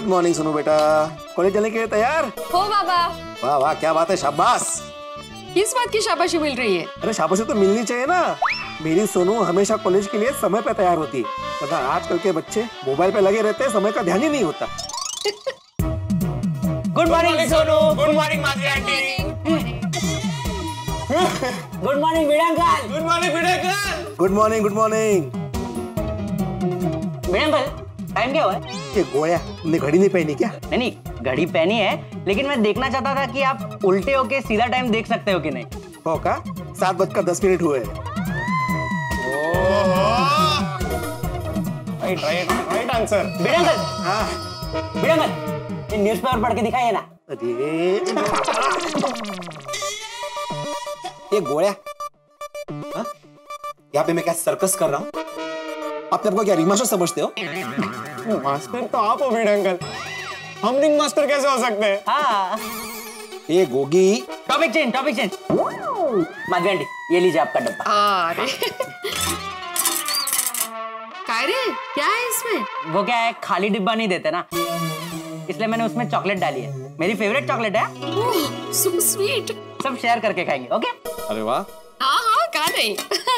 Good morning Sonu बेटा, college जाने के लिए तैयार हो बाबा? वाह वाह क्या बात है, शाबाश। किस बात की शाबाशी मिल रही है? अरे शाबाशी तो मिलनी चाहिए ना। मेरी सोनू हमेशा कॉलेज के लिए समय पे तैयार होती है, वरना आजकल के बच्चे मोबाइल पे लगे रहते हैं, समय का ध्यान ही नहीं होता। Good morning Sonu. Good morning Madhavi aunty. Good morning Veena uncle. Good morning Veena uncle. Good morning good morning. Veena uncle time क्या हुआ है? ये गोया, तुमने घड़ी नहीं पहनी क्या? नहीं घड़ी पहनी है, लेकिन मैं देखना चाहता था कि आप उल्टे होके सीधा टाइम देख सकते हो कि नहीं। हो का 7:10 हुए। Right answer. वीणा अंकल, हाँ वीणा अंकल, ये न्यूज़पेपर पढ़ के दिखाइए ना। अरे ये गोया, हाँ? यहाँ पे मैं क्या सर्कस कर रहा हूँ? अपने आपको क्या रिंग मास्टर समझते हो? मास्टर तो आप हो वीणा अंकल, हम रिंग मास्टर कैसे हो सकते हैं? हाँ। ये Gogi, topic change. Madhavi aunty, ये लीजिए आपका डब्बा। अरे काय रे, क्या है इसमें? वो क्या है, खाली डिब्बा नहीं देते ना, इसलिए मैंने उसमें चॉकलेट डाली है। मेरी फेवरेट चॉकलेट है। ओह सो स्वीट। सब शेयर करके खाएंगे, ओके? अरे वाह। हाँ हाँ, कहा नहीं।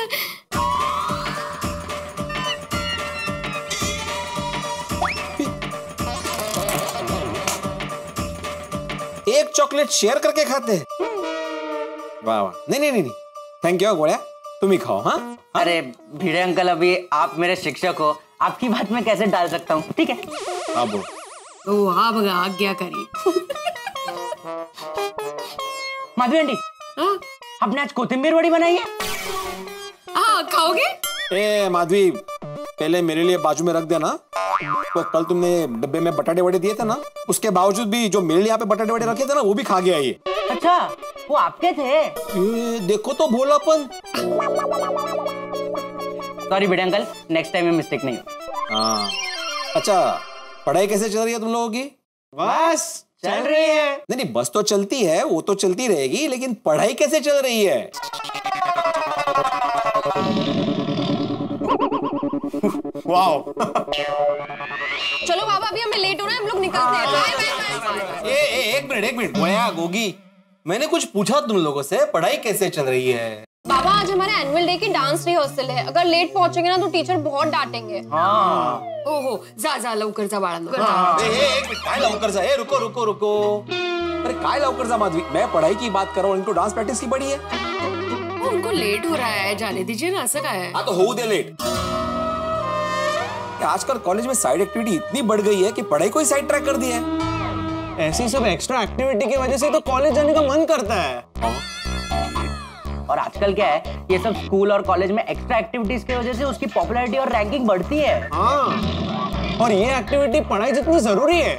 एक चॉकलेट शेयर करके खाते हैं? वाह वाह। नहीं, थैंक यू गोया, तुम ही खाओ। हाँ अरे भिड़े अंकल, अभी आप मेरे शिक्षक हो, आपकी बात में कैसे डाल सकता हूँ? ठीक है, हाँ बोलो। ओ हाँ भगा, आज्ञा करी। माधवी आंटी, हाँ आपने आज कोथिंबीर वड़ी बनाई है? हाँ, खाओगे? ए माधवी, पहले मेरे लिए बाजू में रख देना। तो कल तुमने डब्बे में बटाटे वड़े दिए थे ना, उसके बावजूद भी जो मेरे लिए यहाँ पे बटाटे वड़े रखे थे ना, वो भी खा गया ये। अच्छा, वो आपके थे? देखो तो भोलापन। Sorry Bhide uncle, next time में मिस्टेक नहीं हो। हाँ अच्छा, पढ़ाई कैसे चल रही है तुम लोगों की? बस चल रही है। नहीं, बस तो चलती है, वो तो चलती रहेगी, लेकिन पढ़ाई कैसे चल रही है? वाओ। चलो बाबा, अभी हमें लेट हो रहा है, हम लोग निकलते हैं। बाय। एक मिनट गोया गोगी, मैंने कुछ पूछा तुम लोगों से, पढ़ाई कैसे चल रही है? बाबा, आज हमारे एनुअल डे की डांस रिहर्सल है, अगर लेट पहुंचेंगे ना तो टीचर बहुत डांटेंगे। हाँ। ओहो, जा लवकर जा बाळांनो। एक मिनट, काय लवकर जा, रुको। अरे काय लवकर जा माधवी, मैं पढ़ाई की बात कर रहा हूँ, इनको डांस प्रैक्टिस की पड़ी है। उनको लेट हो रहा है, जाने दीजिए ना, ऐसा क्या है? हाँ तो हो दे लेट। आजकल कॉलेज में साइड एक्टिविटी इतनी बढ़ गई है कि पढ़ाई को ही साइड ट्रैक कर दिया है। ऐसी सब एक्स्ट्रा एक्टिविटी की वजह से तो कॉलेज जाने का मन करता है। और आजकल क्या है, ये सब स्कूल और कॉलेज में एक्स्ट्रा एक्टिविटीज की वजह से उसकी पॉपुलैरिटी और रैंकिंग बढ़ती है। हाँ, और ये एक्टिविटी पढ़ाई जितनी जरूरी है।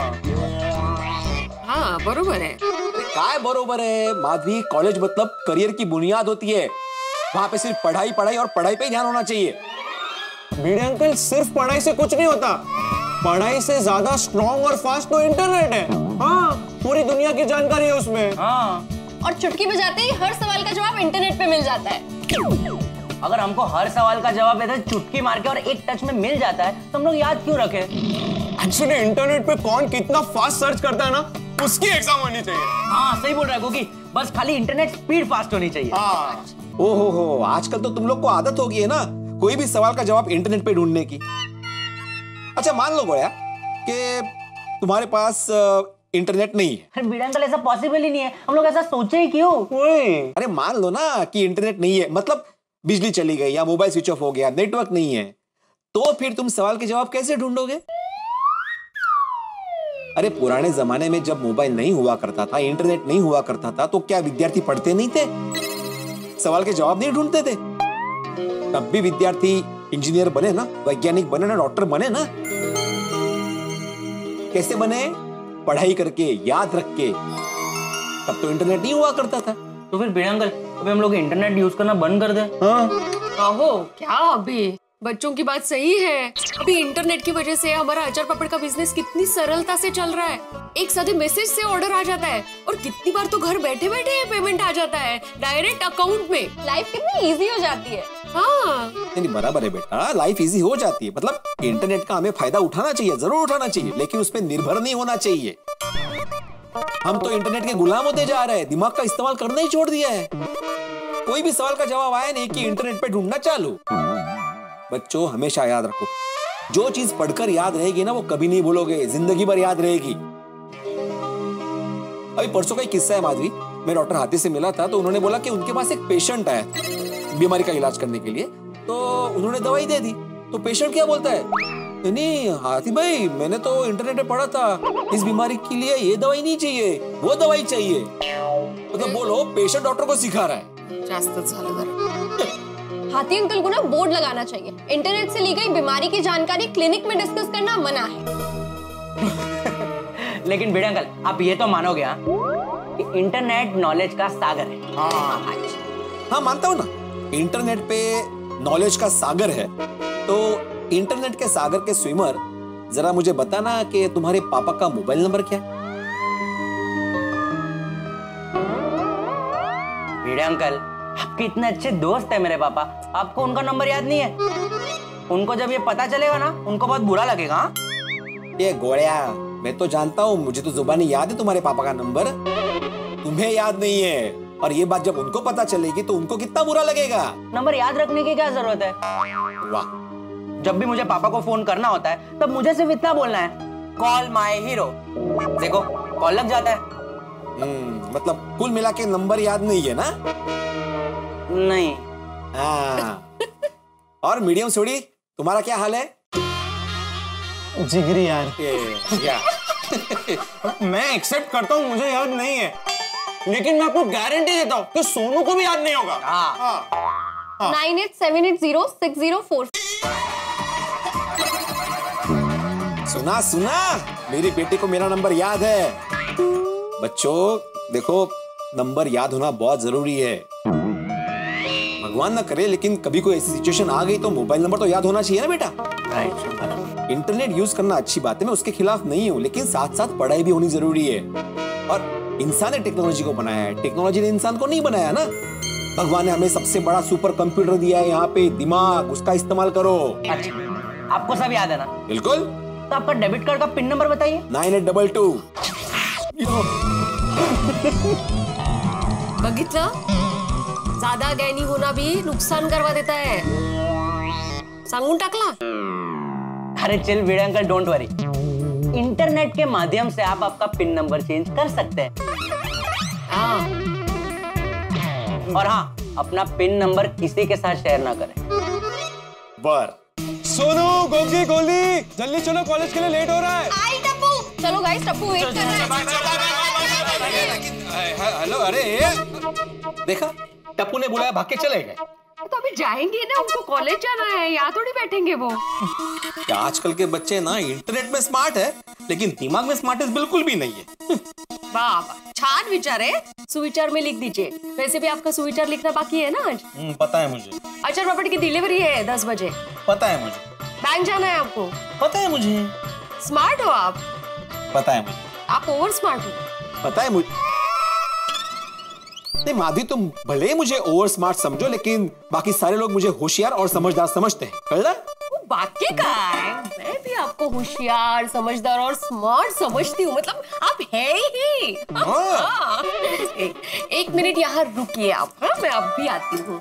हाँ बरोबर है। काय बरोबर है माधवी, कॉलेज मतलब करियर की बुनियाद होती है, वहाँ पे सिर्फ पढ़ाई और पढ़ाई पे ही ध्यान होना चाहिए। भिड़े अंकल, सिर्फ पढ़ाई से कुछ नहीं होता, पढ़ाई से ज्यादा स्ट्रॉन्ग और फास्ट तो इंटरनेट है। हाँ, पूरी दुनिया की जानकारी है उसमें। हाँ। और चुटकी बजाते ही हर सवाल का जवाब इंटरनेट पे मिल जाता है। अगर हमको हर सवाल का जवाब ऐसे चुटकी मार के और एक टच में मिल जाता है तो हम लोग याद क्यों रखें? एक्चुअली इंटरनेट पे कौन कितना फास्ट सर्च करता है ना, उसकी एग्जाम होनी चाहिए। हाँ सही बोल रहा है गोगी, बस खाली इंटरनेट स्पीड फास्ट होनी चाहिए। हाँ। ओहो, आजकल तो तुम लोग को आदत हो गई है ना कोई भी सवाल का जवाब इंटरनेट पे ढूंढने की। अच्छा मान लो गोया कि तुम्हारे पास इंटरनेट नहीं है। अरे भिड़े अंकल, ऐसा पॉसिबल ही नहीं है, हम लोग ऐसा सोचे ही क्यों? अरे मान लो ना कि इंटरनेट नहीं है, मतलब बिजली चली गई या मोबाइल स्विच ऑफ हो गया, नेटवर्क नहीं है, तो फिर तुम सवाल के जवाब कैसे ढूंढोगे? अरे पुराने जमाने में जब मोबाइल नहीं हुआ करता था, इंटरनेट नहीं हुआ करता था, तो क्या विद्यार्थी पढ़ते नहीं थे, सवाल के जवाब नहीं ढूंढते थे? तब भी विद्यार्थी इंजीनियर बने ना, वैज्ञानिक बने ना, डॉक्टर बने ना। कैसे बने? पढ़ाई करके, याद रख के। तब तो इंटरनेट नहीं हुआ करता था। तो फिर भिड़े अंकल, अभी हम लोग इंटरनेट यूज करना बंद कर दे? ओहो, क्या अभी? बच्चों की बात सही है, अभी इंटरनेट की वजह से हमारा अचार पापड़ का बिजनेस कितनी सरलता से चल रहा है। एक सादे मैसेज से ऑर्डर आ जाता है और कितनी बार तो घर बैठे बैठे पेमेंट आ जाता है डायरेक्ट अकाउंट में। लाइफ कितनी इजी हो जाती है। हाँ नहीं बराबर है बेटा, लाइफ इजी हो जाती है। मतलब इंटरनेट का हमें फायदा उठाना चाहिए, जरूर उठाना चाहिए, लेकिन उस पर निर्भर नहीं होना चाहिए। हम तो इंटरनेट के गुलाम होते जा रहे हैं, दिमाग का इस्तेमाल करना ही छोड़ दिया है। कोई भी सवाल का जवाब आया नहीं कि इंटरनेट पे ढूंढना चालू। बच्चों हमेशा याद रखो, जो चीज पढ़कर याद रहेगी ना वो कभी नहीं भूलोगे, जिंदगी भर याद रहेगी। अभी परसों का एक किस्सा है माधवी, मैं डॉक्टर हाथी से मिला था तो उन्होंने बोला कि उनके पास एक पेशेंट आया बीमारी का इलाज करने के लिए, तो उन्होंने दवाई दे दी। तो पेशेंट क्या बोलता है, नहीं हाथी भाई मैंने तो इंटरनेट पे पढ़ा था इस बीमारी के लिए ये दवाई नहीं चाहिए, वो दवाई चाहिए। मतलब बोलो पेशेंट डॉक्टर को सिखा रहा है। जास्तच झालं जरा। हाथी अंकल को ना बोर्ड लगाना चाहिए, इंटरनेट से ली गई बीमारी की जानकारी क्लिनिक में डिस्कस करना मना है। लेकिन भिड़े अंकल आप ये तो मानोगे हाँ कि इंटरनेट नॉलेज का सागर है। हाँ मानता हूँ ना, इंटरनेट पे नॉलेज का सागर है। तो इंटरनेट के सागर के स्विमर, जरा मुझे बताना कि तुम्हारे पापा का मोबाइल नंबर क्या है? भिड़े अंकल आपके इतने अच्छे दोस्त है मेरे पापा, आपको उनका नंबर याद नहीं है? उनको जब ये पता चलेगा ना उनको बहुत बुरा लगेगा। हाँ? ये गोड़िया, मैं तो जानता हूँ, मुझे तो जुबानी याद है तुम्हारे पापा का नंबर, तुम्हें याद नहीं है। और ये बात जब उनको पता चलेगी तो उनको कितना बुरा लगेगा। नंबर याद रखने की क्या जरूरत है? वाह, जब भी मुझे पापा को फोन करना होता है तब मुझे सिर्फ इतना बोलना है, कॉल माय हीरो। देखो कॉल लग जाता है। मतलब कुल मिला के नंबर याद नहीं है ना? नहीं। हाँ। और मीडियम सोडी तुम्हारा क्या हाल है? जिगरी यार। क्या? मैं एक्सेप्ट करता हूँ मुझे याद नहीं है, लेकिन मैं आपको गारंटी देता हूँ कि सोनू को भी याद नहीं होगा। हाँ। 98780604। सुना सुना, मेरी बेटी को मेरा नंबर याद है। बच्चों देखो, नंबर याद होना बहुत जरूरी है। भगवान ना करे लेकिन कभी कोई ऐसी सिचुएशन आ गई तो मोबाइल नंबर तो याद होना चाहिए ना बेटा। इंटरनेट यूज करना अच्छी बात है, मैं उसके खिलाफ नहीं हूँ, लेकिन साथ साथ पढ़ाई भी होनी जरूरी है। और इंसान ने टेक्नोलॉजी को बनाया है, टेक्नोलॉजी ने इंसान को नहीं बनाया ना। भगवान ने हमें सबसे बड़ा सुपर कंप्यूटर दिया है यहाँ पे, दिमाग, उसका इस्तेमाल करो। अच्छा, आपको सब याद है ना? बिल्कुल। तो आपका डेबिट कार्ड का पिन नंबर बताइए। 9822। बघितलं, ज्यादा ज्ञानी होना भी नुकसान करवा देता है, सांगून टाकला। अरे chill Bhide uncle, don't worry, internet के माध्यम से आप आपका पिन नंबर चेंज कर सकते हैं। हाँ। और हाँ, अपना पिन नंबर किसी के साथ शेयर ना करें। बर। सोनू, गोगी, गोली, जल्दी चलो, कॉलेज के लिए लेट हो रहा है। आई टप्पू, चलो गाइस, टप्पू वेट कर रहा है। हेलो, अरे देखा, टप्पू ने बुलाया, भाग के चले गए। तो अभी जाएंगे ना, उनको कॉलेज जाना है, यहाँ थोड़ी बैठेंगे वो। आजकल के बच्चे ना इंटरनेट में स्मार्ट है, लेकिन दिमाग में स्मार्टनेस बिल्कुल भी नहीं है। वाह, छान विचार है, सुविचार में लिख दीजिए। वैसे भी आपका सुविचार लिखना बाकी है ना आज? पता है मुझे। अचार पापड़ की डिलीवरी है 10 बजे। पता है मुझे। बैंक जाना है आपको। पता है मुझे। स्मार्ट हो आप। पता है मुझे। आप ओवर स्मार्ट हो। पता है मुझे। नहीं माधवी, तुम भले मुझे ओवर स्मार्ट समझो, लेकिन बाकी सारे लोग मुझे होशियार और समझदार समझते हैं, कळलं? बाकी का है, मैं भी आपको होशियार, समझदार और स्मार्ट समझती हूँ। मतलब आप है ही। हाँ। एक मिनट यहाँ रुकिए आप। हाँ, मैं अब भी आती हूँ।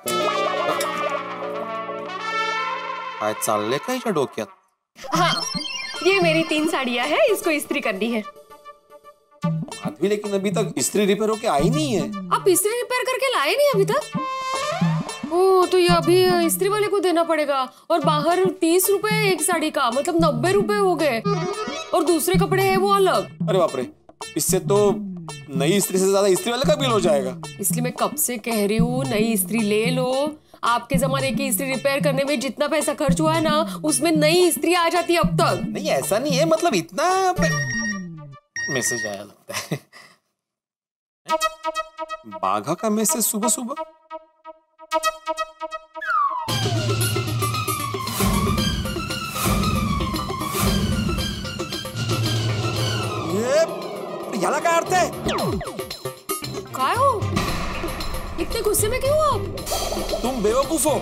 काय चाललंय का हिच्या डोक्यात? हाँ, ये मेरी 3 साड़ियाँ हैं, इसको इस्त्री करनी है। माधवी, लेकिन अभी तक इस्त्री रिपेयर होके आई नहीं है। आप इस्त्री रिपेयर करके लाए नहीं अभी तक? ओ, तो ये अभी इस्त्री वाले को देना पड़ेगा। और बाहर 30 रुपए एक साड़ी का, मतलब 90 रुपए हो गए। और दूसरे कपड़े हैं वो अलग। अरे बाप रे, इससे तो नई इस्त्री से ज्यादा इस्त्री वाले का बिल हो जाएगा। इसलिए मैं कब से कह रही हूँ, नई इस्त्री ले लो। आपके जमाने की इस्त्री रिपेयर करने में जितना पैसा खर्च हुआ है ना, उसमें नई इस्त्री आ जाती है अब तक। नहीं ऐसा नहीं है, मतलब इतना मैसेज आया लगता है। बाघा का मैसेज सुबह सुबह। ये याला काय अर्थ आहे? काय हो? इतने गुस्से में क्यों आप? तुम बेवकूफ हो।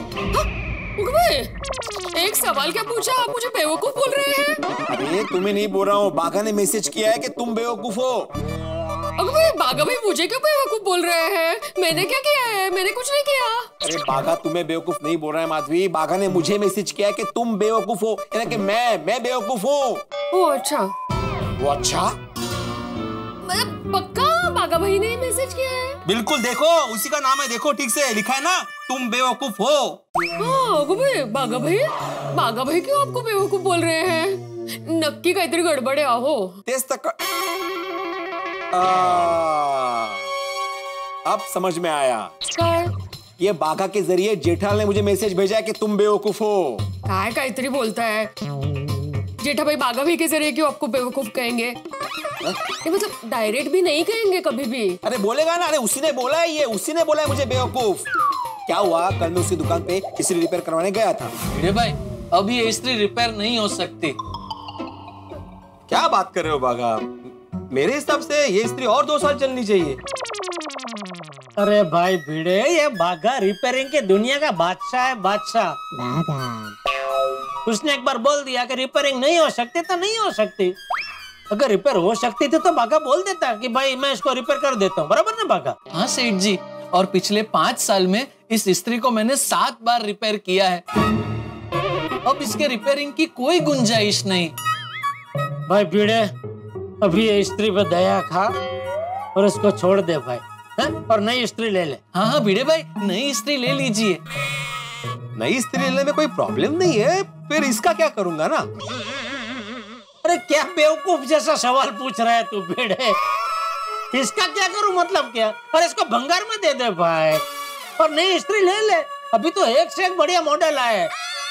एक सवाल क्या पूछा, आप मुझे बेवकूफ बोल रहे हैं? अरे तुम्हें नहीं बोल रहा हूँ, बाघा ने मैसेज किया है कि तुम बेवकूफ हो। बाघा भाई मुझे क्यों बेवकूफ बोल रहे हैं? मैंने क्या किया है? मैंने कुछ नहीं किया। अरे बाघा तुम्हें बेवकूफ नहीं बोल रहा है माधवी, बाघा ने मुझे मैसेज किया है कि तुम बेवकूफ हो, यानी कि मैं बेवकूफ हूँ। ओह अच्छा। वो अच्छा? मतलब पक्का बाघा भाई ने मैसेज किया है? बिल्कुल, देखो उसी का नाम है, देखो ठीक से लिखा है ना, तुम बेवकूफ हो। हाँ बाघा भाई क्यों आपको बेवकूफ बोल रहे हैं? नक्की काहीतरी गडबड आहे अहो। तेच तक अब समझ में आया। काय? ये बाघा के जरिए जेठालाल ने मुझे मैसेज भेजा है कि तुम बेवकूफ हो। काय काहीतरी बोलता है जेठा भाई, बाघा भाई के जरिए क्यों आपको बेवकूफ कहेंगे? ये मतलब डायरेक्ट भी नहीं कहेंगे कभी भी। अरे बोलेगा ना, अरे उसी ने बोला है, ये उसी ने बोला है मुझे बेवकूफ। क्या हुआ, कल मैं उसकी दुकान पे इस्त्री रिपेयर करवाने गया था। भिड़े भाई अब ये इस्त्री रिपेयर नहीं हो सकती। क्या बात कर रहे हो बाघा, मेरे हिसाब से ये इस्त्री और 2 साल चलनी चाहिए। अरे भाई भिड़े, ये बाघा रिपेयरिंग की दुनिया का बादशाह है, बादशाह। उसने एक बार बोल दिया कि रिपेयरिंग नहीं हो सकती तो नहीं हो सकती। अगर रिपेयर हो सकती थी तो बाघा बोल देता कि भाई मैं इसको रिपेयर कर देता हूँ, बराबर ना बाघा? हाँ सेठ जी, और पिछले 5 साल में इस इस्त्री को मैंने 7 बार रिपेयर किया है। अब इसके रिपेयरिंग की कोई गुंजाइश नहीं। भाई भिड़े, अभी ये इस्त्री पे दया खा और इसको छोड़ दे भाई, है? और नई इस्त्री ले ले। हाँ भिड़े भाई, नई इस्त्री ले लीजिए। नई इस्त्री लेने में कोई प्रॉब्लम नहीं है, फिर इसका क्या करूंगा ना? अरे क्या बेवकूफ जैसा सवाल पूछ रहा है तू भिड़े? इसका क्या करूं मतलब क्या? और इसको भंगार में दे दे भाई और नई इस्त्री ले ले। अभी तो एक से एक बढ़िया मॉडल आए।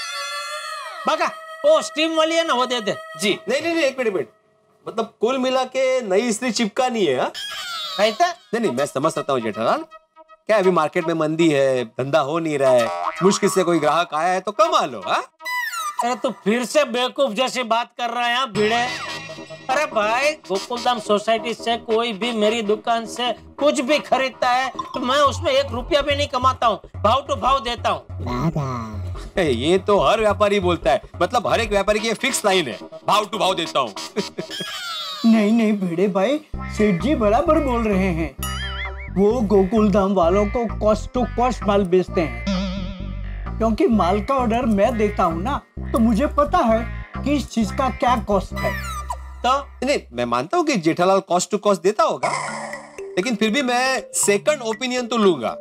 बाका वो स्टीम वाली है ना, वो दे दे। जी नहीं, एक मिनट, मतलब कुल मिला के नई इस्त्री चिपका नहीं है। नहीं, मैं समझ सकता हूँ जेठालाल, क्या अभी मार्केट में मंदी है, धंधा हो नहीं रहा है, मुश्किल से कोई ग्राहक आया है तो कमा लो। अरे तू फिर से बेवकूफ जैसी बात कर रहा है भिड़े। अरे भाई, गोकुलधाम सोसाइटी से कोई भी मेरी दुकान से कुछ भी खरीदता है तो मैं उसमें 1 रुपया भी नहीं कमाता हूँ, भाव टू भाव देता हूँ। ये तो हर व्यापारी बोलता है, मतलब हर एक व्यापारी की फिक्स लाइन है, भाव टू भाव देता हूँ। नहीं भिड़े भाई, सेठ जी बराबर बोल रहे हैं। वो गोकुलधाम वालों को कॉस्ट टू कॉस्ट माल बेचते हैं, क्योंकि माल का ऑर्डर मैं देता हूँ ना, तो मुझे पता है कि इस चीज का क्या कॉस्ट है। तो नहीं, मैं मानता हूँ कि जेठालाल कॉस्ट टू कॉस्ट देता होगा, लेकिन फिर भी मैं सेकंड ओपिनियन तो लूंगा।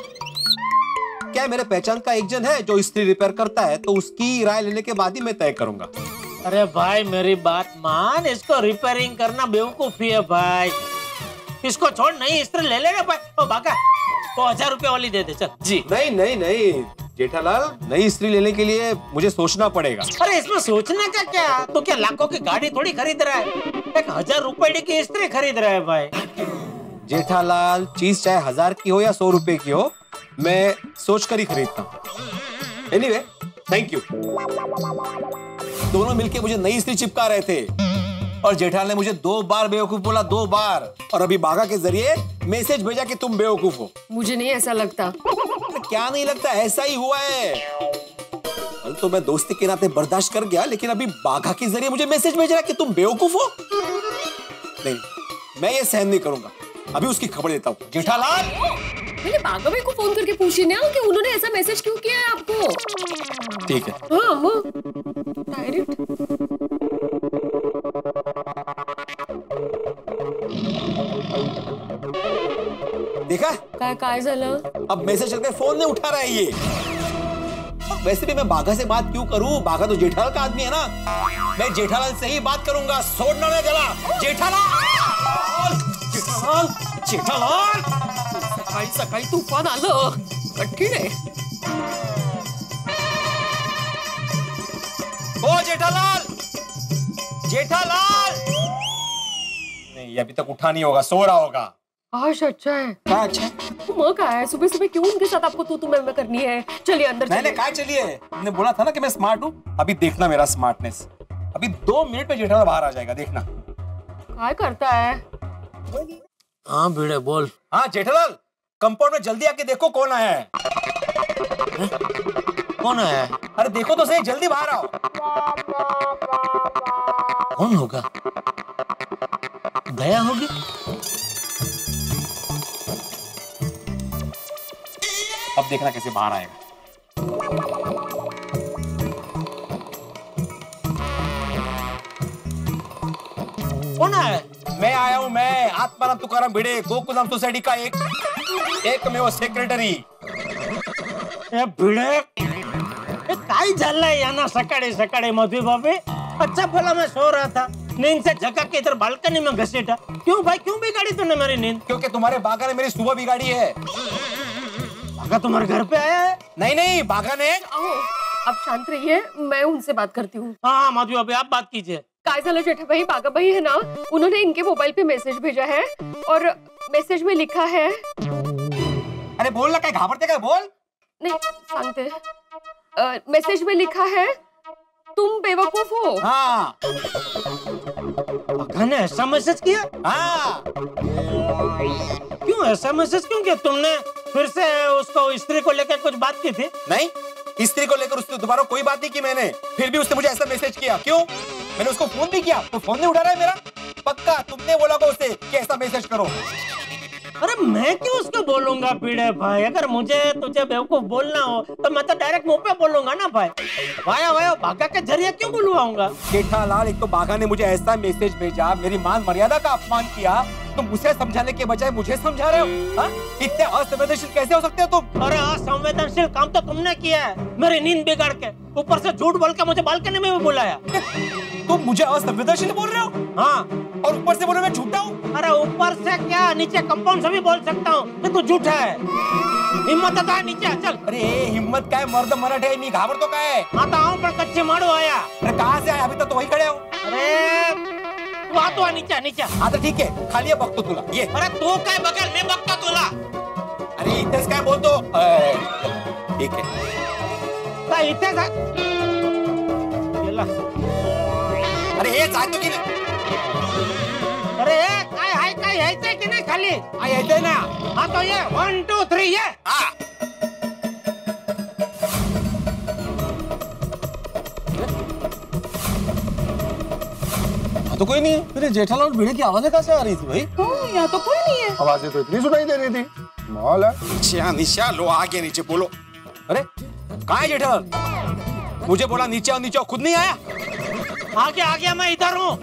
क्या मेरे पहचान का एक जन है जो इस्त्री रिपेयर करता है, तो उसकी राय लेने के बाद ही मैं तय करूंगा। अरे भाई मेरी बात मान, इसको रिपेयरिंग करना बेवकूफी है भाई। इसको छोड़, नहीं इस्त्री ले लेना भाई। ओ बाका, वो 1000 रुपए वाली दे दे चल। जी नहीं जेठालाल, नई इस्त्री लेने के लिए मुझे सोचना पड़ेगा। अरे इसमें सोचने का क्या, तो क्या लाखों की गाड़ी थोड़ी खरीद रहा है, 1000 रुपए की इस्त्री खरीद रहा है भाई। जेठालाल, चीज चाहे 1000 की हो या 100 रुपए की हो, मैं सोच कर ही खरीदता हूँ। Anyway, thank you. दोनों मिलके मुझे नई इस्त्री चिपका रहे थे और जेठालाल ने मुझे 2 बार बेवकूफ बोला, 2 बार, और अभी बाघा के जरिए मैसेज भेजा कि तुम बेवकूफ हो। मुझे नहीं ऐसा लगता। क्या नहीं लगता, ऐसा ही हुआ है। कल तो मैं दोस्ती के नाते बर्दाश्त कर गया, लेकिन अभी बाघा के जरिए मुझे मैसेज भेज रहा है कि तुम बेवकूफ हो। नहीं, मैं ये सहन नहीं करूंगा, अभी उसकी खबर देता हूँ। जेठालाल, मैंने बाघा भाई को फोन करके पूछी ना कि उन्होंने ऐसा मैसेज क्यों किया है आपको। ठीक है। हाँ वो डायरेक्ट। देखा काय झालं? अब मैसेज करके फोन नहीं उठा रहा है ये। वैसे भी मैं बाघा से बात क्यों करूं, बाघा तो जेठालाल का आदमी है ना। मैं जेठालाल से ही बात करूंगा, छोड़ना नहीं जला। जेठालाल, जेठालाल, जेठालाल। सकाळी सकाळी तूफान आलं, कठीण आहे। ओ जेठालाल, जेठालाल। नहीं, अभी तक उठा नहीं होगा, सो रहा होगा। आज अच्छा है। क्या अच्छा है? मग काय, सुबह सुबह क्यों उनके साथ आपको तू मैं करनी है? चलिए अंदर चलिए। मैंने क्या चलिए, मैंने बोला था ना कि मैं स्मार्ट हूँ। अभी देखना मेरा स्मार्टनेस, अभी 2 मिनट में जेठालाल बाहर आ जाएगा, देखना। काय करता है? हाँ भिड़े बोल। हाँ जेठालाल, कंपाउंड में जल्दी आके देखो कौन आया है। कौन है? अरे देखो तो सही, जल्दी बाहर आओ। कौन होगा? दया होगी? अब देखना कैसे बाहर आएगा। कौन है? मैं आया हूं, मैं आत्माराम तुकाराम भिड़े, गोकुलधाम सोसाइटी का एक में वो सेक्रेटरी। ए भिड़े, ए काय झालंय याना सकाळी सकाळी मधु बाबे? अच्छा भला मैं सो रहा था, नींद से जगा के इधर बालकनी में घसीटा। क्यों भाई, क्यों बिगाड़ी तूने मेरी नींद? क्योंकि तुम्हारे बागा ने मेरी सुबह बिगाड़ी है। बागा तुम्हारे घर पे आया है? नहीं, बागा ने। अब शांत रहिए, मैं उनसे बात करती हूँ। हाँ मधु बाबे, आप बात कीजिए। काय झालं जेठा भाई, बागा भाई है ना, उन्होंने इनके मोबाइल पे मैसेज भेजा है और मैसेज में लिखा है। अरे बोल ना, क्या घाबरते क्या, बोल। नहीं सांगते, मैसेज में लिखा है तुम बेवकूफ हो। हाँ। बागा ने ऐसा मैसेज किया? हाँ। क्यों ऐसा मैसेज क्यों किया? तुमने फिर से उसको स्त्री को लेकर कुछ बात की थी? नहीं, स्त्री को लेकर उसने दोबारा कोई बात नहीं की मैंने, फिर भी उसने मुझे ऐसा मैसेज किया। क्यों? मैंने उसको फोन भी किया, तो फोन नहीं उठा रहा है मेरा। पक्का तुमने बोला को उसे कि ऐसा मैसेज करो। अरे मैं क्यों उसको बोलूंगा पीड़े भाई? अगर मुझे तुझे बेवकूफ बोलना हो तो मैं तो डायरेक्ट मुंह पे बोलूंगा ना भाई। भाई बागा के जरिए क्यों बुलवाऊंगा? जेठालाल, एक तो बागा ने मुझे ऐसा मैसेज भेजा, मेरी मान मर्यादा का अपमान किया, तुम उसे समझाने के बजाय मुझे समझा रहे हो। हाँ? इतने असंवेदनशील कैसे हो सकते हो तुम? अरे असंवेदनशील काम तो तुमने किया है, मेरी नींद बिगाड़ के, ऊपर से झूठ बोल के मुझे बालकनी में भी बुलाया। तुम मुझे असंवेदनशील बोल रहे हो? हाँ, और ऊपर से बोलो मैं झूठा हूँ? अरे ऊपर से क्या, नीचे कंपाउंड से भी बोल सकता हूँ कि तू झूठा है। हिम्मत आता है नीचे चल। अरे हिम्मत काय, मर्द मराठे आहे मी, घाबर तो काय? आता हूँ पर कच्चे मारू आया। अरे कहाँ से आया? अभी तक तो वही खड़े हो। अरे तू आतो नीचे नीचे। आता ठीक आहे, खाली आहे, बघतो तुला ये। अरे तू काय बघेल, मी बघतो तुला। अरे इथेच काय बोलतो? ठीक आहे, काय इथेच आहे? गेला। अरे हे जातो की नाही? अरे काय आहे, काय यायचंय की नाही खाली? हा यायचंय ना। हाँ तो ये 1 2 3 ये। हाँ। तो कोई नहीं है। फिर जेठालाल और भिड़े की आवाजें कहाँ से आ रही थी भाई? यहाँ तो कोई नहीं है। आवाजें तो इतनी सुनाई दे रही थी, माहौल है। निशा लो, आगे नीचे बोलो। अरे कहाँ है जेठालाल? मुझे बोला नीचे आओ, नीचे आओ, खुद नहीं आया। आ गया मैं इधर हूँ।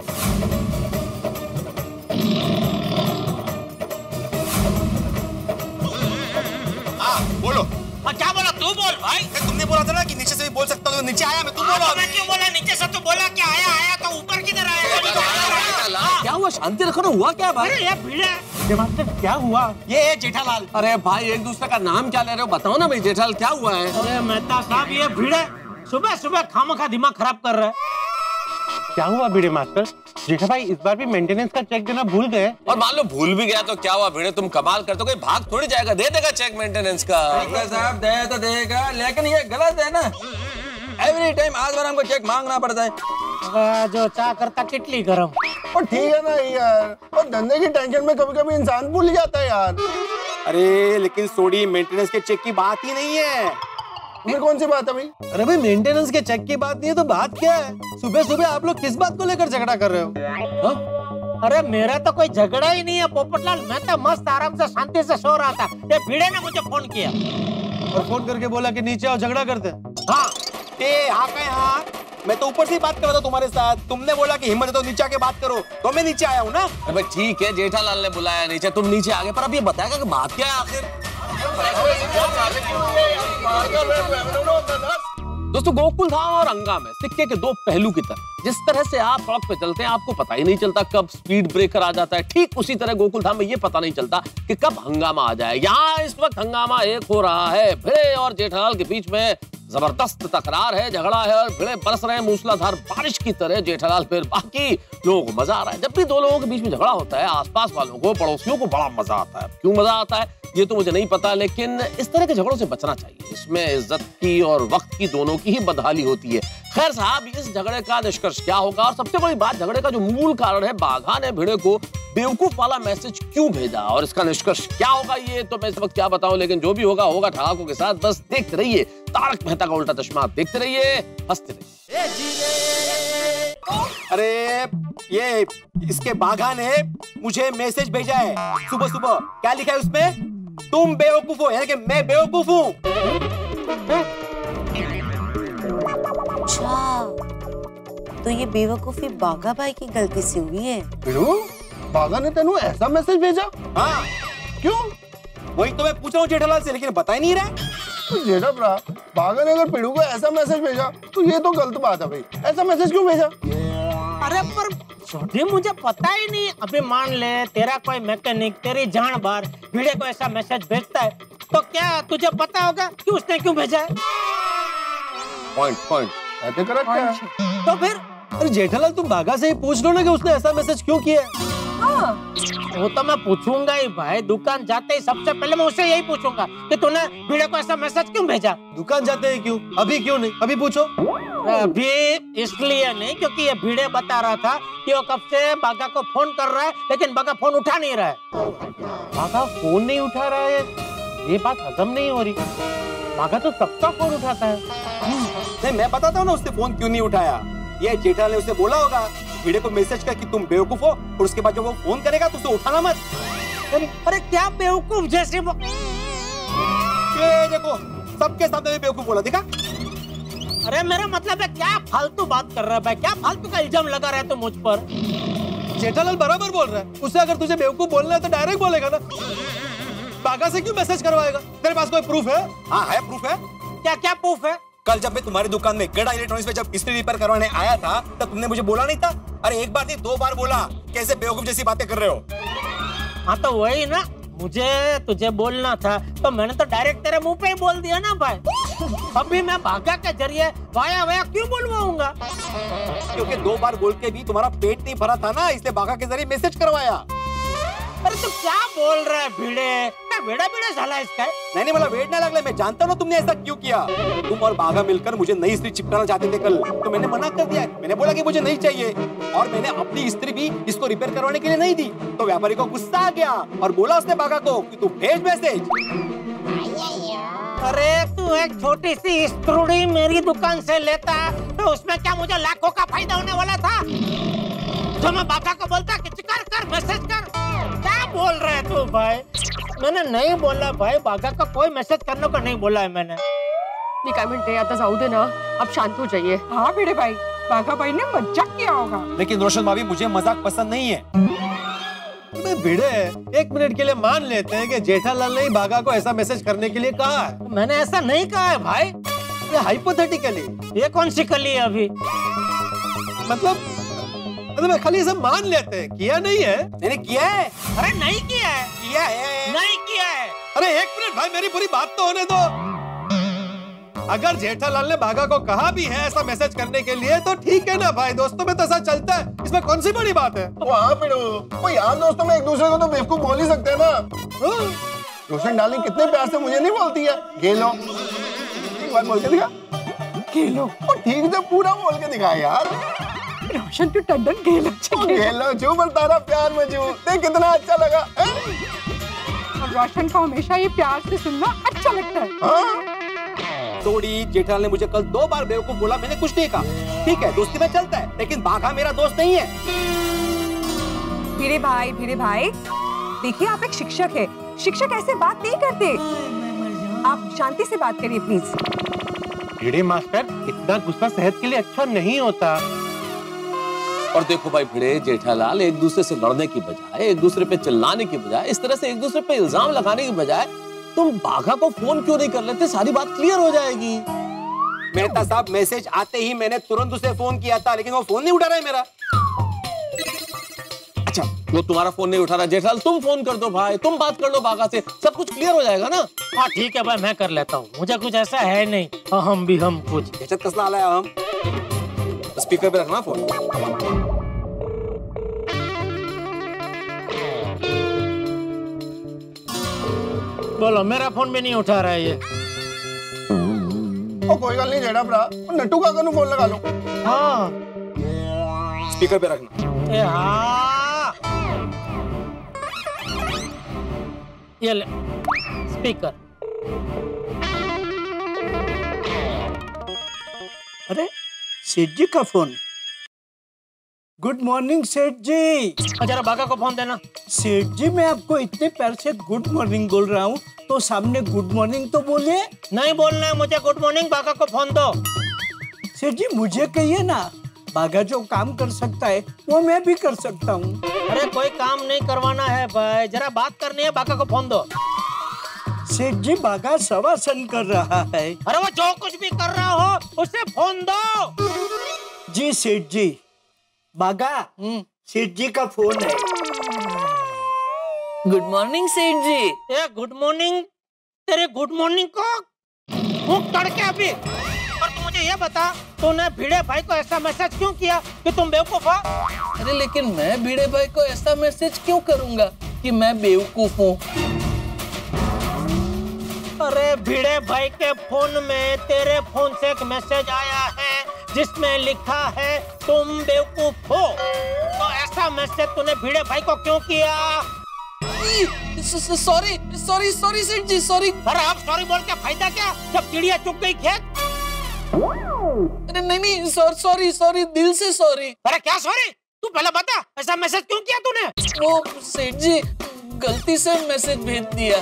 हाँ बोलो। हाँ क्या बोला? तू बोल भाई। तुमने बोला था ना कि नीचे से भी बोल सकता हूँ, नीचे आया मैं, तुम बोलो। मैं क्यों बोला नीचे से? तू बोला कि आया तो ऊपर किधर आया? क्या हुआ? शांति रखो ना, हुआ क्या भाई? अरे ये भीड़ क्या हुआ? ये है जेठालाल। अरे भाई एक दूसरे का नाम क्या ले रहे हो, बताओ ना भाई। जेठालाल क्या हुआ है? अरे मेहता साहब, ये भीड़ सुबह सुबह खामखा दिमाग खराब कर रहा है। क्या हुआ भिड़े मास्टर? जेठा भाई इस बार भी मेंटेनेंस का चेक देना भूल गए। और मान लो भूल भी गया तो क्या हुआ भिड़े, तुम कमाल करते हो, कोई भाग थोड़ी जाएगा, दे देगा चेक मेंटेनेंस का। साहब दे तो देगा, लेकिन ये गलत है ना। एवरी टाइम आज बार हमको चेक मांगना पड़ता है। जो चाह करता किटली गरम। और ठीक है ना यार, और धंधे की टेंशन में कभी कभी इंसान भूल जाता है यार। अरे लेकिन सोडी, मेंटेनेंस के चेक की बात ही नहीं है। तुम्हें कौन सी बात है भाई? अरे भाई मेंटेनेंस के चेक की बात नहीं है तो बात क्या है? सुबह सुबह आप लोग किस बात को लेकर झगड़ा कर रहे हो? हाँ? अरे मेरा तो कोई झगड़ा ही नहीं है पोपटलाल, मैं तो मस्त आराम से शांति से सो रहा था। ये भिड़े ने मुझे फोन किया और फोन करके बोला कि नीचे आओ, झगड़ा करते। हाँ हाँ, मैं तो ऊपर से ही बात कर रहा था तुम्हारे साथ। तुमने बोला कि हिम्मत है तो नीचे आके बात करो, तो मैं नीचे आया हूँ ना। अबे ठीक है, जेठालाल ने बुलाया नीचे, तुम नीचे आ गए, पर अब ये बताएगा कि बात क्या है आखिर? दोस्तों गोकुल धाम और हंगामे सिक्के के दो पहलू की तरह। जिस तरह से आप सड़क पे चलते हैं आपको पता ही नहीं चलता कब स्पीड ब्रेकर आ जाता है, ठीक उसी तरह गोकुल धाम में ये पता नहीं चलता कि कब हंगामा आ जाए। यहाँ इस वक्त हंगामा एक हो रहा है, भिड़े और जेठालाल के बीच में जबरदस्त तकरार है, झगड़ा है और भिड़े बरस रहे हैं मूसलाधार बारिश की तरह। जेठालाल फिर बाकी लोगों को मजा आ रहा है। जब भी दो लोगों के बीच में झगड़ा होता है आसपास वालों को, पड़ोसियों को बड़ा मजा आता है। क्यों मजा आता है ये तो मुझे नहीं पता, लेकिन इस तरह के झगड़ों से बचना चाहिए। इसमें इज्जत की और वक्त की दोनों की ही बदहाली होती है। खैर साहब, इस झगड़े का निष्कर्ष क्या होगा और सबसे बड़ी बात झगड़े का जो मूल कारण है, बाघा ने भिड़े को बेवकूफ वाला मैसेज क्यों भेजा और इसका निष्कर्ष क्या होगा, ये तो मैं इस वक्त क्या बताऊं, लेकिन जो भी होगा होगा ठहाकों के साथ। बस देखते रहिए तारक मेहता का उल्टा चश्मा, देखते रहिए, हंसते रहिए। अरे ये इसके बाघा ने मुझे मैसेज भेजा है सुबह सुबह। क्या लिखा है उसमें? तुम बेवकूफ हो, यानी कि मैं बेवकूफ हूँ। अच्छा, तो ये बेवकूफी बाघा भाई की गलती से हुई है। बाघा ने तेनू ऐसा मैसेज भेजा? हाँ, क्यों? वही तो मैं पूछ रहा हूँ जेठालाल से, लेकिन बता ही नहीं रहा। तो जेठा भरा, बाघा ने अगर पिड़ू को ऐसा मैसेज भेजा तो ये तो गलत बात है भाई। ऐसा मैसेज क्यों भेजा? अरे पर छोटे, मुझे पता ही नहीं। अभी मान ले तेरा कोई मैकेनिक तेरी जान बार भिड़े को ऐसा मैसेज भेजता है, तो क्या तुझे पता होगा कि उसने क्यों भेजा है? पॉइंट ऐसे करेक्ट है। तो फिर अरे जेठालाल, तुम बाघा से ही पूछ लो ना कि उसने ऐसा मैसेज क्यों किया। हाँ, वो तो मैं पूछूंगा ही भाई। दुकान जाते ही सबसे पहले मैं उससे यही पूछूंगा कि तूने भिड़े को ऐसा मैसेज क्यों भेजा। दुकान जाते ही क्यों? अभी क्यों नहीं? अभी पूछो। अभी इसलिए नहीं क्योंकि ये भिड़े बता रहा था कि वो कब से बाघा को फोन कर रहा है, लेकिन बाघा फोन उठा नहीं रहा है। बाघा फोन नहीं उठा रहा है, ये बात हजम नहीं हो रही। बाघा तो सबका फोन उठाता है। नहीं, मैं बताता हूँ ना उसने फोन क्यों नहीं उठाया। ये जेठालाल ने उसे बोला होगा भिड़े को मैसेज कर कि तुम बेवकूफ हो, और उसके बाद जब वो फोन करेगा तो उसे उठाना मत। अरे क्या बेवकूफ जैसे ये देखो, सबके सामने भी बेवकूफ बोला, देखा? अरे मेरा मतलब है, क्या फालतू बात कर रहा है भाई? क्या फालतू का इल्जाम लगा रहा है तू मुझ पर? जेठालाल बराबर बोल रहा है। उससे अगर तुझे बेवकूफ बोलना है तो डायरेक्ट बोलेगा ना। बाघा से क्यों मैसेज करवाएगा? तेरे पास कोई प्रूफ है? हाँ है, प्रूफ है। क्या क्या प्रूफ है? कल जब मैं तुम्हारी दुकान में गड़ा इलेक्ट्रॉनिक्स में जब इस्त्री रिपेयर करवाने आया था, तब तुमने मुझे बोला नहीं था? अरे एक बार नहीं, 2 बार बोला। कैसे बेवकूफ जैसी बातें कर रहे हो? हाँ तो वही ना, मुझे तुझे बोलना था तो मैंने तो डायरेक्ट तेरे मुंह पे ही बोल दिया ना भाई। अभी मैं बाघा के जरिए वाया वाया क्यों बोलवाऊंगा? क्योंकि 2 बार बोल के भी तुम्हारा पेट नहीं भरा था ना, इसलिए बाघा के जरिए मैसेज करवाया। अरे तू क्या बोल रहा है भिड़े? क्या बेड़ा झाला इसका? नहीं, मला वेट नहीं लगला। मैं जानता हूँ तुमने ऐसा क्यों किया। तुम और बाघा मिलकर मुझे नई इस्त्री चिपकाना चाहते थे कल, तो मैंने मना कर दिया। मैंने बोला कि मुझे नहीं चाहिए, और मैंने अपनी इस्त्री भी इसको रिपेयर करवाने के लिए नहीं दी। तो व्यापारी को गुस्सा आ गया और बोला उसने बाघा को कि तू भेज मैसेज। अरे तू एक छोटी सी इस्त्री मेरी दुकान से लेता तो उसमें क्या मुझे लाखों का फायदा होने वाला था? तो मैं बाघा को बोलता कि कर मैसेज कर। क्या बोल रहे है तू भाई? मैंने नहीं बोला भाई, बाघा का कोई मैसेज करने को नहीं बोला है मैंने। मी काय म्हणते, आता जाऊ दे ना, अब शांत हो जाइए। हाँ भिड़े भाई, बाघा भाई ने मजाक किया होगा। लेकिन रोशन भाभी, मुझे मजाक पसंद नहीं है। भिड़े, 1 मिनट के लिए मान लेते हैं कि जेठालाल ने बाघा को ऐसा मैसेज करने के लिए कहा है। मैंने ऐसा नहीं कहा है भाई, ये हाइपोथेटिकली। ये कौन सी कली है अभी? मतलब खाली ऐसा मान लेते हैं, किया नहीं है। मैंने किया है। अरे नहीं किया है। किया है। नहीं किया है। अरे 1 मिनट भाई, मेरी पूरी बात तो होने दो। अगर जेठालाल ने बाघा को कहा भी है ऐसा मैसेज करने के लिए तो ठीक है ना भाई, दोस्तों में तो ऐसा चलता है, इसमें कौन सी बड़ी बात है। हाँ पिड़ू, वो यार दोस्तों में एक दूसरे को तो बेवकूफ बोल ही सकते हैं ना। रोशन डार्लिंग कितने प्यार से मुझे नहीं बोलती है गेलो। एक बार बोल के दिखा। गेलो। ठीक से पूरा बोल के दिखा यार। रोशन तू टंडन गेलो जो बोलता रहा प्यार में जो, देख कितना अच्छा लगा। और रोशन को हमेशा ये प्यार से सुनना अच्छा लगता है। थोड़ी जेठालाल ने मुझे कल 2 बार बेवकूफ बोला, मैंने कुछ नहीं कहा। ठीक है, दोस्ती में चलता है, लेकिन बाघा मेरा दोस्त नहीं है। भिड़े भाई, देखिए आप एक शिक्षक है, शिक्षक ऐसे बात नहीं करते। आप शांति से बात करिए प्लीज। भिड़े मास्टर, इतना गुस्सा सेहत के लिए अच्छा नहीं होता। और देखो भाई भिड़े, जेठालाल एक दूसरे से लड़ने की बजाय, एक दूसरे पे चिल्लाने की बजाय, इस तरह से एक दूसरे पे इल्जाम लगाने की बजाय तुम बाघा को फोन क्यों नहीं कर लेते? सारी बात क्लियर हो जाएगी। मेहता साहब, मैसेज आते ही मैंने तुरंत उसे फोन किया था, लेकिन वो फोन नहीं उठा रहा है मेरा। अच्छा, वो तुम्हारा फोन नहीं उठा रहा, जेठालाल तुम फोन कर दो भाई, तुम बात कर लो बाघा से, सब कुछ क्लियर हो जाएगा ना। हाँ ठीक है भाई, मैं कर लेता हूँ, मुझे कुछ ऐसा है नहीं। हम भी हम कुछ कसला आला है। हम स्पीकर पे रखना फोन। बोलो, मेरा फोन भी नहीं उठा रहा है ये। कोई गल नहीं जेड़ा भरा नट्टू काका नु फोन लगा लो। हाँ स्पीकर पे रखना। ए हाँ ये ले स्पीकर। अरे सेठ जी का फोन। गुड मॉर्निंग सेठ जी। जरा बागा को फोन देना। सेठ जी मैं आपको इतने प्यार से गुड मॉर्निंग बोल रहा हूँ तो सामने गुड मॉर्निंग तो बोलिए। नहीं बोलना है मुझे गुड मॉर्निंग, बागा को फोन दो। सेठ जी मुझे कहिए ना, बागा जो काम कर सकता है वो मैं भी कर सकता हूँ। अरे कोई काम नहीं करवाना है भाई, जरा बात करनी है, बागा को फोन दो। सेठ जी बागा शवासन कर रहा है। अरे वो जो कुछ भी कर रहा हो उसे फोन दो। जी सेठ जी। बागा सेठ जी का फोन है। Good morning Seth ji. ए गुड मॉर्निंग, तेरे गुड मॉर्निंग को भूख तड़के अभी। और तू मुझे ये बता, तूने भिड़े भाई को ऐसा मैसेज क्यों किया कि तुम बेवकूफ हो? अरे लेकिन मैं भिड़े भाई को ऐसा मैसेज क्यों करूंगा कि मैं बेवकूफ हूँ? अरे भिड़े भाई के फोन में तेरे फोन से एक मैसेज आया है जिसमें लिखा है तुम बेवकूफ हो। तो ऐसा मैसेज तूने भिड़े भाई को क्यों किया? सॉरी सॉरी सॉरी सेठ जी, सॉरी। अरे अब सॉरी बोल के फायदा क्या जब चिड़िया चुग गई खेत? अरे नहीं सॉरी सॉरी, दिल से सॉरी। अरे क्या सॉरी? तू पहले बता ऐसा मैसेज क्यों किया तूने? वो सेठ जी गलती से मैसेज भेज दिया।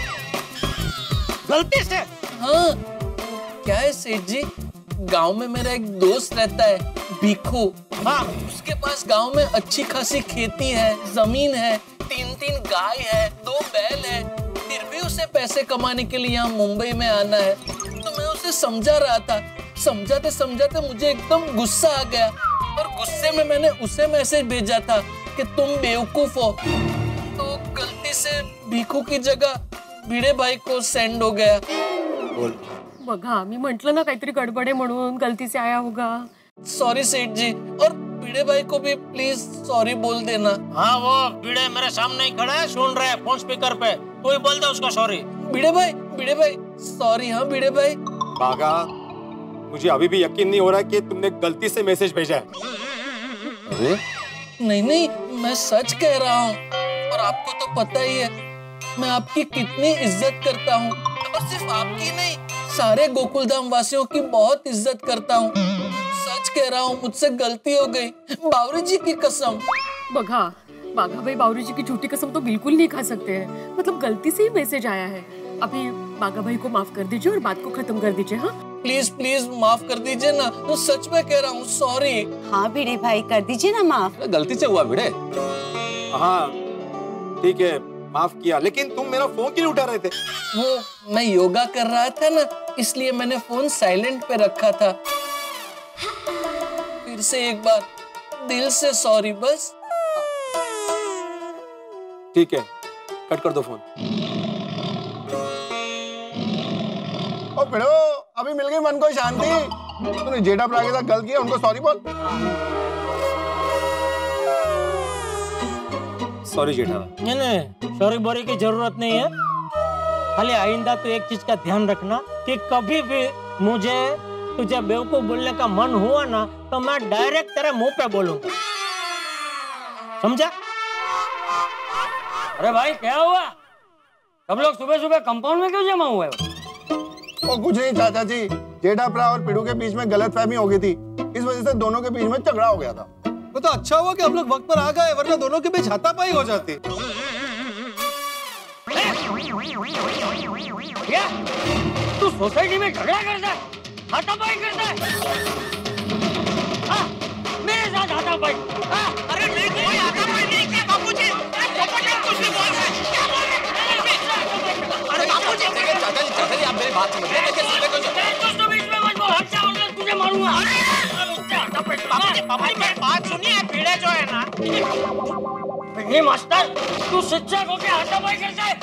गलती से? हाँ। क्या है सेठ जी, गांव में मेरा एक दोस्त रहता है भीखू। हाँ। उसके पास गांव में अच्छी खासी खेती है, जमीन है, 3 गाय है, 2 बैल है। फिर भी उसे पैसे कमाने के लिए यहाँ मुंबई में आना है। तो मैं उसे समझा रहा था, समझाते समझाते मुझे एकदम गुस्सा आ गया और गुस्से में मैंने उसे मैसेज भेजा था कि तुम बेवकूफ हो। तो गलती से भीखू की जगह भिड़े भाई को सेंड हो गया। बोल। बघा मी म्हंटल ना काहीतरी गडबड आहे म्हणून गलती से आया होगा। सॉरी सेठ जी, और भिड़े भाई को भी प्लीज सॉरी बोल देना। हाँ वो भिड़े मेरे सामने ही खड़ा है, सुन रहे हैं फोन स्पीकर पे, तू ही बोल दे उसको सॉरी। भिड़े भाई सॉरी। हाँ भिड़े भाई। बागा मुझे अभी भी यकीन नहीं हो रहा कि तुमने गलती से मैसेज भेजा है। अरे नहीं मैं सच कह रहा हूँ, और आपको तो पता ही है मैं आपकी कितनी इज्जत करता हूँ। और सिर्फ आपकी नहीं, सारे गोकुलधाम वासियों की बहुत इज्जत करता हूँ। सच कह रहा हूँ, मुझसे गलती हो गई, बावरी जी की कसम। बघा बाघा भाई बावरी जी की झूठी कसम तो बिल्कुल नहीं खा सकते हैं। मतलब गलती से ही मैसेज आया है। अभी बाघा भाई को माफ कर दीजिए और बात को खत्म कर दीजिए। हाँ प्लीज प्लीज माफ कर दीजिए ना, तो सच में कह रहा हूँ सॉरी। हाँ भिड़े भाई कर दीजिए ना माफ। गलती से हुआ भिड़े। हाँ ठीक है माफ किया, लेकिन तुम मेरा फोन क्यों उठा रहे थे? वो मैं योगा कर रहा था ना, इसलिए मैंने फोन साइलेंट पे रखा था। फिर से एक बार दिल से सॉरी बस। ठीक है कट कर दो फोन। ओ भिड़ो अभी मिल गई मन को शांति। तूने जेठा भरा के साथ गलत किया, उनको सॉरी बोल। सॉरी जेठा। नहीं सॉरी बोरी की जरूरत नहीं है। खाली आइंदा तो एक चीज का ध्यान रखना कि कभी भी मुझे तुझे बेवकूफ बोलने का मन हुआ ना तो मैं डायरेक्ट तेरे मुंह पे बोलूंगा, समझा? अरे भाई क्या हुआ? सब लोग सुबह सुबह कंपाउंड में क्यों जमा हुए हो? कुछ नहीं चाचा जी, जेठा भरा और पिड़ू के बीच में गलतफहमी हो गई थी, इस वजह से दोनों के बीच में झगड़ा हो गया था। वो तो अच्छा हुआ कि हम लोग वक्त पर आ गए, वरना दोनों के बीच हाथापाई हो जाती। क्या तू सोसाइटी में झगड़ा करता है, हाथापाई करता है? मेरे साथ हाथापाई? अरे नहीं कोई हाथापाई नहीं किया बाबूजी। कुछ नहीं बोल रहे, क्या बोल रहे? अरे बाबूजी चाचा जी आप मेरी बात समझिए। बीच में मत बोल, हट जा, तुझे मारूंगा। बाबूजी मेरी बात सुनिए, भिड़े जो है ना ये मास्टर तू शिक्षक होके हाथापाई करता है?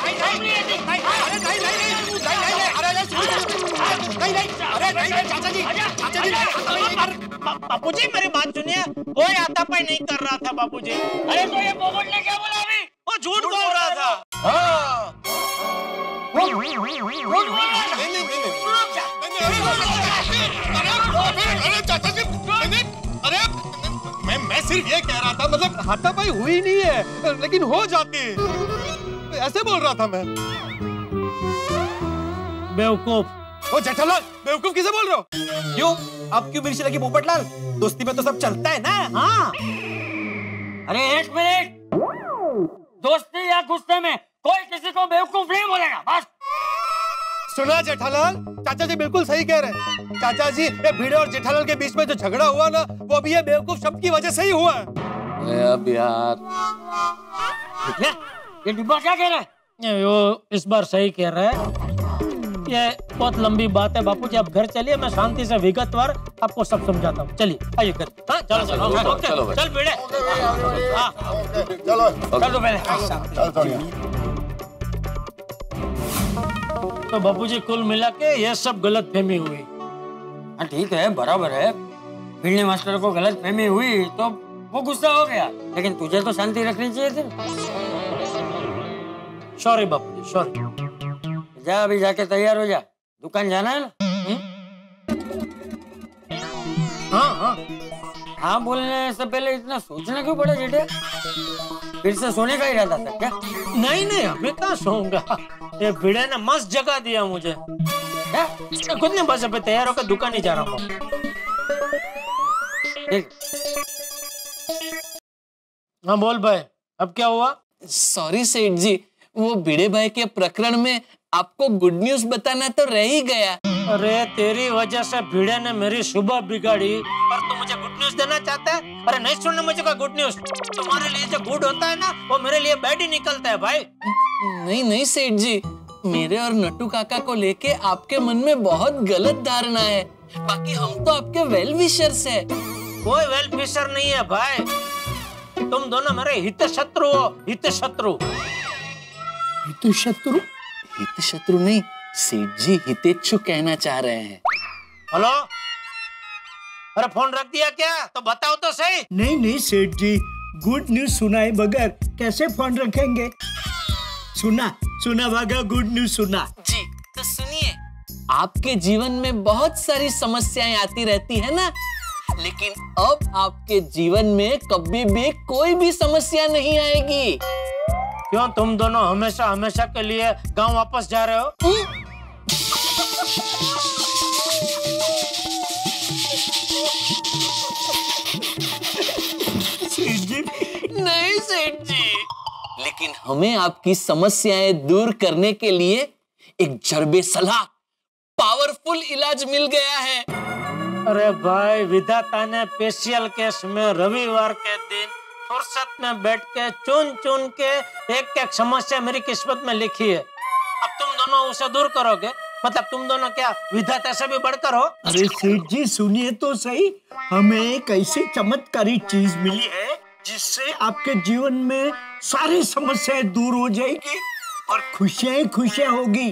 बाबूजी मेरी बात सुनिए, कोई हाथापाई नहीं कर रहा था बाबूजी। अरे तो ये पोपट ने क्या बोला अभी? वो झूठ बोल रहा था। हाँ झूठ बोल रहा था। अरे चाचा जी, अरे मैं सिर्फ ये कह रहा था, मतलब हाथापाई हुई नहीं है लेकिन हो जाती, ऐसे बोल रहा था मैं। बेवकूफ। ओ जेठालाल, बेवकूफ किसे बोल रहे हो? क्यों? आप क्यों मिर्ची लगी पोपटलाल? दोस्ती में तो सब चलता है ना। हाँ। अरे एक मिनट, दोस्ती या गुस्से में कोई किसी को बेवकूफ नहीं बोलेगा, बस। सुना जेठालाल, चाचा जी बिल्कुल सही कह रहे हैं। चाचा जी, ये भिड़े और जेठालाल के बीच में जो झगड़ा हुआ ना, वो भी ये बेवकूफ शब्द की वजह से ही हुआ है। अब यार ये डिब्बा क्या कह रहा है? वो इस बार सही कह रहा है। ये बहुत लंबी बात है बापूजी, आप घर चलिए, मैं शांति से विगतवार आपको सब समझाता हूँ। चलिए आइए घर। हाँ, चलो चलो चल भिड़े। चलो पहले। तो बापूजी कुल मिला के ये सब गलत फहमी हुई। हाँ ठीक है, बराबर है। भिड़ने मास्टर को गलत फहमी हुई तो वो गुस्सा हो गया, लेकिन तुझे तो शांति रखनी चाहिए थी। Sorry Bapuji, sorry. जा अभी जाके तैयार हो जा, दुकान जाना है ना? हाँ। हाँ बोलने से पहले इतना सोचना क्यों पड़ा जेठे? फिर से सोने का इरादा था क्या? नहीं, अभी कहाँ सोऊंगा। ये भिड़े ने मस्त जगह दिया मुझे। खुद ने बस अभी तैयार होकर दुकान ही जा रहा हूँ। हाँ बोल भाई, अब क्या हुआ? सॉरी सेठ जी, वो भिड़े भाई के प्रकरण में आपको गुड न्यूज बताना तो रह ही गया। अरे तेरी वजह से भिड़े ने मेरी सुबह बिगाड़ी, और तू मुझे गुड न्यूज देना चाहता है? अरे नहीं सुनना मुझे कोई गुड न्यूज। तुम्हारे लिए जो गुड होता है ना, वो मेरे लिए बैड ही निकलता है भाई। नहीं सेठ जी, मेरे और नट्टू काका को लेके आपके मन में बहुत गलत धारणा है। बाकी हम तो आपके वेल विशर्स हैं। कोई वेल विशर नहीं है भाई, तुम दोनों मेरे हित शत्रु हो, हित शत्रु। हित शत्रु? हित शत्रु नहीं सेठ जी, हितेच्छु कहना चाह रहे हैं। हेलो, अरे फोन रख दिया क्या? तो बताओ तो सही। नहीं सेठ जी, गुड न्यूज सुनाए बगैर कैसे फोन रखेंगे? सुना भागा, गुड न्यूज सुना जी। तो सुनिए, आपके जीवन में बहुत सारी समस्याएं आती रहती है ना, लेकिन अब आपके जीवन में कभी भी कोई भी समस्या नहीं आएगी। क्यों तुम दोनों हमेशा के लिए गांव वापस जा रहे हो? नहीं सेठ जी, लेकिन हमें आपकी समस्याएं दूर करने के लिए एक जरबे सलाह, पावरफुल इलाज मिल गया है। अरे भाई, विधाता ने स्पेशल केस में रविवार के दिन फुर्सत में बैठ के चुन के एक समस्या मेरी किस्मत में लिखी है। अब तुम दोनों उसे दूर करोगे? मतलब तुम दोनों क्या विधाता से भी बढ़कर हो? अरे सेठ जी सुनिए तो सही, हमें एक ऐसी चमत्कारी चीज मिली है जिससे आपके जीवन में सारी समस्याएं दूर हो जाएगी और खुशियां होगी।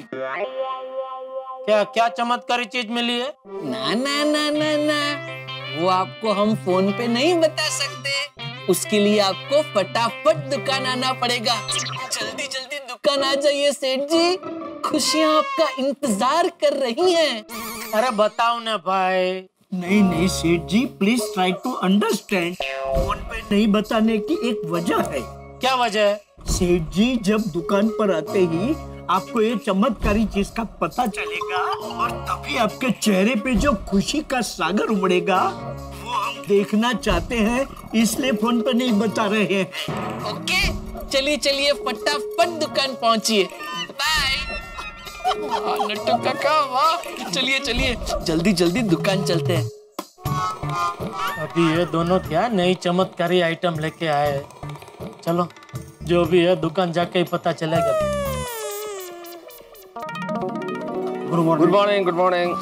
क्या चमत्कारी चीज मिली है? ना, वो आपको हम फोन पे नहीं बता सकते। उसके लिए आपको फटाफट दुकान आना पड़ेगा। जल्दी दुकान आ जाइए सेठ जी, खुशियां आपका इंतजार कर रही हैं। अरे बताओ ना भाई। नहीं Seth ji, please try to understand. Phone पे नहीं बताने की एक वजह है। क्या वजह है? सेठ जी, जब दुकान पर आते ही आपको ये चमत्कारी चीज का पता चलेगा और तभी आपके चेहरे पे जो खुशी का सागर उमड़ेगा वो हम देखना चाहते हैं, इसलिए फोन पे नहीं बता रहे हैं। ओके, चलिए फटाफट दुकान पहुंचिए। बाय। नट्टू काका वाह, चलिए जल्दी दुकान चलते हैं। अभी ये दोनों क्या नई चमत्कारी आइटम लेके आए। चलो, जो भी है दुकान जाके ही पता चलेगा। Good morning.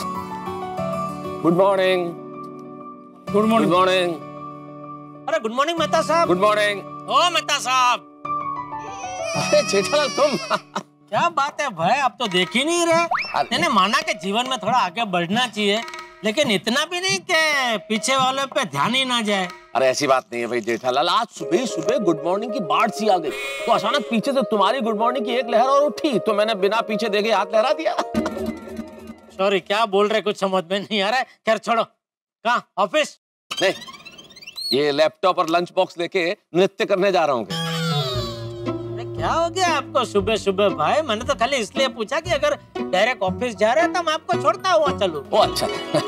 अरे गुड मॉर्निंग मेहता साहब। Good morning. ओ मेहता साहब। अरे जेठालाल तुम। क्या बात है भाई, आप तो देख ही नहीं रहे। मैंने माना कि जीवन में थोड़ा आगे बढ़ना चाहिए, लेकिन इतना भी नहीं कि पीछे वाले पे ध्यान ही ना जाए। अरे ऐसी बात नहीं है भाई जेठालाल, आज सुबह गुड मॉर्निंग की बाढ़ सी आ गई, तो अचानक पीछे से तुम्हारी गुड मॉर्निंग की एक लहर और उठी, तो मैंने बिना पीछे देखे हाथ लहरा दिया। सॉरी क्या बोल रहे कुछ समझ में नहीं आ रहा है। खैर छोड़ो, कहाँ ऑफिस? नहीं, ये लैपटॉप और लंच बॉक्स लेके नृत्य करने जा रहा हूँ। क्या हो गया आपको सुबह सुबह भाई? मैंने तो खाली इसलिए पूछा कि अगर डायरेक्ट ऑफिस जा रहे हैं तो मैं आपको छोड़ता हुआ चलूं। ओ अच्छा।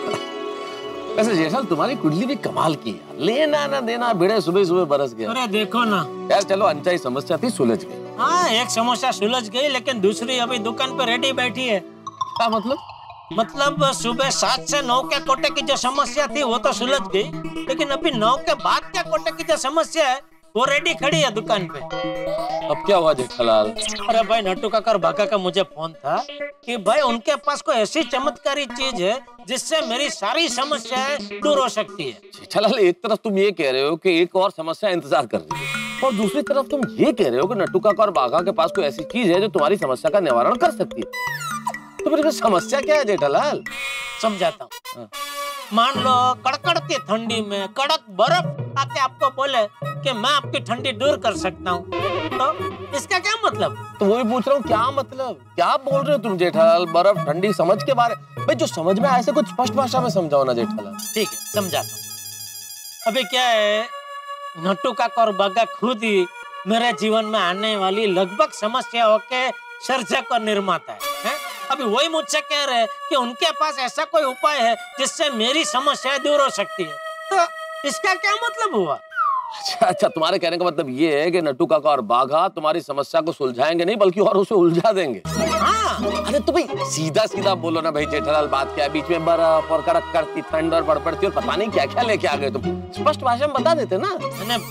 वैसे जेठालाल तुम्हारी कुंडली भी कमाल की है, लेना ना देना भिड़े सुबह सुबह बरस गया। अरे देखो ना यार, चलो अनचाही समस्या थी, सुलझ गई। हाँ, एक समस्या सुलझ गई, लेकिन दूसरी अभी दुकान पे रेडी बैठी है। क्या मतलब? मतलब सुबह 7 से 9 के कोटे की जो समस्या थी वो तो सुलझ गई, लेकिन अभी 9 के बाद के कोटे की जो समस्या है वो रेडी खड़ी है दुकान पे। अब क्या हुआ जेठालाल? अरे भाई, नट्टू काका और भागा का मुझे फोन था कि भाई उनके पास कोई ऐसी चमत्कारी चीज है जिससे मेरी सारी समस्याएं दूर हो सकती है। जेठालाल, एक तरफ तुम ये कह रहे हो कि एक और समस्या इंतजार कर रही है, और दूसरी तरफ तुम ये कह रहे हो कि नट्टू काका और बाघा के पास कोई ऐसी चीज है जो तुम्हारी समस्या का निवारण कर सकती है। तो फिर समस्या क्या है जेठालाल? समझाता हूँ। मान लो कड़कड़ती ठंडी में कड़क बर्फ आके आपको बोले कि मैं आपकी ठंडी दूर कर सकता हूँ, तो इसका क्या मतलब? तो वही पूछ रहा हूँ, क्या मतलब? क्या बोल रहे हो तुम जेठालाल? बर्फ ठंडी समझ के बारे भाई, जो समझ में आए ऐसे कुछ स्पष्ट भाषा में समझाओ ना जेठालाल। ठीक है, समझाता हूँ। अभी क्या है, नट्टू काका और बाघा खुद ही मेरे जीवन में आने वाली लगभग समस्याओं के सर्जक और निर्माता है? अभी वही मुझसे कह रहे हैं कि उनके पास ऐसा कोई उपाय है जिससे मेरी समस्या दूर हो सकती है, तो इसका क्या मतलब हुआ? अच्छा, तुम्हारे कहने का मतलब ये है कि नट्टू काका और बाघा तुम्हारी समस्या को सुलझाएंगे नहीं बल्कि और उसे उलझा देंगे। हाँ। अरे तो भाई सीधा सीधा बोलो ना भाई जेठालाल, बात क्या है? बीच में बर्फ और कड़क करती ठंड और बड़बड़ती और पता नहीं क्या क्या लेके आ गए तुम। स्पष्ट भाषा में बता देते ना।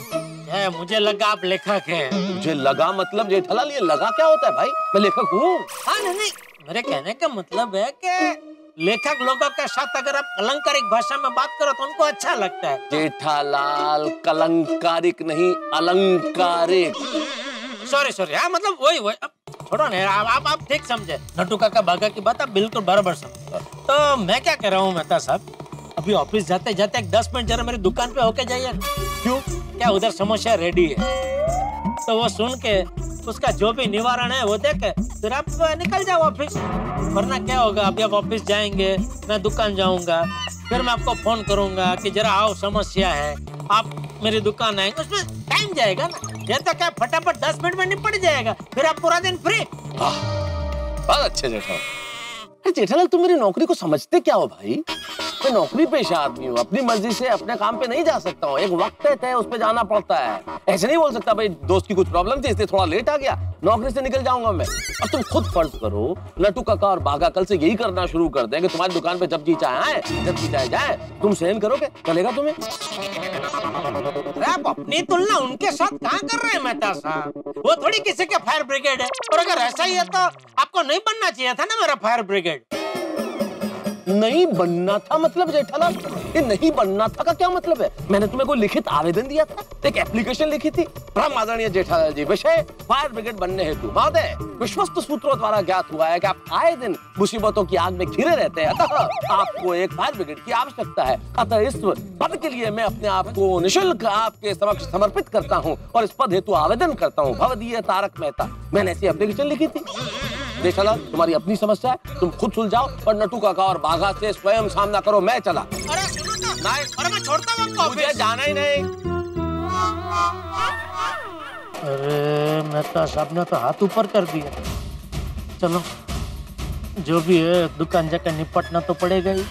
मुझे लगा आप लेखक हैं। मुझे लगा मतलब जेठालाल, ये लगा क्या होता है भाई? मैं लेखक हूँ। हाँ नहीं, मेरे कहने का मतलब है कि लेखक लोगों के साथ अगर आप अलंकारिक भाषा में बात करो तो उनको अच्छा लगता है। जेठालाल, कलंकारिक नहीं अलंकारिक। सॉरी, हाँ मतलब वही छोड़ो ना, आप ठीक समझे। नट्टू काका बाघा की बात आप बिल्कुल बराबर समझे। तो मैं क्या कह रहा हूँ मेहता साहब, अभी ऑफिस जाते जाते 10 मिनट जरा मेरी दुकान पे होके जाइए। क्यों? क्या उधर समस्या रेडी है, तो वो सुन के उसका जो भी निवारण है वो देख के फिर आप निकल जाओ ऑफिस। वरना क्या होगा, अभी आप ऑफिस जाएंगे, मैं दुकान जाऊंगा, फिर मैं आपको फोन करूंगा कि जरा आओ समस्या है, आप मेरी दुकान आएंगे, उसमें टाइम जाएगा ना। ये तो क्या फटाफट 10 मिनट में निपट जाएगा, फिर आप पूरा दिन फ्री। बहुत अच्छे जेठालाल। जेठालाल, तुम मेरी नौकरी को समझते क्या हो भाई? मैं नौकरी पेशा आदमी हूँ, अपनी मर्जी से अपने काम पे नहीं जा सकता हूँ। एक वक्त है उस पे जाना पड़ता है। ऐसे नहीं बोल सकता भाई दोस्त की कुछ प्रॉब्लम थी इसलिए थोड़ा लेट आ गया, नौकरी से निकल जाऊंगा मैं। अब तुम खुद फर्ज करो, नट्टू काका और बाघा कल से यही करना शुरू कर दें कि तुम्हारी दुकान पे जब जी चाहे आए, जब जी चाहे जाए, तुम सहन करोगे? चलेगा तुम्हें? आप अपनी तुलना उनके साथ कहाँ कर रहे हैं मेहता साहब? वो थोड़ी किसी के फायर ब्रिगेड है, और अगर ऐसा ही है तो आपको नहीं बनना चाहिए था ना मेरा फायर ब्रिगेड। नहीं बनना था मतलब जेठालाल? ये नहीं बनना था का क्या मतलब है? मैंने तुम्हें कोई लिखित आवेदन दिया था, एक एप्लीकेशन लिखी थी। परम आदरणीय जेठालाल जी, विषय फायर ब्रिगेड बनने हेतु महोदय विश्वस्त सूत्रों द्वारा ज्ञात हुआ है कि आप आए दिन मुसीबतों की आग में घिरे रहते हैं, अतः आपको एक फायर ब्रिगेड की आवश्यकता है। अतः इस पद के लिए मैं अपने आप को निःशुल्क आपके समक्ष समर्पित करता हूँ और इस पद हेतु आवेदन करता हूँ। भवदीय तारक मेहता। मैंने ऐसी एप्लीकेशन लिखी थी। जेठालाल, तुम्हारी अपनी समस्या है, तुम खुद सुलझाओ और नट्टू काका और बाघा से स्वयं सामना करो। मैं चला। अरे सुनो तो, अरे मैं छोड़ता हूँ आपको, मुझे जाना ही नहीं। अरे मेहता साहब ने तो हाथ ऊपर कर दिया। चलो जो भी है दुकान जाकर निपटना तो पड़ेगा ही।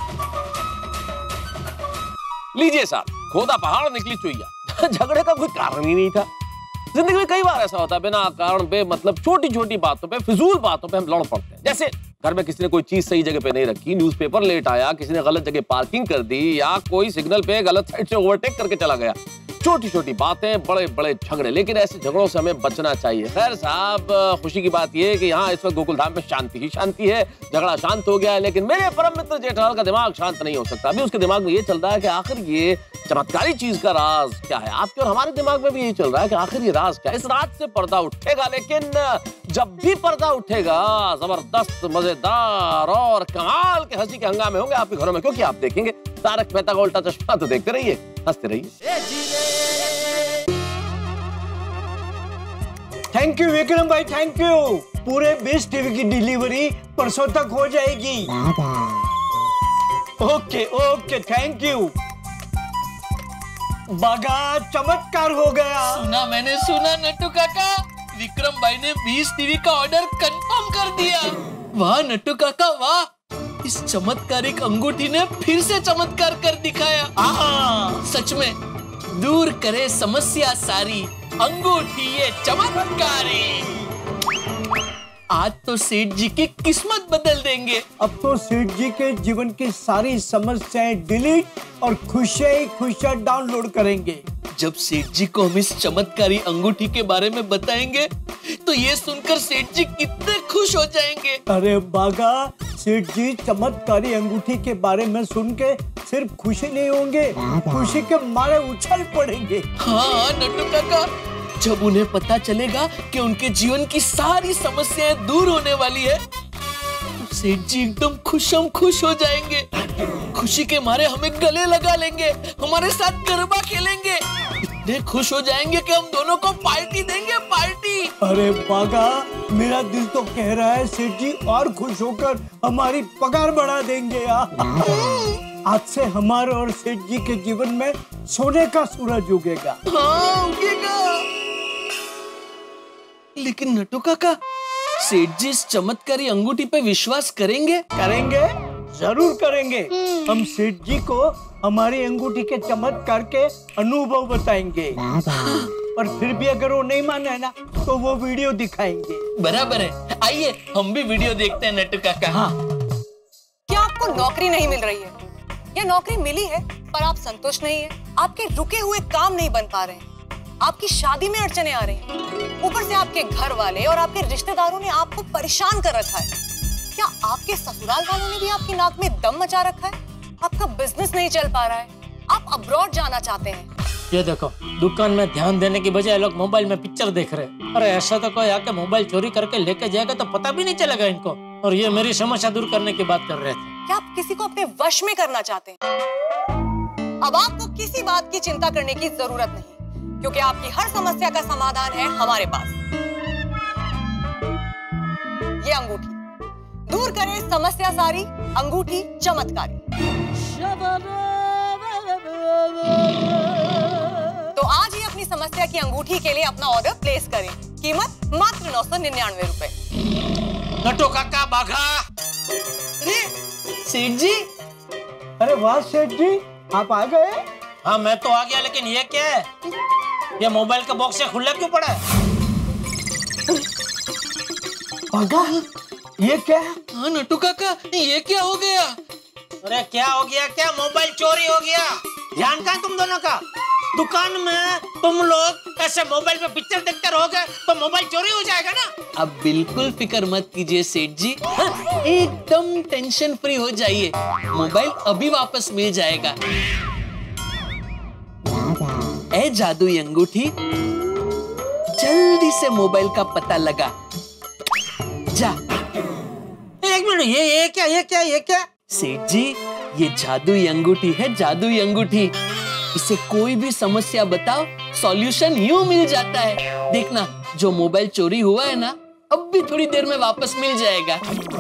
लीजिए साहब, खोदा पहाड़ निकली चुईया। झगड़े का कोई कारण ही नहीं था। जिंदगी में कई बार ऐसा होता है, बिना कारण पे मतलब छोटी छोटी बातों पे, फिजूल बातों पे हम लड़ पड़ते हैं। जैसे घर में किसी ने कोई चीज सही जगह पे नहीं रखी, न्यूज़पेपर लेट आया, किसी ने गलत जगह पार्किंग कर दी, या कोई सिग्नल पे गलत साइड से ओवरटेक करके चला गया। छोटी छोटी बातें, बड़े बड़े झगड़े, लेकिन ऐसे झगड़ों से हमें बचना चाहिए। खैर साहब, खुशी की बात यह है कि यहाँ इस वक्त गोकुल धाम में शांति ही शांति है। झगड़ा शांत हो गया है, लेकिन मेरे परम मित्र जेठालाल का दिमाग शांत नहीं हो सकता। अभी उसके दिमाग में ये चल रहा है कि आखिर ये चमत्कारी चीज का राज क्या है। आपके और हमारे दिमाग में भी यही चल रहा है कि आखिर ये राज क्या है। इस राज से पर्दा उठेगा, लेकिन जब भी पर्दा उठेगा जबरदस्त, मजेदार और कमाल के हंसी के हंगामे होंगे आपके घरों में, क्योंकि आप देखेंगे तारक मेहता का उल्टा चश्मा। तो देखते रहिए, हंसते रहिए। थैंक यू विक्रम भाई, थैंक यू। पूरे 20 टीवी की डिलीवरी परसों तक हो जाएगी। Okay okay, thank you. Bagha, चमत्कार हो गया। मैंने सुना नट्टू काका, विक्रम भाई ने 20 टीवी का ऑर्डर कंफर्म कर दिया। वाह नट्टू काका वाह, इस चमत्कारिक अंगूठी ने फिर से चमत्कार कर दिखाया। सच में दूर करे समस्या सारी, अंगूठी ये चमत्कारी। आज तो सेठ जी की किस्मत बदल देंगे। अब तो सेठ जी के जीवन की सारी समस्याएं डिलीट और खुशियां ही खुशियां डाउनलोड करेंगे। जब सेठ जी को हम इस चमत्कारी अंगूठी के बारे में बताएंगे तो ये सुनकर सेठ जी कितने खुश हो जाएंगे। अरे बागा, सेठ जी चमत्कारी अंगूठी के बारे में सुन के सिर्फ खुशी नहीं होंगे, खुशी के मारे उछल पड़ेंगे। हाँ नट्टू काका, जब उन्हें पता चलेगा कि उनके जीवन की सारी समस्याएं दूर होने वाली है तो सेठ जी एकदम खुशम खुश हो जाएंगे। खुशी के मारे हमें गले लगा लेंगे, हमारे साथ गरबा खेलेंगे, इतने खुश हो जाएंगे कि हम दोनों को पार्टी देंगे, पार्टी। अरे बागा, मेरा दिल तो कह रहा है सेठ जी और खुश होकर हमारी पगार बढ़ा देंगे। आज से हमारे और सेठ जी के जीवन में सोने का सूरज उगेगा। हाँ उगेगा। लेकिन नट्टू काका, सेठ जी इस चमत्कारी अंगूठी पे विश्वास करेंगे? करेंगे, जरूर करेंगे। हम सेठ जी को हमारी अंगूठी के चमत्कार के अनुभव बताएंगे। पर फिर भी अगर वो नहीं माने ना तो वो वीडियो दिखाएंगे। बराबर है, आइए हम भी वीडियो देखते हैं नट्टू काका। हाँ। क्या आपको नौकरी नहीं मिल रही है या नौकरी मिली है पर आप संतुष्ट नहीं है? आपके रुके हुए काम नहीं बन पा रहे हैं, आपकी शादी में अड़चने आ रही हैं, ऊपर से आपके घर वाले और आपके रिश्तेदारों ने आपको परेशान कर रखा है। क्या आपके ससुराल वालों ने भी आपकी नाक में दम मचा रखा है? आपका बिजनेस नहीं चल पा रहा है, आप अब्रॉड जाना चाहते हैं। ये देखो, दुकान में ध्यान देने की बजाय लोग मोबाइल में पिक्चर देख रहे हैं। अरे ऐसा तो कोई आके मोबाइल चोरी करके लेके जाएगा तो पता भी नहीं चलेगा इनको। और ये मेरी समस्या दूर करने की बात कर रहे थे। क्या आप किसी को अपने वश में करना चाहते हैं? अब आपको किसी बात की चिंता करने की जरूरत नहीं, क्योंकि आपकी हर समस्या का समाधान है हमारे पास। ये अंगूठी दूर करे समस्या सारी, अंगूठी चमत्कारी। तो आज ही अपनी समस्या की अंगूठी के लिए अपना ऑर्डर प्लेस करें। कीमत मात्र 999 रुपए। नट्टू काका, बाघा। सेठ जी। अरे वाह सेठ जी, आप आ गए? हाँ मैं तो आ गया, लेकिन ये क्या है? ये मोबाइल का बॉक्स खुला क्यों पड़ा है? बाघा, ये क्या है? हाँ नट्टू काका, ये क्या हो गया? अरे क्या हो गया? क्या मोबाइल चोरी हो गया? ध्यान कहाँ तुम दोनों का? दुकान में तुम लोग ऐसे मोबाइल पे पिक्चर देखते रहोगे तो मोबाइल चोरी हो जाएगा ना। अब बिल्कुल फिक्र मत कीजिए सेठ जी, एकदम टेंशन फ्री हो जाइए, मोबाइल अभी वापस मिल जाएगा। ए जादुई अंगूठी, जल्दी से मोबाइल का पता लगा जा। एक मिनट, ये क्या? ये क्या? ये क्या? सेठ जी, ये जादुई अंगूठी है, जादुई अंगूठी। इसे कोई भी समस्या बताओ, सॉल्यूशन यूं मिल जाता है। देखना, जो मोबाइल चोरी हुआ है ना, अब भी थोड़ी देर में वापस मिल जाएगा।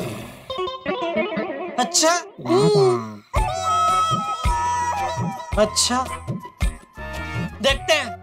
अच्छा अच्छा, देखते हैं।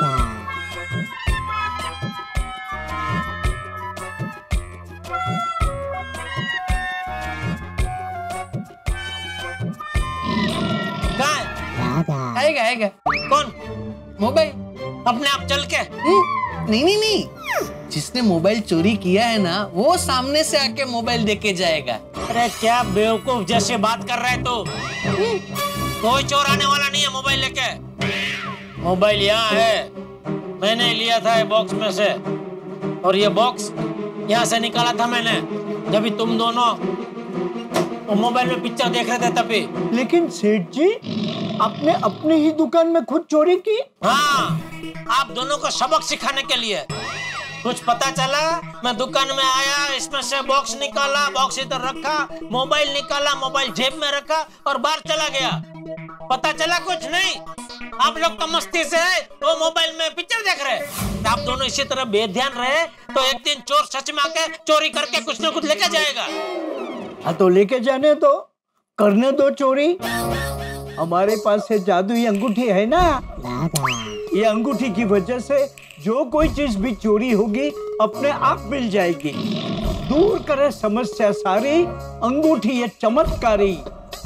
कहाँ है? आएगा आएगा। कौन? मोबाइल अपने आप चल के? नहीं नहीं नहीं, जिसने मोबाइल चोरी किया है ना, वो सामने से आके मोबाइल देके जाएगा। अरे क्या बेवकूफ जैसे बात कर रहे तू? कोई चोर आने वाला नहीं है मोबाइल लेके। मोबाइल यहाँ है, मैंने लिया था ये बॉक्स में से, और ये बॉक्स यहाँ से निकाला था मैंने जब तुम दोनों मोबाइल में पिक्चर देख रहे थे तभी। लेकिन सेठ जी, आपने अपनी ही दुकान में खुद चोरी की? हाँ, आप दोनों को सबक सिखाने के लिए। कुछ पता चला, मैं दुकान में आया, इसमें से बॉक्स निकाला, बॉक्स इधर रखा, मोबाइल निकाला, मोबाइल जेब में रखा और बाहर चला गया। पता चला कुछ नहीं? आप लोग तो मस्ती से वो मोबाइल में पिक्चर देख रहे हैं। आप दोनों इसी तरह बेध्यान रहे तो एक दिन चोर सच में आके चोरी करके कुछ न कुछ लेके जाएगा। हाँ तो लेके जाने दो, करने दो चोरी। हमारे पास से जादुई अंगूठी है ना, ये अंगूठी की वजह से जो कोई चीज भी चोरी होगी अपने आप मिल जाएगी। दूर करे समस्या सारी, अंगूठी ये चमत्कारी।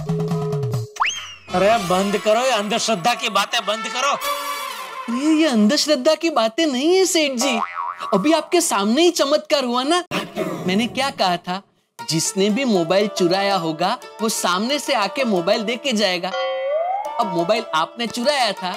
अरे बंद करो ये अंधश्रद्धा की बातें, बंद करो। अरे ये अंधश्रद्धा की बातें नहीं है सेठ जी, अभी आपके सामने ही चमत्कार हुआ ना। मैंने क्या कहा था, जिसने भी मोबाइल चुराया होगा वो सामने से आके मोबाइल दे के जाएगा। अब मोबाइल आपने चुराया था,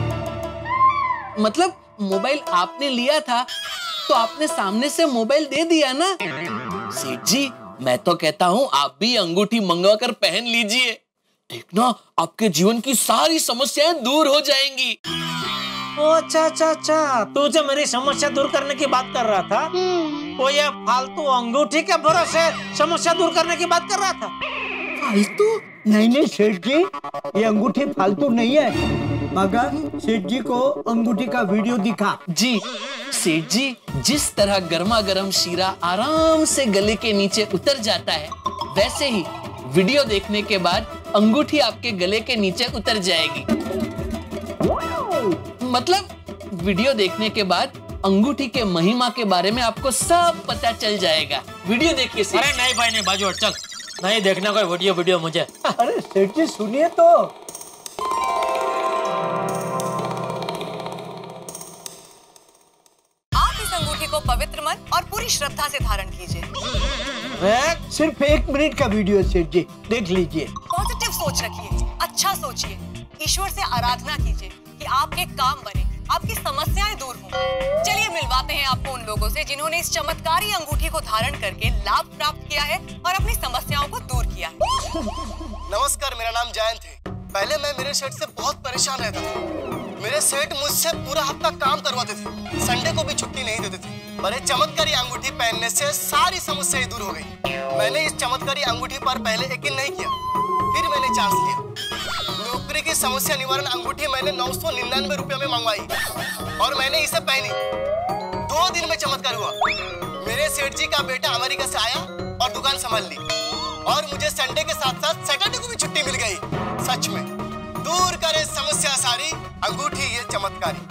मतलब मोबाइल आपने लिया था, तो आपने सामने से मोबाइल दे दिया ना। सेठ जी मैं तो कहता हूँ आप भी अंगूठी मंगवा कर पहन लीजिए, देखना आपके जीवन की सारी समस्याएं दूर हो जाएंगी। अच्छा अच्छा अच्छा, तू जो मेरी समस्या दूर करने की बात कर रहा था, वो ये फालतू अंगूठी के भरोसे समस्या दूर करने की बात कर रहा था। फालतू? नहीं सेठ जी, ये अंगूठी फालतू नहीं है। मगर सेठ जी को अंगूठी का वीडियो दिखा। जी सेठ जी, जिस तरह गर्मा गर्म शीरा आराम से गले के नीचे उतर जाता है, वैसे ही वीडियो देखने के बाद अंगूठी आपके गले के नीचे उतर जाएगी। मतलब वीडियो देखने के बाद अंगूठी के महिमा के बारे में आपको सब पता चल जाएगा। वीडियो देखिए। अरे नहीं भाई नहीं, बाजू हट, चल, नहीं देखना कोई वीडियो मुझे। अरे सेठ जी सुनिए तो। आप इस अंगूठी को पवित्र मन और पूरी श्रद्धा से धारण कीजिए। सिर्फ 1 मिनट का वीडियो सेठ जी, देख लीजिए। पॉजिटिव सोच रखिए, अच्छा सोचिए, ईश्वर से आराधना कीजिए कि आपके काम बने, आपकी समस्याएं दूर हों। चलिए मिलवाते हैं आपको उन लोगों से जिन्होंने इस चमत्कारी अंगूठी को धारण करके लाभ प्राप्त किया है और अपनी समस्याओं को दूर किया है। नमस्कार, मेरा नाम जयंत है। पहले मैं मेरे सेठ से बहुत परेशान रहता था। मेरे सेठ मुझसे पूरा हफ्ता काम करवाते थे, संडे को भी छुट्टी नहीं देते थे। पर ये चमत्कारी अंगूठी पहनने से सारी समस्याएं दूर हो गई। मैंने इस चमत्कारी अंगूठी पर पहले यकीन नहीं किया, फिर मैंने चांस लिया। नौकरी की समस्या निवारण अंगूठी मैंने 999 रुपए में मंगवाई और मैंने इसे पहनी। 2 दिन में चमत्कार हुआ। मेरे सेठ जी का बेटा अमेरिका से आया और दुकान संभाल ली और मुझे संडे के साथ साथ सैटरडे को भी छुट्टी मिल गई। सच में दूर करे समस्या सारी, अंगूठी ये चमत्कारी।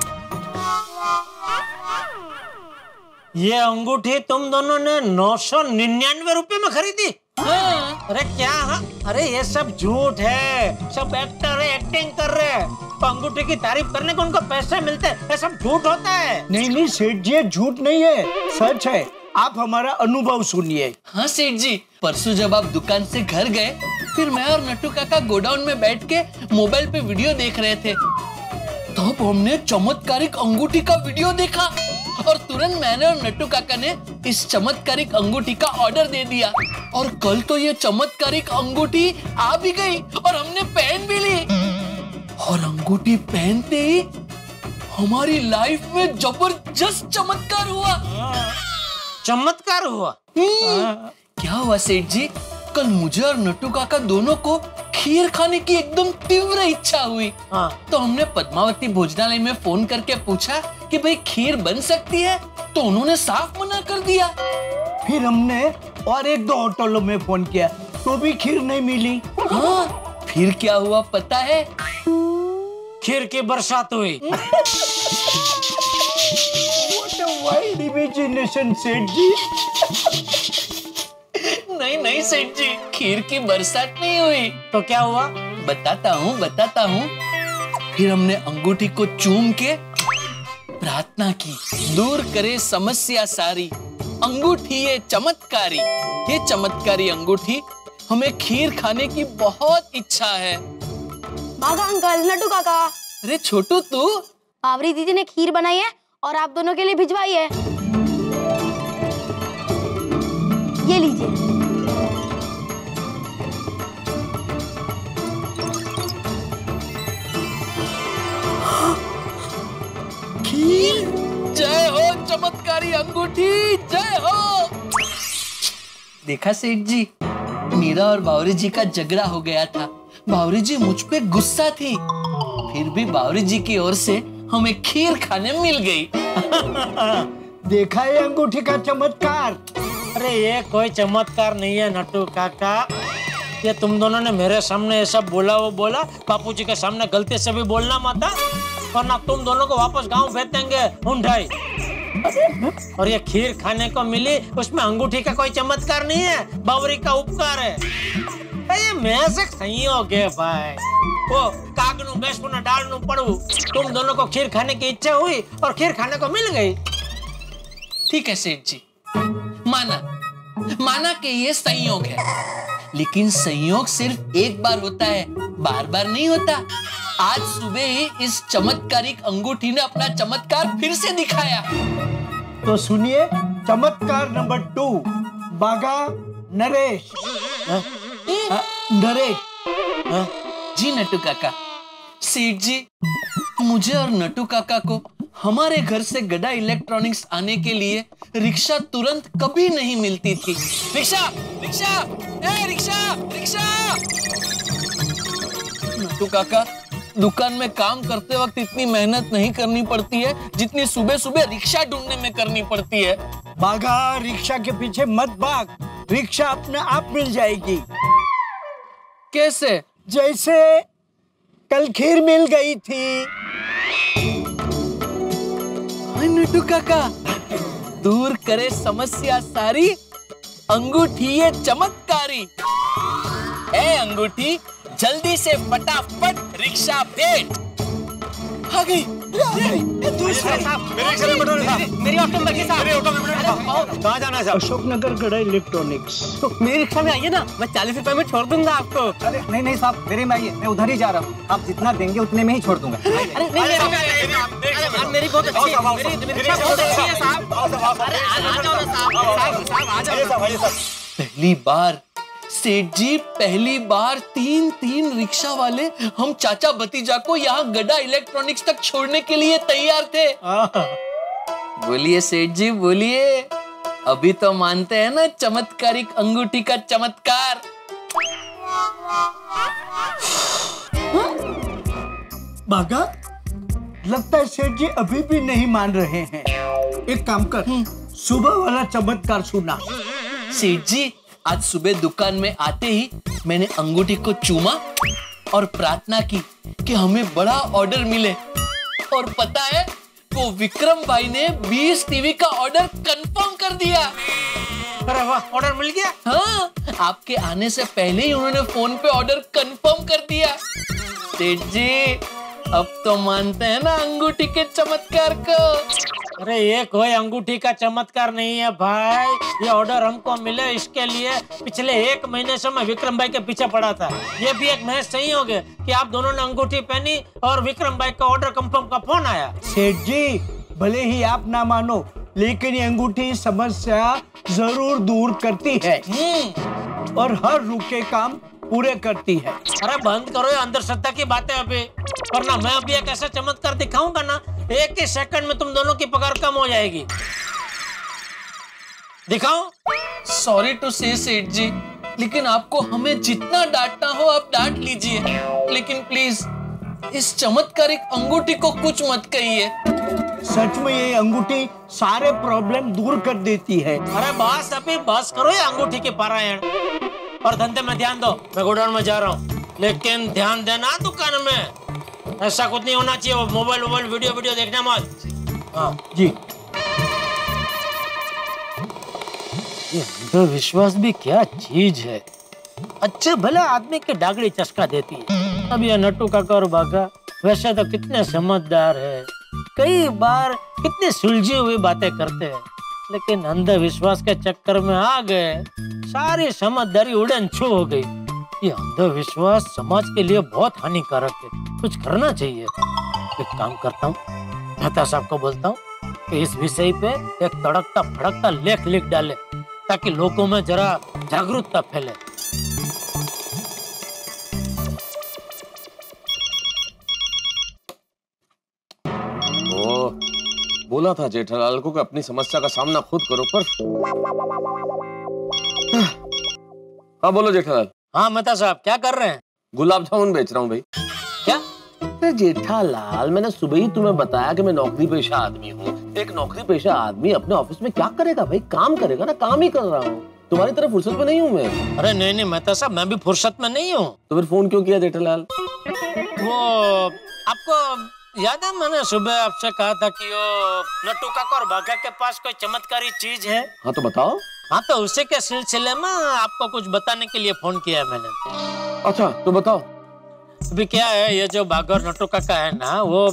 ये अंगूठी तुम दोनों ने 999 रुपए में खरीदी? हाँ। अरे क्या? हाँ? अरे ये सब झूठ है, सब एक्टर है, एक्टिंग कर रहे हैं। तो अंगूठी की तारीफ करने को उनको पैसे मिलते हैं, ये सब झूठ होता है। नहीं सेठ जी, झूठ नहीं है, सच है। आप हमारा अनुभव सुनिए। हाँ सेठ जी, परसों जब आप दुकान से घर गए, फिर मैं और नट्टू काका गोडाउन में बैठ के मोबाइल पे वीडियो देख रहे थे, तब हमने चमत्कारिक अंगूठी का वीडियो देखा और तुरंत मैंने और नट्टू काका ने इस चमत्कारिक अंगूठी का ऑर्डर दे दिया और कल तो ये चमत्कारिक अंगूठी आ भी गई और हमने पहन भी ली। और अंगूठी पहनते ही हमारी लाइफ में जबरदस्त चमत्कार हुआ। चमत्कार हुआ? क्या हुआ सेठ जी, कल मुझे और नट्टू काका दोनों को खीर खाने की एकदम तीव्र इच्छा हुई। तो हमने पद्मावती भोजनालय में फोन करके पूछा कि भाई खीर बन सकती है, तो उन्होंने साफ मना कर दिया। फिर हमने और 1-2 होटलों में फोन किया तो भी खीर नहीं मिली। हाँ, फिर क्या हुआ पता है? खीर की बरसात हुई। What a wild imagination, सेठ जी। नहीं सेठ जी, खीर की बरसात नहीं हुई। तो क्या हुआ? बताता हूँ। फिर हमने अंगूठी को चूम के प्रार्थना की, दूर करे समस्या सारी, अंगूठी ये चमत्कारी। ये चमत्कारी अंगूठी, हमें खीर खाने की बहुत इच्छा है। बागा अंकल, नट्टू काका। अरे छोटू तू? आवरी दीदी ने खीर बनाई है और आप दोनों के लिए भिजवाई है, ये लीजिए। खीर? जय हो चमत्कारी अंगूठी, जय हो। देखा सेठ जी, मीरा और बावरी जी का झगड़ा हो गया था। बावरी जी मुझ पे गुस्सा थी, फिर भी बावरी जी की ओर से हमें खीर खाने मिल गई। देखा है अंगूठी का चमत्कार। अरे ये कोई चमत्कार नहीं है नट्टू काका, ये तुम दोनों ने मेरे सामने ये सब बोला वो बोला, बापूजी के सामने गलती से भी बोलना मत, वरना तुम दोनों को वापस गांव भेज देंगे ढूंढाई। और ये खीर खाने को मिली, उसमें अंगूठी का कोई चमत्कार नहीं है, बावरी का उपकार है। ये मैजिक संयोग है भाई। वो कागनू बेसू ना डालनू पड़ू, तुम दोनों को खीर खाने की इच्छा हुई और खीर खाने को मिल गई। ठीक है सेठ जी, माना कि ये संयोग है, लेकिन संयोग सिर्फ एक बार होता है, बार बार नहीं होता। आज सुबह ही इस चमत्कारिक अंगूठी ने अपना चमत्कार फिर से दिखाया। तो सुनिए चमत्कार नंबर 2, बागा नरेश। नरेश जी नट्टू काका। सेठ जी, मुझे और नट्टू काका को हमारे घर से गड़ा इलेक्ट्रॉनिक्स आने के लिए रिक्शा तुरंत कभी नहीं मिलती थी। रिक्शा रिक्शा ए रिक्शा रिक्शा। नट्टू काका, दुकान में काम करते वक्त इतनी मेहनत नहीं करनी पड़ती है जितनी सुबह सुबह रिक्शा ढूंढने में करनी पड़ती है। बागा, रिक्शा के पीछे मत भाग, रिक्शा अपने आप मिल जाएगी। कैसे? जैसे कल खीर मिल गई थी। नट्टू काका, दूर करे समस्या सारी, अंगूठी ये चमत्कारी। ए अंगूठी, जल्दी से फटाफट रिक्शा भेज। आ गई। मेरी ऑटो में बैठिए साहब। कहाँ जाना है साहब? अशोकनगर गड़ा इलेक्ट्रॉनिक्स। तो मेरी रिक्शा में आइए ना, मैं 40 रुपए में छोड़ दूंगा आपको। अरे नहीं नहीं साहब, मेरे में आइए, मैं उधर ही जा रहा हूँ, आप जितना देंगे उतने में ही छोड़ दूंगा। अरे नहीं, मेरी बहुत अच्छी है, मेरी रिक्शा बहुत अच्छी है साहब। अरे आ जाओ ना साहब, आ जाओ। पहली बार सेठ जी, पहली बार 3 रिक्शा वाले हम चाचा भतीजा को यहाँ गड़ा इलेक्ट्रॉनिक्स तक छोड़ने के लिए तैयार थे। बोलिए सेठ जी, बोलिए, अभी तो मानते हैं ना चमत्कारिक अंगूठी का चमत्कार। बागा, लगता है सेठ जी अभी भी नहीं मान रहे हैं। एक काम कर, सुबह वाला चमत्कार सुना। सेठ जी, आज सुबह दुकान में आते ही मैंने अंगूठी को चूमा और प्रार्थना की कि हमें बड़ा ऑर्डर मिले, और पता है वो विक्रम भाई ने 20 टीवी का ऑर्डर कंफर्म कर दिया। अरे वाह, ऑर्डर मिल गया। हाँ, आपके आने से पहले ही उन्होंने फोन पे ऑर्डर कंफर्म कर दिया। सेठ जी, अब तो मानते हैं ना अंगूठी के चमत्कार को। अरे ये कोई अंगूठी का चमत्कार नहीं है भाई, ये ऑर्डर हमको मिले इसके लिए पिछले 1 महीने से मैं विक्रम भाई के पीछे पड़ा था। ये भी एक महज संयोग है कि आप दोनों ने अंगूठी पहनी और विक्रम भाई का ऑर्डर कंफर्म का फोन आया। सेठ जी, भले ही आप ना मानो, लेकिन ये अंगूठी समस्या जरूर दूर करती है और हर रुके काम पूरे करती है। अरे बंद करो ये अंधश्रद्धा की बातें अभी, वरना मैं अभी एक ऐसा चमत्कार दिखाऊंगा ना, 1 ही सेकंड में तुम दोनों की पगार कम हो जाएगी। दिखाओ। सॉरी टू से सेठ जी, लेकिन आपको हमें जितना डांटना हो आप डांट लीजिए, लेकिन प्लीज इस चमत्कारिक अंगूठी को कुछ मत कहिए। सच में ये अंगूठी सारे प्रॉब्लम दूर कर देती है। अरे बस अभी बस करो ये अंगूठी के पारायण, और धंधे में ध्यान दो। मैं गोडाउन में जा रहा हूँ, लेकिन ध्यान देना दुकान में, ऐसा कुछ नहीं होना चाहिए। मोबाइल वीडियो देखना मत। हाँ जी। ये अंधविश्वास भी क्या चीज है, अच्छे भले आदमी के डागड़ी चस्का देती है। अब ये नट्टू काका और बागा वैसे तो कितने समझदार है, कई बार कितनी सुलझी हुई बातें करते हैं, लेकिन अंधविश्वास के चक्कर में आ गए, सारी समझदारी उड़न छू हो गई। ये अंधविश्वास समाज के लिए बहुत हानिकारक है, कुछ करना चाहिए। एक काम करता हूँ, मेहता साहब को बोलता हूँ कि इस विषय पे एक तड़कता फड़कता लेख लिख डाले, ताकि लोगों में जरा जागरूकता फैले। बोला था जेठालाल को कि अपनी समस्या का सामना खुद करो, पर हाँ बोलो जेठालाल। हाँ मेहता साहब, क्या कर रहे हैं? गुलाब जामुन बेच रहा हूँ भाई। क्या? अरे जेठालाल, मैंने सुबह ही तुम्हें बताया कि मैं नौकरी पेशा आदमी हूँ। एक नौकरी पेशा आदमी अपने ऑफिस में क्या करेगा भाई? काम करेगा ना, काम ही कर रहा हूँ। तुम्हारी तरह फुर्सत में नहीं हूँ मैं। अरे नहीं नहीं मेहता साहब, मैं भी फुर्सत में नहीं हूँ। तो फिर फोन क्यों किया जेठालाल? वो आपको याद है मैंने सुबह आपसे कहा था कि वो नट्टू काका और बाघा के पास कोई चमत्कारी चीज है। हाँ तो बताओ। हाँ तो उसी के सिलसिले में आपको कुछ बताने के लिए फोन किया मैंने। अच्छा तो बताओ। अभी क्या है, ये जो बाघा और नट्टू काका है ना, वो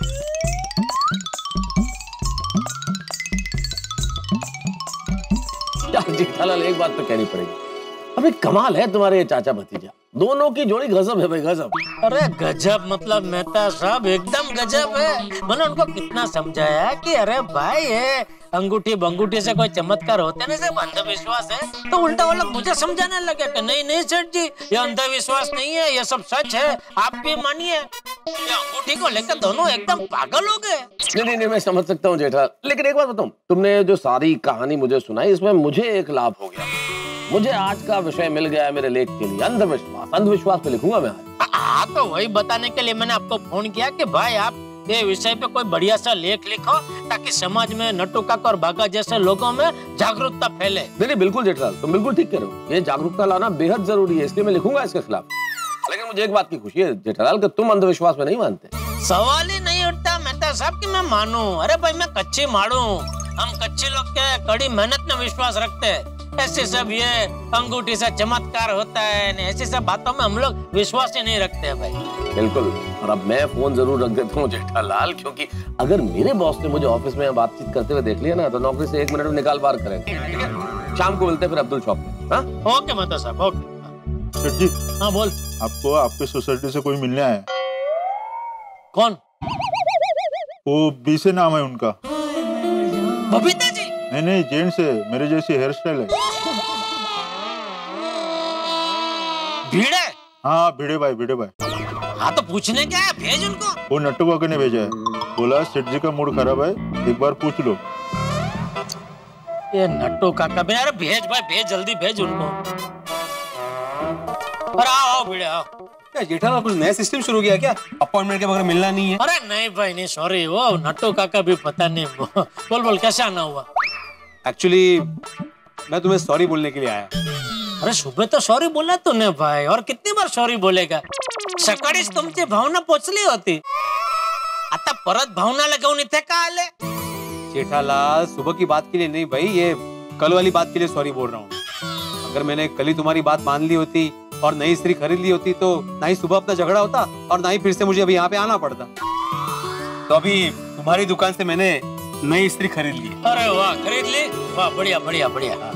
जेठालाल एक बात तो कहनी पड़ेगी, अबे कमाल है तुम्हारे ये चाचा भतीजा, दोनों की जोड़ी गजब है भाई, गजब। अरे गजब मतलब मेहता साहब एकदम गजब है। मैंने उनको कितना समझाया कि अरे भाई ये अंगूठी बंगूठी से कोई चमत्कार होते ना, सिर्फ अंधविश्वास है। तो उल्टा वो लोग मुझे समझाने लगे कि नहीं नहीं सेठ जी, ये अंधविश्वास नहीं है, ये सब सच है, आप भी मानिए। ये अंगूठी को लेकर दोनों एकदम पागल हो गए। नहीं नहीं मैं समझ सकता हूँ जेठा, लेकिन एक बात बताऊं, तुमने जो सारी कहानी मुझे सुनाई इसमें मुझे एक लाभ हो गया। मुझे आज का विषय मिल गया है मेरे लेख के लिए, अंधविश्वास। अंधविश्वास पे लिखूंगा मैं आज। हाँ तो वही बताने के लिए मैंने आपको फोन किया कि भाई आप ये विषय पे कोई बढ़िया सा लेख लिखो, ताकि समाज में नट्टू काका और बाघा जैसे लोगों में जागरूकता फैले। नहीं बिल्कुल जेठालाल, तुम बिल्कुल ठीक कह रहे हो, ये जागरूकता लाना बेहद जरूरी है, इसलिए मैं लिखूंगा इसके खिलाफ। लेकिन मुझे एक बात की खुशी है जेठालाल कि तुम अंधविश्वास में नहीं मानते। सवाल ही नहीं उठता मेहता साहब कि मैं मानूं। अरे भाई मैं कच्ची मारू, हम कच्चे लोग के कड़ी मेहनत में विश्वास रखते हैं। ऐसे सब ये अंगूठी से चमत्कार होता है, ऐसी सब बातों में हम लोग विश्वास ही नहीं रखते हैं भाई। बिल्कुल, और अब मैं फोन जरूर रख देता हूँ जेठालाल, क्योंकि अगर मेरे बॉस ने मुझे ऑफिस में बातचीत करते हुए देख लिया ना, तो नौकरी से 1 मिनट में निकाल बाहर करेंगे। ठीक है, शाम को मिलते हैं फिर अब्दुल शॉप में। हाँ ओके मेहता साहब, ओके। सेठ जी। हाँ बोल। आपको आपके सोसाइटी से कोई मिलने आया? कौन? वो बी से नाम है उनका। बबीता जी? नहीं जेंट्स है, मेरे जैसी हेयर स्टाइल है। भीड़े? हाँ भिड़े भाई। हाँ तो पूछने क्या है, भेज उनको। वो नट्टू काका ने भेजा है, बोला सेठ जी का मूड खराब है, एक बार पूछ लो। ये नट्टू काका भी, अरे भेज भाई भेज, जल्दी भेज उनको। अरे आओ भिड़े आओ। क्या जेठालाल कुछ नया सिस्टम शुरू किया क्या? अपॉइंटमेंट के बगैर मिलना नहीं है? अरे नहीं भाई नहीं, सॉरी, वो नट्टू काका भी पता नहीं। बोल कैसे आना हुआ? एक्चुअली मैं तुम्हें सॉरी बोलने के लिए आया। अरे सुबह तो सॉरी बोला तूने भाई, और कितनी बार सॉरी बोलेगा? सकाळीच तुमची भावना पोचली होती, आता परत भावना लगाऊन इथे का आले? जेठालाल सुबह की बात के लिए नहीं भाई, ये कल वाली बात के लिए सॉरी बोल रहा हूँ। अगर मैंने कल ही तुम्हारी बात मान ली होती और नई इस्त्री खरीद ली होती तो ना ही सुबह अपना झगड़ा होता और ना ही फिर से मुझे अभी यहाँ पे आना पड़ता। तो अभी तुम्हारी दुकान से मैंने नई इस्त्री खरीद ली। अरे वाह, खरीद ली? वाह बढ़िया बढ़िया बढ़िया।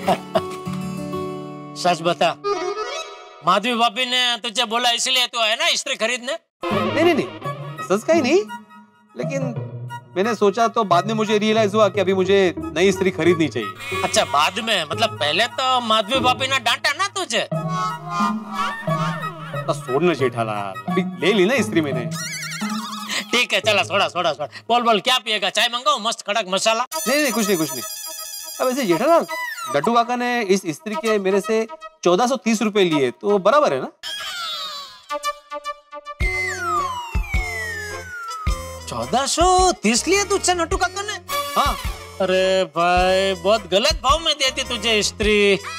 सच बता, माधवी भाभी ने तुझे बोला इसलिए तो है ना इस्त्री खरीदने? नहीं सच का ही नहीं, लेकिन मैंने सोचा तो बाद में मुझे रियलाइज हुआ कि अभी मुझे नई इस्त्री खरीदनी चाहिए। अच्छा बाद में, मतलब पहले तो माधवी भाभी ने डांटा ना तुझे? तो छोड़ना जेठालाल, अभी ले ली ना इस्त्री मैंने। ठीक है चला, छोड़ा। बोल क्या पिएगा, चाय मंगाओ मस्त कड़क मसाला? नहीं कुछ नहीं। अब ऐसे जेठालाल, नट्टू काका ने इस इस्त्री के मेरे से 1430 रुपए लिए, तो बराबर है ना? 1430 लिए तुझसे नट्टू काका ने? हाँ। अरे भाई बहुत गलत भाव में देती तुझे इस्त्री।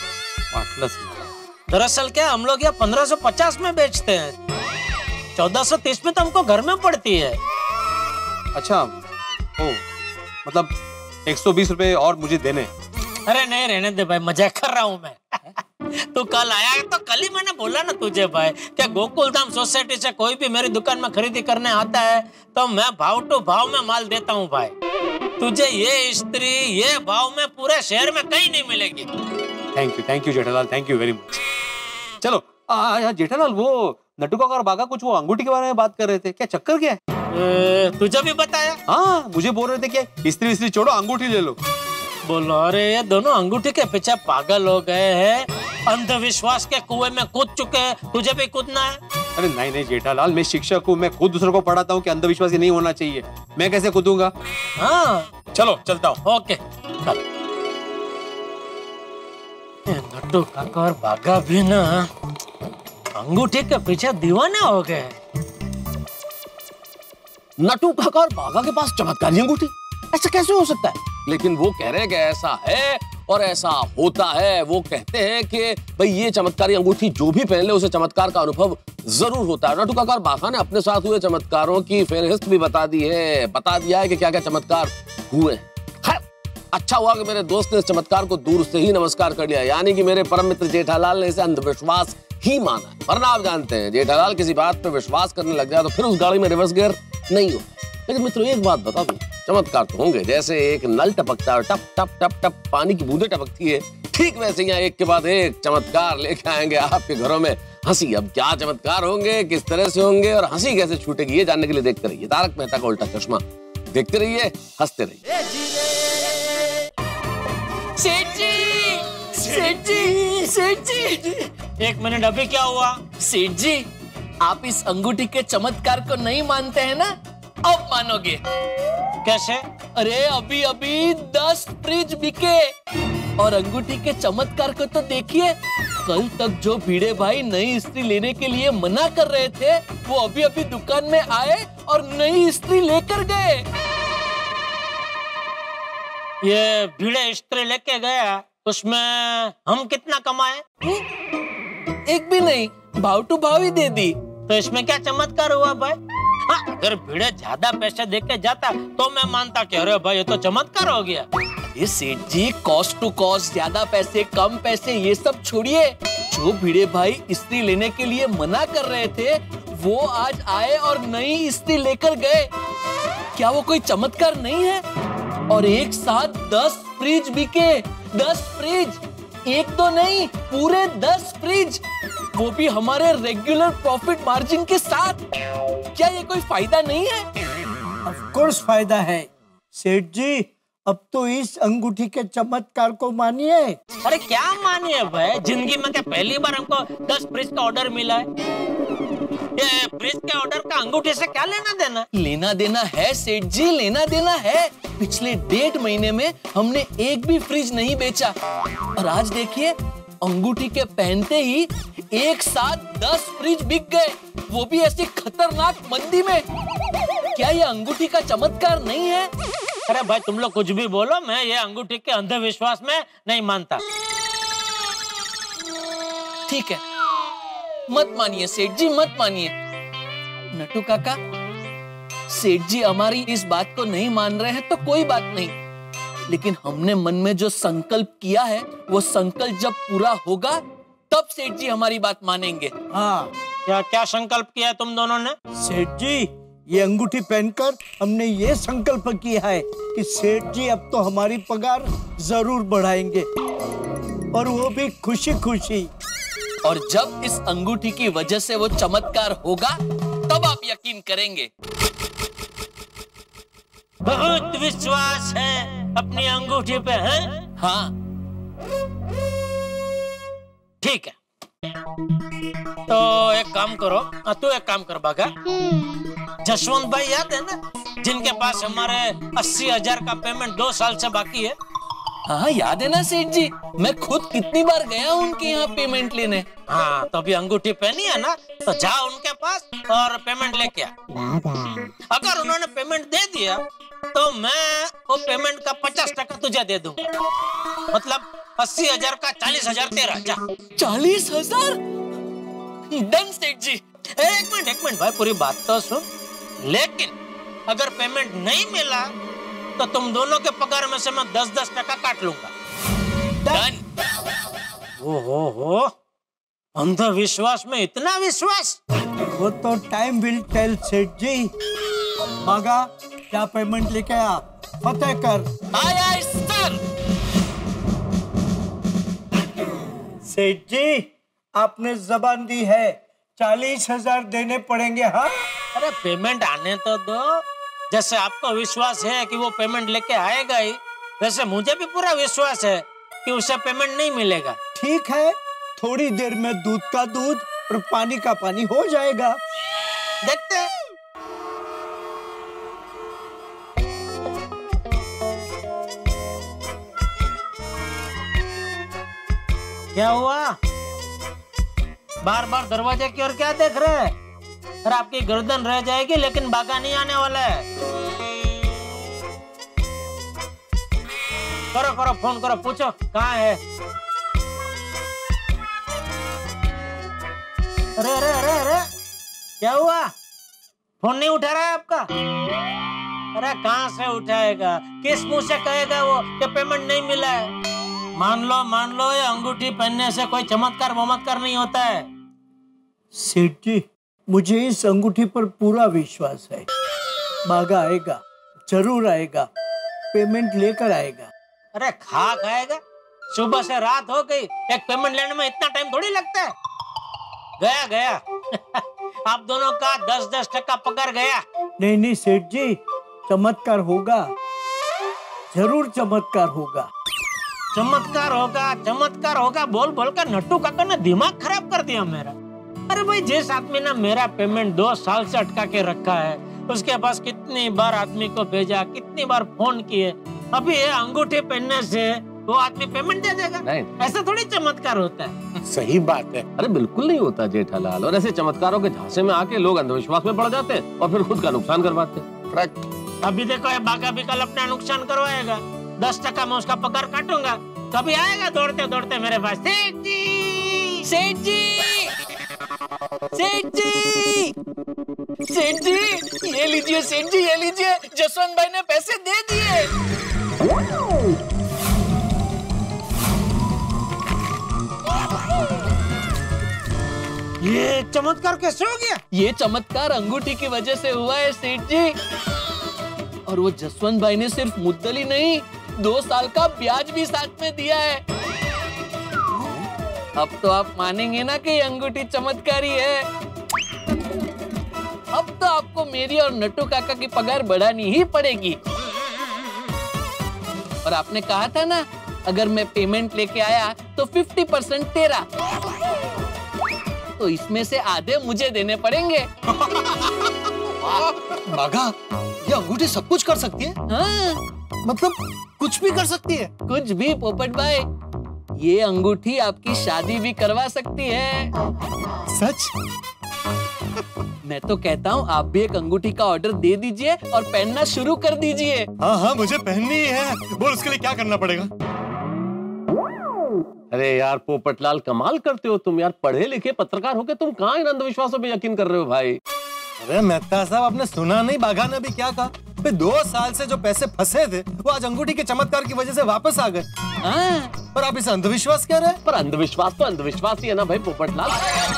दरअसल क्या, हम लोग यहाँ 1550 में बेचते हैं, 1430 में तो हमको घर में पड़ती है। अच्छा ओ, मतलब 120 रुपए और मुझे देने? अरे नहीं रहने दे भाई, मजाक कर रहा हूँ मैं। तू कल आया तो कल ही मैंने बोला ना तुझे भाई, क्या गोकुलधाम सोसाइटी से कोई भी मेरी दुकान में खरीदी करने आता है तो मैं भाव टू भाव में माल देता हूँ भाई। तुझे ये स्त्री ये भाव में पूरे शहर में कहीं नहीं मिलेगी। Thank you Jethalal, thank you very much. चलो जेठालाल, वो नट्टू काका और बाघा कुछ वो अंगूठी के बारे में बात कर रहे थे, क्या चक्कर क्या है? तुझे भी बताया? हाँ मुझे बोल रहे थे कि इस्त्री छोड़ो अंगूठी ले लो। बोलो अरे ये दोनों अंगूठी के पीछे पागल हो गए हैं, अंधविश्वास के कुएं में कूद चुके हैं, तुझे भी कूदना है? अरे नहीं जेठालाल, मैं शिक्षक हूँ, मैं खुद दूसरों को पढ़ाता हूँ कि अंधविश्वासी नहीं होना चाहिए, मैं कैसे कूदूंगा? हाँ चलो चलता हूँ। ओके नट्टू काका और बाघा भी ना अंगूठी के पीछे दीवाने हो गए। नटू काका और बागा के पास चमत्कारी अंगूठी, ऐसा कैसे हो सकता है? लेकिन वो कह रहे हैं कि ऐसा है और ऐसा होता है। वो कहते हैं कि भाई ये चमत्कारी अंगूठी जो भी पहन ले उसे चमत्कार का अनुभव जरूर होता है। नटू काका और बागा ने अपने साथ हुए चमत्कारों की फेहरिस्त भी बता दिया है कि क्या क्या चमत्कार हुए। अच्छा हुआ कि मेरे दोस्त ने इस चमत्कार को दूर से ही नमस्कार कर लिया, यानी कि मेरे परम मित्र जेठालाल ने इसे अंधविश्वास ही माना है। वरना आप जानते हैं जेठालाल किसी बात पे विश्वास करने लग जाए तो फिर उस गाड़ी में रिवर्स गियर नहीं हो। लेकिन मित्रों एक बात बता दूं, चमत्कार तो होंगे, जैसे एक नल टपकता है टप टप टप टप पानी की बूंदें टपकती है, ठीक वैसे यहाँ एक के बाद एक चमत्कार लेके आएंगे आपके घरों में हंसी। अब क्या चमत्कार होंगे, किस तरह से होंगे और हंसी कैसे छूटेगी, ये जानने के लिए देखते रहिए तारक मेहता का उल्टा चश्मा। देखते रहिए, हंसते रहिए। सेठ जी, एक मिनट, अभी क्या हुआ? सेठ जी, आप इस अंगूठी के चमत्कार को नहीं मानते हैं ना? अब मानोगे। कैसे? अरे अभी अभी 10 फ्रिज बिके और अंगूठी के चमत्कार को तो देखिए। कल तक जो भिड़े भाई नई इस्त्री लेने के लिए मना कर रहे थे वो अभी अभी दुकान में आए और नई इस्त्री लेकर गए। ये भिड़े इस्त्री लेके गया, उसमें हम कितना कमाए? एक भी नहीं, भाव टू भाव ही दे दी। तो इसमें क्या चमत्कार हुआ भाई? हाँ, अगर भिड़े ज्यादा पैसे देके जाता तो मैं मानता कि अरे भाई ये तो चमत्कार हो गया। ये सेठ जी, कॉस्ट टू कॉस्ट, ज्यादा पैसे कम पैसे ये सब छोड़िए। जो भिड़े भाई इस्त्री लेने के लिए मना कर रहे थे वो आज आए और नई इस्त्री लेकर गए। क्या वो कोई चमत्कार नहीं है? और एक साथ 10 फ्रिज बिके। 10 फ्रिज, एक तो नहीं, पूरे 10 फ्रिज, वो भी हमारे रेगुलर प्रॉफिट मार्जिन के साथ। क्या ये कोई फायदा नहीं है? ऑफ कोर्स फायदा है सेठ जी। अब तो इस अंगूठी के चमत्कार को मानिए। अरे क्या मानिए भाई, जिंदगी में क्या पहली बार हमको 10 फ्रिज का ऑर्डर मिला है? ये फ्रिज के ऑर्डर का अंगूठी से क्या लेना देना? लेना देना है सेठ जी, लेना देना है। पिछले 1.5 महीने में हमने एक भी फ्रिज नहीं बेचा और आज देखिए अंगूठी के पहनते ही एक साथ 10 फ्रिज बिक गए, वो भी ऐसी खतरनाक मंदी में। क्या ये अंगूठी का चमत्कार नहीं है? अरे भाई तुम लोग कुछ भी बोलो, मैं ये अंगूठी के अंधविश्वास में नहीं मानता। ठीक है, मत मानिए सेठ जी, मत मानिए। नटू काका, सेठ जी हमारी इस बात को नहीं मान रहे हैं तो कोई बात नहीं, लेकिन हमने मन में जो संकल्प किया है वो संकल्प जब पूरा होगा तब सेठ जी हमारी बात मानेंगे। हाँ, क्या क्या संकल्प किया है तुम दोनों ने? सेठ जी, ये अंगूठी पहनकर हमने ये संकल्प किया है कि सेठ जी अब तो हमारी पगार जरूर बढ़ाएंगे, और वो भी खुशी खुशी। और जब इस अंगूठी की वजह से वो चमत्कार होगा तब आप यकीन करेंगे। बहुत विश्वास है अपनी अंगूठी पे, है? हाँ, ठीक है, तो एक काम करो, तू एक काम कर बागा। जसवंत भाई याद है ना, जिनके पास हमारे 80,000 का पेमेंट 2 साल से बाकी है? हाँ याद है ना सेठ जी, मैं खुद कितनी बार गया उनके यहाँ पेमेंट लेने। हाँ, तो अभी अंगूठी पहनी है ना, तो जा उनके पास और पेमेंट लेके आ। अगर उन्होंने पेमेंट दे दिया तो मैं वो पेमेंट का 50% तुझे दे दूंगा। मतलब 80,000 का 40,000 तेरा। जा। 40,000? डन सेठ जी। एक मिनट भाई, पूरी बात तो सुन। लेकिन अगर पेमेंट नहीं मिला तो तुम दोनों के पगार में से मैं 10% काट लूंगा। डन। ओहो, अंधविश्वास में इतना विश्वास? वो तो टाइम विल टेल सेठ जी। बागा, क्या पेमेंट लेके आ, फतेह कर। आया सर। सेठ जी, आपने जबान दी है, 40,000 देने पड़ेंगे। हाँ, अरे पेमेंट आने तो दो। जैसे आपको विश्वास है कि वो पेमेंट लेके आएगा ही, वैसे मुझे भी पूरा विश्वास है कि उसे पेमेंट नहीं मिलेगा। ठीक है, थोड़ी देर में दूध का दूध और पानी का पानी हो जाएगा। देखते हैं। क्या हुआ? बार बार दरवाजे की ओर क्या देख रहे हैं? और आपकी गर्दन रह जाएगी, लेकिन बागा नहीं आने वाला है। करो करो फोन करो, पूछो कहाँ है। अरे अरे अरे अरे क्या हुआ? फोन नहीं उठा रहा है आपका? अरे कहाँ से उठाएगा? किस मुंह से कहेगा वो कि पेमेंट नहीं मिला है? मान लो ये अंगूठी पहनने से कोई चमत्कार वमत्कार नहीं होता है। सेठ जी, मुझे इस अंगूठी पर पूरा विश्वास है। बागा आएगा, जरूर आएगा, पेमेंट लेकर आएगा। अरे खाएगा? सुबह से रात हो गई, एक पेमेंट लेने में इतना टाइम थोड़ी लगता है। गया आप दोनों का 10% पगार गया। नहीं सेठ जी, चमत्कार होगा, जरूर चमत्कार होगा। चमत्कार होगा बोल कर नट्टू काका ने दिमाग खराब कर दिया मेरा। अरे भाई, जिस आदमी ने मेरा पेमेंट 2 साल से अटका के रखा है, उसके पास कितनी बार आदमी को भेजा, कितनी बार फोन किए, अभी ये अंगूठी पहनने से वो आदमी पेमेंट दे देगा? नहीं, ऐसा थोड़ी चमत्कार होता है। सही बात है। अरे बिल्कुल नहीं होता जेठालाल, और ऐसे चमत्कारों के झांसे में आके लोग अंधविश्वास में पड़ जाते हैं और फिर खुद का नुकसान करवाते हैं। अभी देखो, ये बागा भी कल अपना नुकसान करवाएगा। 10% मैं उसका पगार काटूंगा, कभी आएगा दौड़ते दौड़ते मेरे पास, सेठ जी सेठ जी सेठ जी सेठ जी, ये लीजिए सेठ जी, ये लीजिए, जसवंत भाई ने पैसे दे दिए। ये चमत्कार कैसे हो गया? ये चमत्कार अंगूठी की वजह से हुआ है सेठ जी। और वो जसवंत भाई ने सिर्फ मुद्दल ही नहीं, 2 साल का ब्याज भी साथ में दिया है। अब तो आप मानेंगे ना कि ये अंगूठी चमत्कारी है। अब तो आपको मेरी और नट्टू काका की पगार बढ़ानी ही पड़ेगी। और आपने कहा था ना, अगर मैं पेमेंट लेके आया तो 50% तेरा, तो इसमें से आधे मुझे देने पड़ेंगे। बागा, ये अंगूठी सब कुछ कर सकती है? हाँ, मतलब कुछ भी कर सकती है? कुछ भी पोपट भाई, ये अंगूठी आपकी शादी भी करवा सकती है। सच? मैं तो कहता हूँ आप भी एक अंगूठी का ऑर्डर दे दीजिए और पहनना शुरू कर दीजिए। हाँ, मुझे पहननी ही है। बोल, उसके लिए क्या करना पड़ेगा? अरे यार पोपटलाल, कमाल करते हो तुम यार, पढ़े लिखे पत्रकार होके तुम कहाँ इन अंधविश्वासों पे यकीन कर रहे हो भाई? अरे मेहता साहब, आपने सुना नहीं बागा ने भी क्या कहा? 2 साल से जो पैसे फंसे थे वो आज अंगूठी के चमत्कार की वजह से वापस आ गए। पर आप इसे अंधविश्वास कह रहे हैं? पर अंधविश्वास तो अंधविश्वास ही है ना भाई पोपटलाल।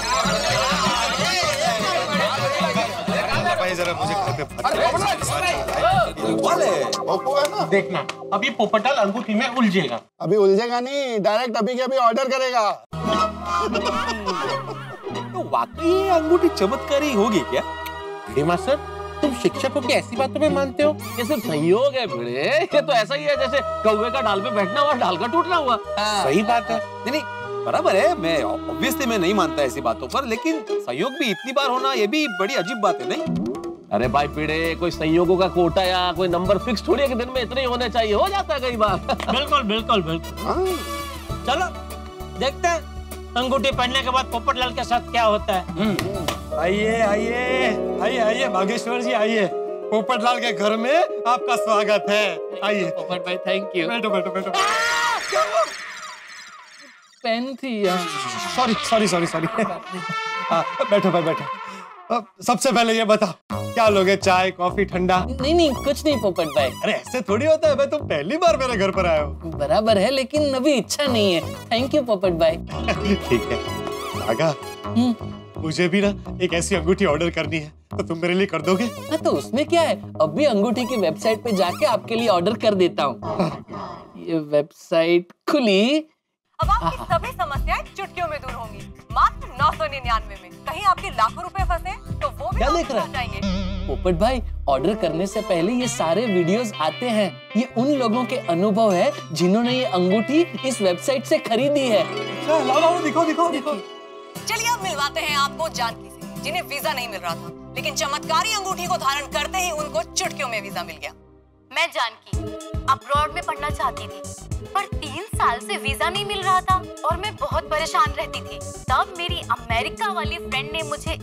जरा मुझे देखना, अभी पोपटलाल अंगूठी में उलझेगा। अभी उलझेगा नहीं, डायरेक्ट अभी के अभी ऑर्डर करेगा। तो वाकई ये अंगूठी चमत्कारी होगी क्या? भिड़े मास्टर, तुम शिक्षकों की ऐसी बातों में मानते हो? ये सिर्फ संयोग है भिड़े, ये तो ऐसा ही है जैसे कौवे का डाल पे बैठना हुआ, डाल का टूटना हुआ। सही बात है। नहीं, बराबर है। मैं ऑब्वियसली मैं नहीं मानता ऐसी बातों पर, लेकिन संयोग भी इतनी बार होना ये भी बड़ी अजीब बात है, नहीं? अरे भाई भिड़े, कोई संयोगों का कोटा या कोई नंबर फिक्स थोड़ी है कि दिन में इतने ही होने चाहिए, हो जाता है कई बार। बिल्कुल। चलो देखते हैं अंगूठी पहनने के बाद पोपटलाल के साथ क्या होता है। आइए बागेश्वर जी, आइए। पोपटलाल के घर में आपका स्वागत है। आइए पोपट भाई, थैंक यू। बैठो। पेन थी यार। सॉरी। बैठो भाई, बैठो। सबसे पहले ये बता, क्या लोगे? चाय, कॉफी, ठंडा? नहीं, कुछ नहीं पोपट भाई। अरे ऐसे थोड़ी होता है भाई, तुम पहली बार मेरे घर पर आए हो। बराबर है, लेकिन अभी इच्छा नहीं है। थैंक यू पोपट भाई। ठीक है बागा, मुझे भी ना एक ऐसी अंगूठी ऑर्डर करनी है, तो तुम मेरे लिए कर दोगे? हाँ, तो उसमें क्या है, अभी अंगूठी की वेबसाइट पे जाके आपके लिए ऑर्डर कर देता हूँ। ये वेबसाइट खुली। अब आपकी सभी समस्याएं चुटकियों में दूर होंगी, मात्र 999 में। कहीं आपके लाखों रुपए फंसे तो वो भी वापस आ जाएंगे। पोपट भाई, ऑर्डर करने से पहले ये सारे वीडियोस आते हैं। ये उन लोगों के अनुभव है जिन्होंने ये अंगूठी इस वेबसाइट से खरीदी है। लाओ, दिखो। चलिए अब मिलवाते हैं आपको जानकी से, जिन्हें वीजा नहीं मिल रहा था, लेकिन चमत्कारी अंगूठी को धारण करते ही उनको चुटकियों में वीजा मिल गया। मैं जानकी अब्रॉड में पढ़ना चाहती थी, पर 3 साल से वीजा नहीं मिल रहा था और मैं बहुत परेशान रहती थी। तब मेरी अमेरिका वाली फ्रेंड ने मुझे इस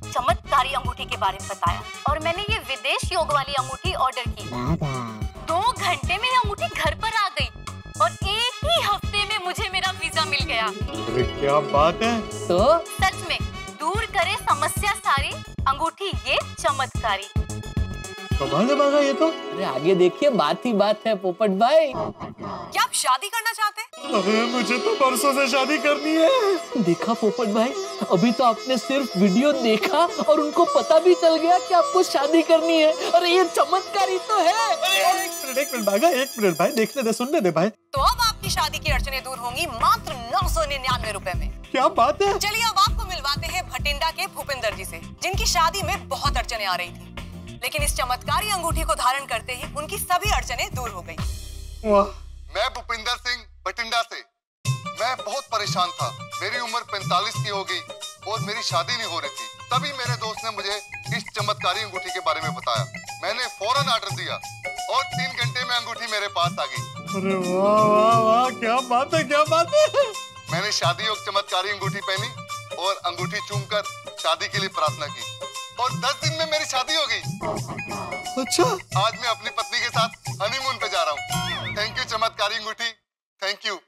चमत्कारी अंगूठी के बारे में बताया और मैंने ये विदेश योग वाली अंगूठी ऑर्डर की। 2 घंटे में ये अंगूठी घर पर आ गई और एक ही हफ्ते में मुझे मेरा वीजा मिल गया। अरे क्या बात है। तो सच में दूर करे समस्या सारी, अंगूठी ये चमत्कारी। कमाल है बागा ये तो। अरे आगे देखिए, बात ही बात है पोपट भाई। क्या आप शादी करना चाहते हैं? अरे मुझे तो परसों से शादी करनी है। देखा पोपट भाई, अभी तो आपने सिर्फ वीडियो देखा और उनको पता भी चल गया कि आपको शादी करनी है। अरे ये चमत्कारी तो है। एक मिनट बागा, एक मिनट भाई, देखने दे, सुनने दे भाई। तो अब आपकी शादी की अड़चने दूर होंगी मात्र 999 रुपए में। क्या बात है। चलिए अब आपको मिलवाते हैं भटिंडा के भूपिंदर जी से, जिनकी शादी में बहुत अड़चने आ रही थी, लेकिन इस चमत्कारी अंगूठी को धारण करते ही उनकी सभी अड़चने दूर हो गई। मैं भूपिंदर सिंह भटिंडा से। मैं बहुत परेशान था। मेरी उम्र 45 की हो गई और मेरी शादी नहीं हो रही थी। तभी मेरे दोस्त ने मुझे इस चमत्कारी अंगूठी के बारे में बताया। मैंने फौरन ऑर्डर दिया और 3 घंटे में अंगूठी मेरे पास आ गई। अरे वाह वाह वाह, क्या बात है, क्या बात है। मैंने शादी योग चमत्कारी अंगूठी पहनी और अंगूठी चूमकर शादी के लिए प्रार्थना की और 10 दिन में मेरी शादी हो गई। अच्छा, आज मैं अपनी पत्नी के साथ हनीमून पे जा रहा हूँ। थैंक यू चमत्कारी अंगूठी, थैंक यू।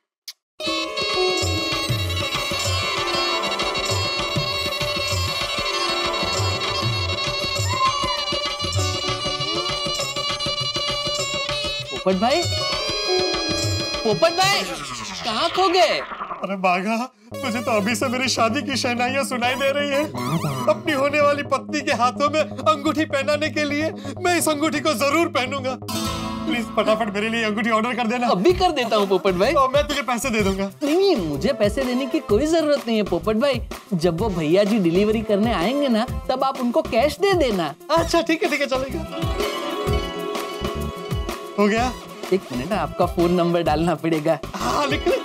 पोपट भाई, पोपट भाई कहाँ खो गए? अरे बागा, मुझे तो अभी से मेरी शादी की शहनाइयां सुनाई दे रही है। अपनी होने वाली पत्नी के हाथों में अंगूठी पहनाने के लिए मैं इस अंगूठी को जरूर पहनूंगा। प्लीज फटाफट मेरे लिए अंगूठी ऑर्डर कर देना। अभी कर देता हूँ पोपट भाई। तो मैं तुझे पैसे दे दूंगा। नहीं, मुझे पैसे देने की कोई जरूरत नहीं है पोपट भाई। जब वो भैया जी डिलीवरी करने आएंगे ना, तब आप उनको कैश दे देना। अच्छा ठीक है, चलेगा। हो गया। एक मिनट, आपका फोन नंबर डालना पड़ेगा। हाँ लिख ले।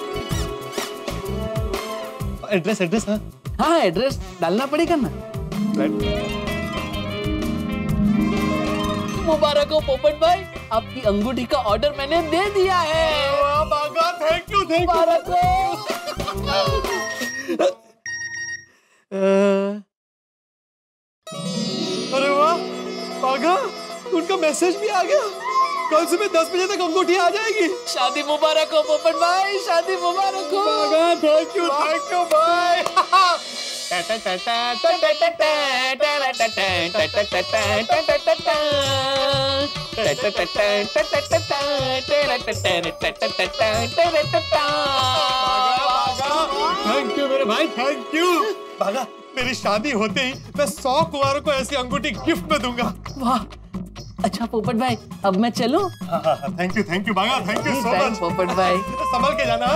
एड्रेस हाँ एड्रेस डालना पड़ेगा ना। मुबारक हो पोपट भाई, आपकी अंगूठी का ऑर्डर मैंने दे दिया है। वाह बागा, थैंक यू। मुबारक हो। अरे वाह बागा, उनका मैसेज भी आ गया। कल सुबह 10 बजे तक अंगूठी आ जाएगी। शादी मुबारक हो पोपट भाई, शादी मुबारक हो। Bagha, thank you bye. Thank you मेरे भाई, थैंक यू। बागा, मेरी शादी होते ही मैं 100 कुंवारों को ऐसी अंगूठी गिफ्ट में दूंगा। वाह, अच्छा पोपट भाई, अब मैं चलूं? Thank you Bagha, thank you so much Popat भाई। संभल के जाना।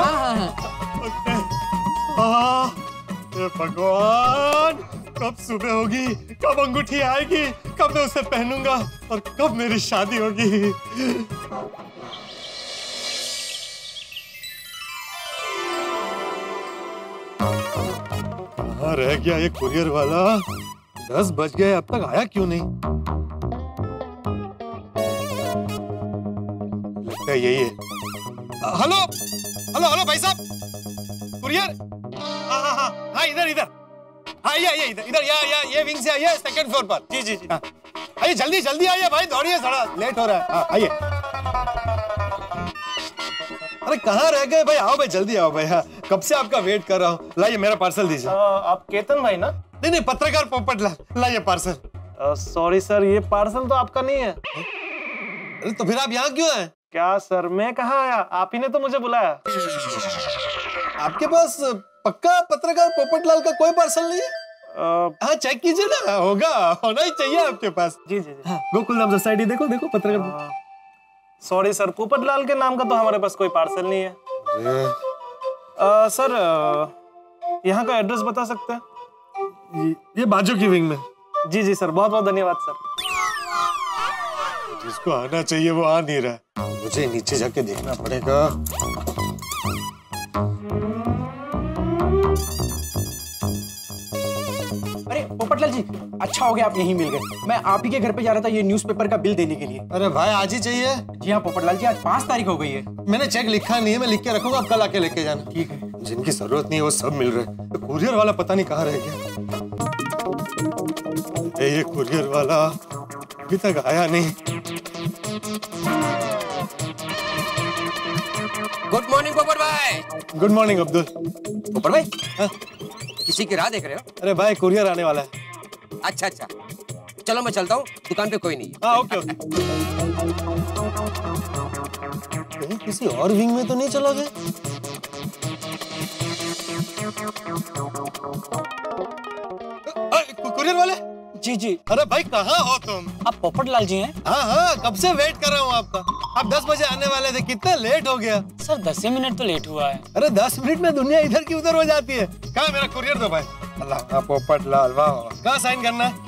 हे भगवान, कब सुबह होगी, कब अंगूठी आएगी, कब मैं उसे पहनूंगा और कब मेरी शादी होगी। कहाँ रह गया ये कुरियर वाला? 10 बज गए, अब तक आया क्यों नहीं? लगता है यही है। हेलो भाई साहब, कुरियर। हाँ इधर। हाँ ये इधर ये विंग से आइए, 2nd फ्लोर पर। जी। आइए जल्दी आइए भाई, दौड़िए, थोड़ा लेट हो रहा है। हाँ आइए। अरे कहाँ रह गए भाई? आओ भाई, जल्दी आओ भाई। हाँ, कब से आपका वेट कर रहा हूँ। लाइए मेरा पार्सल दीजिए। आप केतन भाई ना? नहीं, पत्रकार पोपटलाल। लाइए पार्सल। सॉरी सर, ये पार्सल तो आपका नहीं है। अरे तो फिर आप यहाँ क्यों हैं? क्या सर, मैं कहाँ आया? आप ही ने तो मुझे बुलाया। आपके पास पक्का पत्रकार पोपटलाल का कोई पार्सल नहीं है? हाँ चेक कीजिए ना, होना ही चाहिए आपके पास। जी। हाँ, गोकुलधाम सोसाइटी देखो पत्रकार। सॉरी सर, पोपटलाल के नाम का तो हमारे पास कोई पार्सल नहीं है। सर, यहाँ का एड्रेस बता सकते हैं? ये बाजू की विंग में। जी सर, बहुत धन्यवाद सर। जिसको आना चाहिए वो आ नहीं रहा, मुझे नीचे जाके देखना पड़ेगा। अरे पोपट पोपटलाल जी, अच्छा हो गया आप यहीं मिल गए। मैं आप ही के घर पे जा रहा था ये न्यूज़पेपर का बिल देने के लिए। अरे भाई आज ही चाहिए? जी हाँ पोपटलाल जी, आज 5 तारीख हो गई है। मैंने चेक लिखा नहीं है, मैं लिख के रखूंगा, आप कल आके लेके जाना। ठीक है। जिनकी जरूरत नहीं है वो सब मिल रहे हैं। तो कुरियर वाला पता नहीं कहाँ रह गया। ये कुरियर वाला अभी तक आया नहीं। गुड मॉर्निंग पोपट भाई। Good morning Abdul. पोपट भाई किसी की राह देख रहे हो? अरे भाई कुरियर आने वाला है। अच्छा अच्छा, चलो मैं चलता हूँ, दुकान पे कोई नहीं। हाँ ओके ओके। कहीं किसी और विंग में तो नहीं चला गए? कुरियर वाले? जी जी। अरे भाई कहाँ हो तुम? आप पोपटलाल जी हैं? हाँ हाँ, कब से वेट कर रहा हूँ आपका। आप 10 बजे आने वाले थे, कितना लेट हो गया? सर 10 मिनट तो लेट हुआ है। अरे 10 मिनट में दुनिया इधर की उधर हो जाती है। कहाँ मेरा कुरियर दो भाई। अल्लाह पोपटलाल, वाह वाह। कहाँ साइन करना है?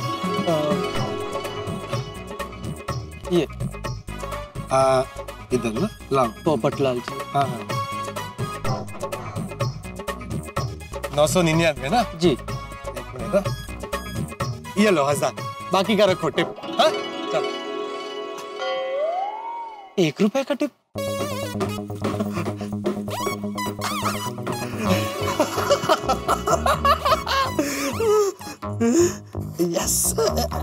ये इधर ना, लाओ। पोपटलाल जी। हाँ हाँ। 999 ना? जी। एक मिनट। ये लो 1000, बाकी का रखो टिप। हाँ? चल। 1 रुपए का टिप? यस।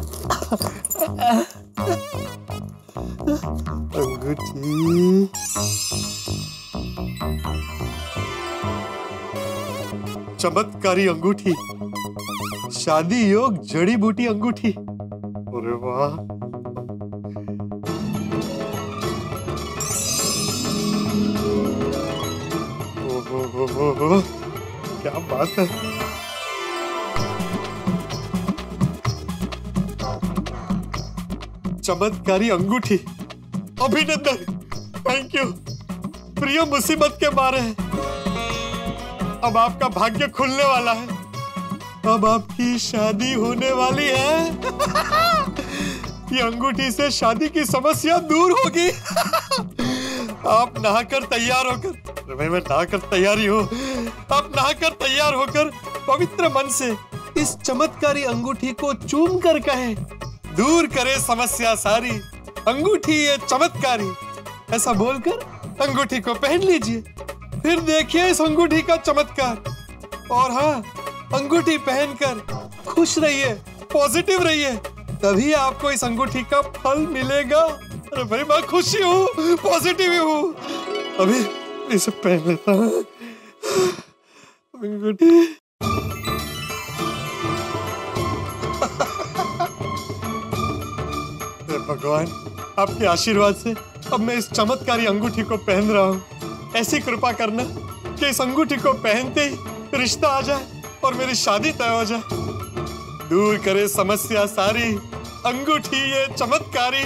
अंगूठी। चमत्कारी अंगूठी, शादी योग जड़ी बूटी अंगूठी। अरे वाह। ओहो, क्या बात है। चमत्कारी अंगूठी, अभिनंदन, थैंक यू। प्रिय मुसीबत के मारे हैं, अब आपका भाग्य खुलने वाला है। अब आपकी शादी होने वाली है। ये अंगूठी से शादी की समस्या दूर होगी। आप नहाकर तैयार होकर, मैं नहाकर तैयारी हो, आप नहाकर तैयार होकर पवित्र मन से इस चमत्कारी अंगूठी को चूम कर कहें, दूर करे समस्या सारी, अंगूठी ये चमत्कारी। ऐसा बोलकर अंगूठी को पहन लीजिए, फिर देखिए इस अंगूठी का चमत्कार। और हाँ, अंगूठी पहनकर खुश रहिए, पॉजिटिव रहिए, तभी आपको इस अंगूठी का फल मिलेगा। अरे भाई मैं खुशी हूँ, पॉजिटिव हूँ। अभी इसे पहन लेता हूँ अंगूठी। भगवान, आपके आशीर्वाद से अब मैं इस चमत्कारी अंगूठी को पहन रहा हूँ। ऐसी कृपा करना कि इस अंगूठी को पहनते ही रिश्ता आ जाए और मेरी शादी तय हो जाए। दूर करे समस्या सारी, अंगूठी ये चमत्कारी।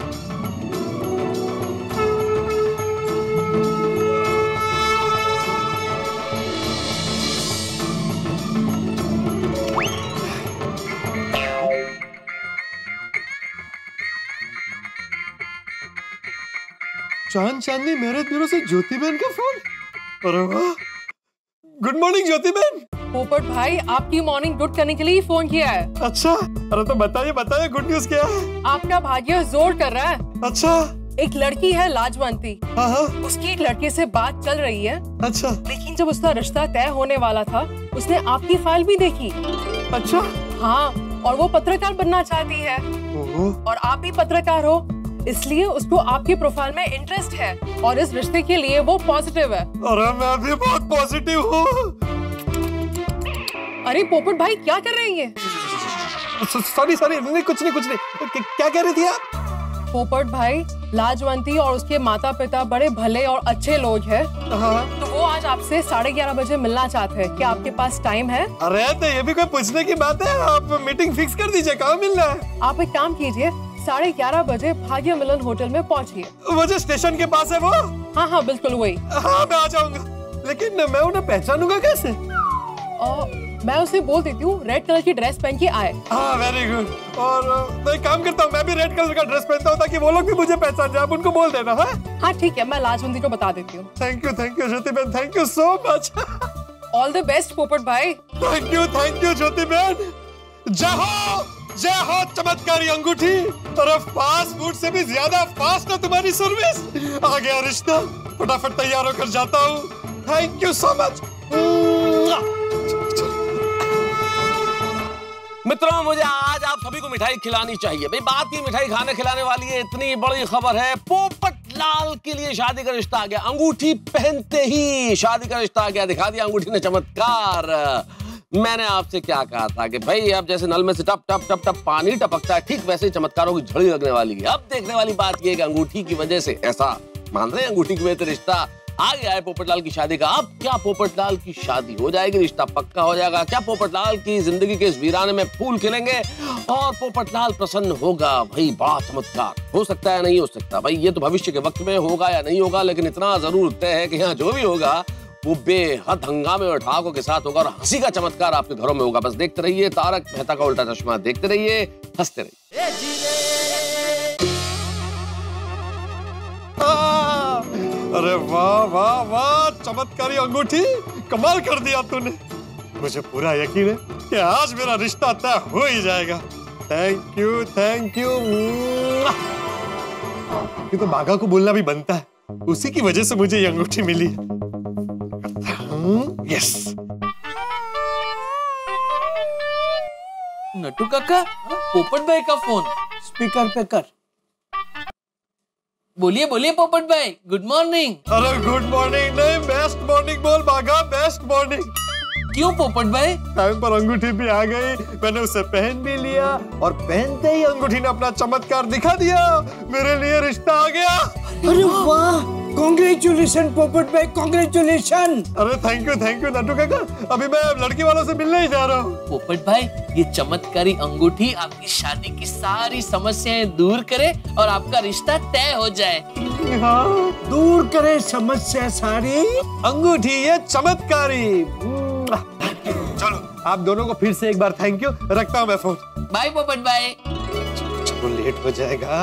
चांद चांदनी मेरे ब्यूरो से ज्योति बहन का फोन। अरे वाह, गुड मॉर्निंग ज्योति बहन। पोपट भाई आपकी मॉर्निंग गुड करने के लिए फोन किया है। अच्छा, अरे तो बताइए बताइए गुड न्यूज क्या है? आपका भाग्य जोर कर रहा है। अच्छा। एक लड़की है लाजवंती, हाँ। उसकी एक लड़के से बात चल रही है। अच्छा। लेकिन जब उसका रिश्ता तय होने वाला था, उसने आपकी फाइल भी देखी। अच्छा। हाँ, और वो पत्रकार बनना चाहती है। और आप भी पत्रकार हो, इसलिए उसको आपकी प्रोफाइल में इंटरेस्ट है और इस रिश्ते के लिए वो पॉजिटिव है। अरे मैं भी बहुत पॉजिटिव हूँ। अरे पोपट भाई क्या कर रहे हैं? सॉरी नहीं, कुछ नहीं। क्या कह रही थी आप? पोपट भाई, लाजवंती और उसके माता पिता बड़े भले और अच्छे लोग हैं। तो वो आज आपसे 11:30 बजे मिलना चाहते हैं। क्या आपके पास टाइम है? अरे तो ये भी कोई पूछने की बात है? आप मीटिंग फिक्स कर दीजिए, कहाँ मिलना है? आप एक काम कीजिए, 11:30 बजे भाग्य मिलन होटल में पहुंचिए। वो जो स्टेशन के पास है वो? हाँ बिल्कुल वही। हाँ मैं आ जाऊंगा, लेकिन मैं उन्हें पहचानूंगा कैसे? मैं उसे बोल देती हूँ रेड कलर की ड्रेस पहन के आए। हाँ वेरी गुड। और मैं काम करता हूँ, मैं भी रेड कलर का ड्रेस पहनता हूँ ताकि वो लोग भी मुझे पहचान जाए। आप उनको बोल देना। हाँ ठीक है, मैं लाजवंती को बता देती हूँ। थैंक यू ज्योति बहन, thank you so much. All the best Popat भाई। थैंक यू ज्योति बहन। जय हो चमत्कारी अंगूठी। अरे फास्ट फूड से भी ज्यादा फास्ट है तुम्हारी सर्विस। आ गया रिश्ता, फटाफट तैयार होकर जाता हूँ। Thank you so much. मित्रों, मुझे आज आप सभी को मिठाई खिलानी चाहिए। भाई बात की मिठाई खाने खिलाने वाली है, इतनी बड़ी खबर है। पोपटलाल के लिए शादी का रिश्ता आ गया। अंगूठी पहनते ही शादी का रिश्ता आ गया। दिखा दिया अंगूठी ने चमत्कार। मैंने आपसे क्या कहा था कि भाई अब जैसे नल में से टप टप टप टप पानी टपकता है, ठीक वैसे ही चमत्कारों की झड़ी लगने वाली है। अब देखने वाली बात यह है कि अंगूठी की वजह से, ऐसा मान रहे हैं, अंगूठी की वजह से रिश्ता आ गया है पोपटलाल की शादी का। अब क्या पोपटलाल की शादी हो जाएगी, रिश्ता पक्का हो जाएगा? क्या पोपटलाल की जिंदगी के इस वीराने में फूल खिलेंगे और पोपटलाल प्रसन्न होगा? भाई बड़ा चमत्कार हो सकता है, नहीं हो सकता? भाई ये तो भविष्य के वक्त में होगा या नहीं होगा, लेकिन इतना जरूर तय है कि यहाँ जो भी होगा वो बेहद हंगामे और ठहाकों के साथ होगा और हंसी का चमत्कार आपके घरों में होगा। बस देखते रहिए तारक मेहता का उल्टा चश्मा, देखते रहिए, हंसते रहिए। अरे वाह वाह वाह, चमत्कारी अंगूठी, कमाल कर दिया तूने। मुझे पूरा यकीन है कि आज मेरा रिश्ता तय हो ही जाएगा। Thank you thank you. ये तो बाघा को बोलना भी बनता है, उसी की वजह से मुझे ये अंगूठी मिली है। यस। नट्टू काका, पोपट भाई का फोन स्पीकर पे कर। बोलिए बोलिए पोपट भाई, गुड मॉर्निंग। अरे गुड मॉर्निंग नहीं, बेस्ट मॉर्निंग बोल बाघा, बेस्ट मॉर्निंग। क्यों पोपट भाई? टाइम पर अंगूठी भी आ गई, मैंने उसे पहन भी लिया और पहनते ही अंगूठी ने अपना चमत्कार दिखा दिया। मेरे लिए रिश्ता आ गया। अरे वाह, कांग्रेचुलेशन पोपट भाई, कांग्रेचुलेशन। अरे थैंक यू नट्टू काका। अभी मैं लड़की वालों से मिलने ही जा रहा हूँ। पोपट भाई, ये चमत्कारी अंगूठी आपकी शादी की सारी समस्याएं दूर करे और आपका रिश्ता तय हो जाए। हाँ, दूर करे समस्या सारी। अंगूठी ये चमत्कारी। चलो आप दोनों को फिर से एक बार थैंक यू। रखता हूँ मैं फोन। बाय पोपट भाई। चलो लेट हो जाएगा।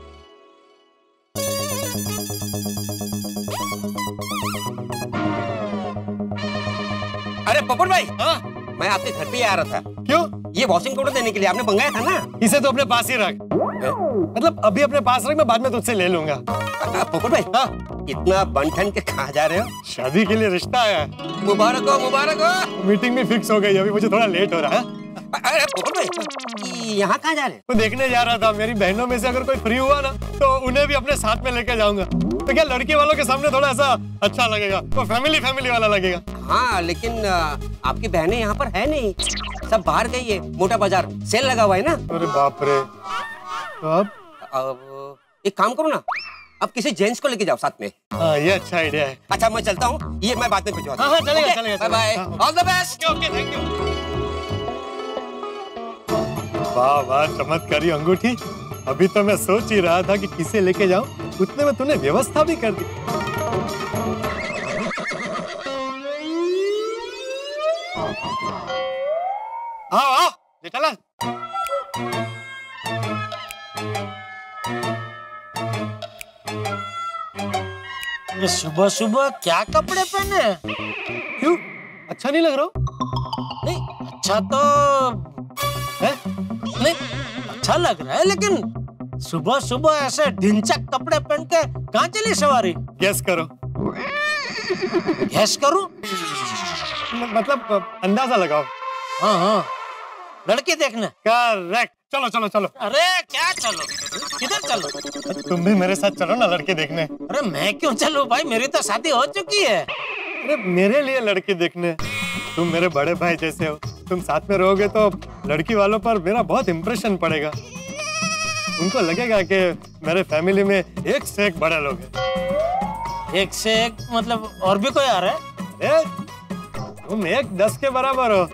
अरे पोपट भाई, मैं आपके घर पे ही आ रहा था। क्यों? ये वॉशिंग पाउडर देने के लिए, आपने मंगाया था ना। इसे तो अपने पास ही रख। मतलब अभी अपने पास रख, मैं बाद में तुझसे ले लूंगा। पोपट भाई, इतना बन-ठन के कहाँ जा रहे हो? शादी के लिए रिश्ता आया है। मुबारक हो मुबारक हो। मीटिंग भी फिक्स हो गई, अभी मुझे थोड़ा लेट हो रहा है। अरे पोपट भाई, यहाँ कहाँ जा रहे हैं? तो देखने जा रहा था, मेरी बहनों में से अगर कोई फ्री हुआ ना तो उन्हें भी अपने साथ में लेके जाऊंगा। तो क्या लड़की वालों के सामने थोड़ा सा अच्छा लगेगा, तो फैमिली वाला लगेगा। हाँ, लेकिन आपकी बहनें यहाँ पर है नहीं, सब बाहर गई है। मोटा बाजार सेल लगा हुआ है ना। अरे बाप रे। अब एक काम करो ना, अब किसी जेंट्स को लेके जाओ साथ में। हाँ, ये अच्छा आइडिया है। अच्छा मैं चलता हूँ, ये मैं बाद में भिजवा। हाँ चलेगा। Bye bye, all the best. Okay thank you. वाह वाह, चमत्कारी अंगूठी। अभी तो मैं सोच ही रहा था कि किसे लेके जाऊं, उतने में तूने व्यवस्था भी कर दी। आओ जेठालाल। ये सुबह सुबह क्या कपड़े पहने? क्यों, अच्छा नहीं लग रहा? नहीं अच्छा तो है, नहीं अच्छा लग रहा है, लेकिन सुबह सुबह ऐसे ढिंचक कपड़े पहन के कहाँ चली सवारी? गेस करो। गेस करूं? मतलब अंदाजा लगाओ। हाँ, लड़की देखने। करेक्ट। चलो चलो चलो। अरे क्या चलो, किधर चलो? तुम भी मेरे साथ चलो ना लड़के देखने। अरे मैं क्यों चलूं भाई, मेरी तो शादी हो चुकी है। अरे मेरे लिए लड़के देखने, तुम मेरे बड़े भाई जैसे हो, तुम साथ में रहोगे तो लड़की वालों पर मेरा बहुत इम्प्रेशन पड़ेगा। उनको लगेगा कि मेरे फैमिली में एक से एक बड़े लोग हैं। एक से एक मतलब और भी कोई आ रहा है? तुम 1-10 के बराबर हो।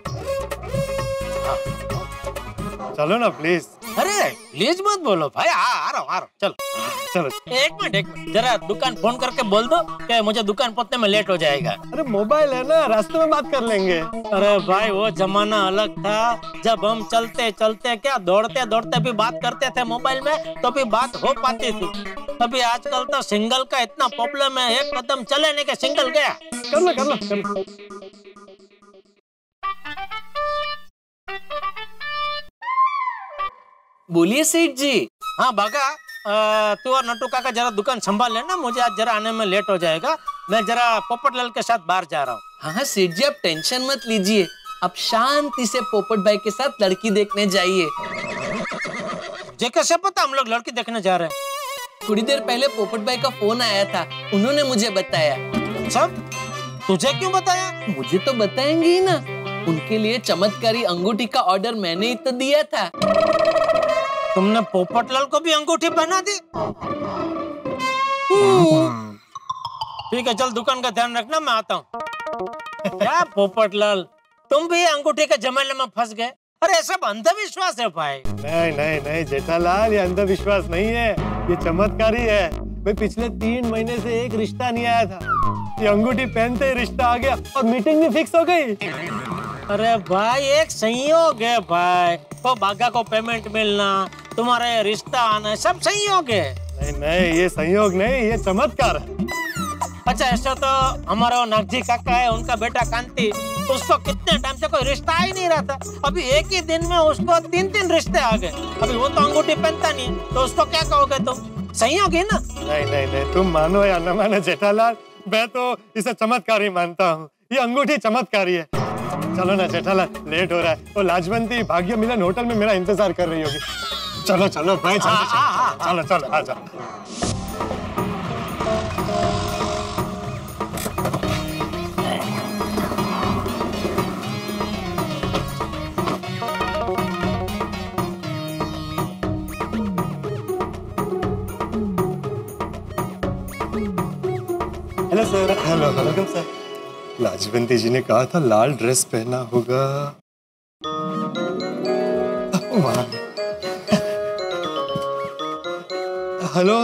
चलो ना प्लीज। अरे प्लीज मत बोलो भाई, आ रहा हूँ चलो। चलो एक मिनट जरा दुकान फोन करके बोल दो कि मुझे दुकान पहुंचने में लेट हो जाएगा। अरे मोबाइल है ना, रास्ते में बात कर लेंगे। अरे भाई वो जमाना अलग था, जब हम चलते चलते क्या दौड़ते दौड़ते भी बात करते थे मोबाइल में, तो भी बात हो पाती थी। अभी आजकल तो सिंगल का इतना प्रॉब्लम है, एक कदम चले नहीं के सिंगल गया। कर लो। बोलिए सेठ जी। हाँ बागा, तू और नट्टू काका जरा दुकान संभाल लेना, मुझे आज जरा आने में लेट हो जाएगा। मैं जरा पोपटलाल के साथ बाहर जा रहा हूँ। हाँ सेठ जी, आप टेंशन मत लीजिए, आप शांति से पोपट भाई के साथ लड़की देखने जाइए। मुझे कैसे पता हम लोग लड़की देखने जा रहे हैं? थोड़ी देर पहले पोपट भाई का फोन आया था, उन्होंने मुझे बताया। सब तुझे क्यों बताया? मुझे तो बताएंगे ही ना, उनके लिए चमत्कारी अंगूठी का ऑर्डर मैंने ही तो दिया था। तुमने पोपटलाल को भी अंगूठी पहना दी? ठीक है, चल दुकान का ध्यान रखना, मैं आता हूँ। क्या पोपटलाल, तुम भी अंगूठी के झमेले में फंस गए? अरे सब अंधविश्वास है भाई। नहीं नहीं नहीं जेठालाल, ये अंधविश्वास नहीं है, ये चमत्कारी है। भाई पिछले 3 महीने से एक रिश्ता नहीं आया था, ये अंगूठी पहनते ही रिश्ता आ गया और मीटिंग भी फिक्स हो गई। अरे भाई एक संयोग है भाई, वो बागा को पेमेंट मिलना, तुम्हारा ये रिश्ता आना, सब संयोग है। नहीं नहीं, ये संयोग नहीं, ये चमत्कार है। अच्छा ऐसा तो हमारा नागजी काका है, उनका बेटा कांति, उसको कितने टाइम से कोई रिश्ता ही नहीं रहा था, अभी एक ही दिन में उसको 3 रिश्ते आ गए। अभी वो तो अंगूठी पहनता नहीं, तो उसको क्या कहोगे तुम? संयोग है ना? नहीं नहीं नहीं, तुम मानो या न मानो जेठालाल, मैं तो इसे चमत्कारी मानता हूँ, ये अंगूठी चमत्कारी है। चलो ना जेठालाल, लेट हो रहा है, वो लाजवंती भाग्य मिलन होटल में मेरा इंतजार कर रही होगी। चलो चलो भाई, चलो चलो चलो, आ जाओ। Hello sir. Hello welcome sir. Lajwanti ji ने कहा था लाल ड्रेस पहना होगा। हेलो।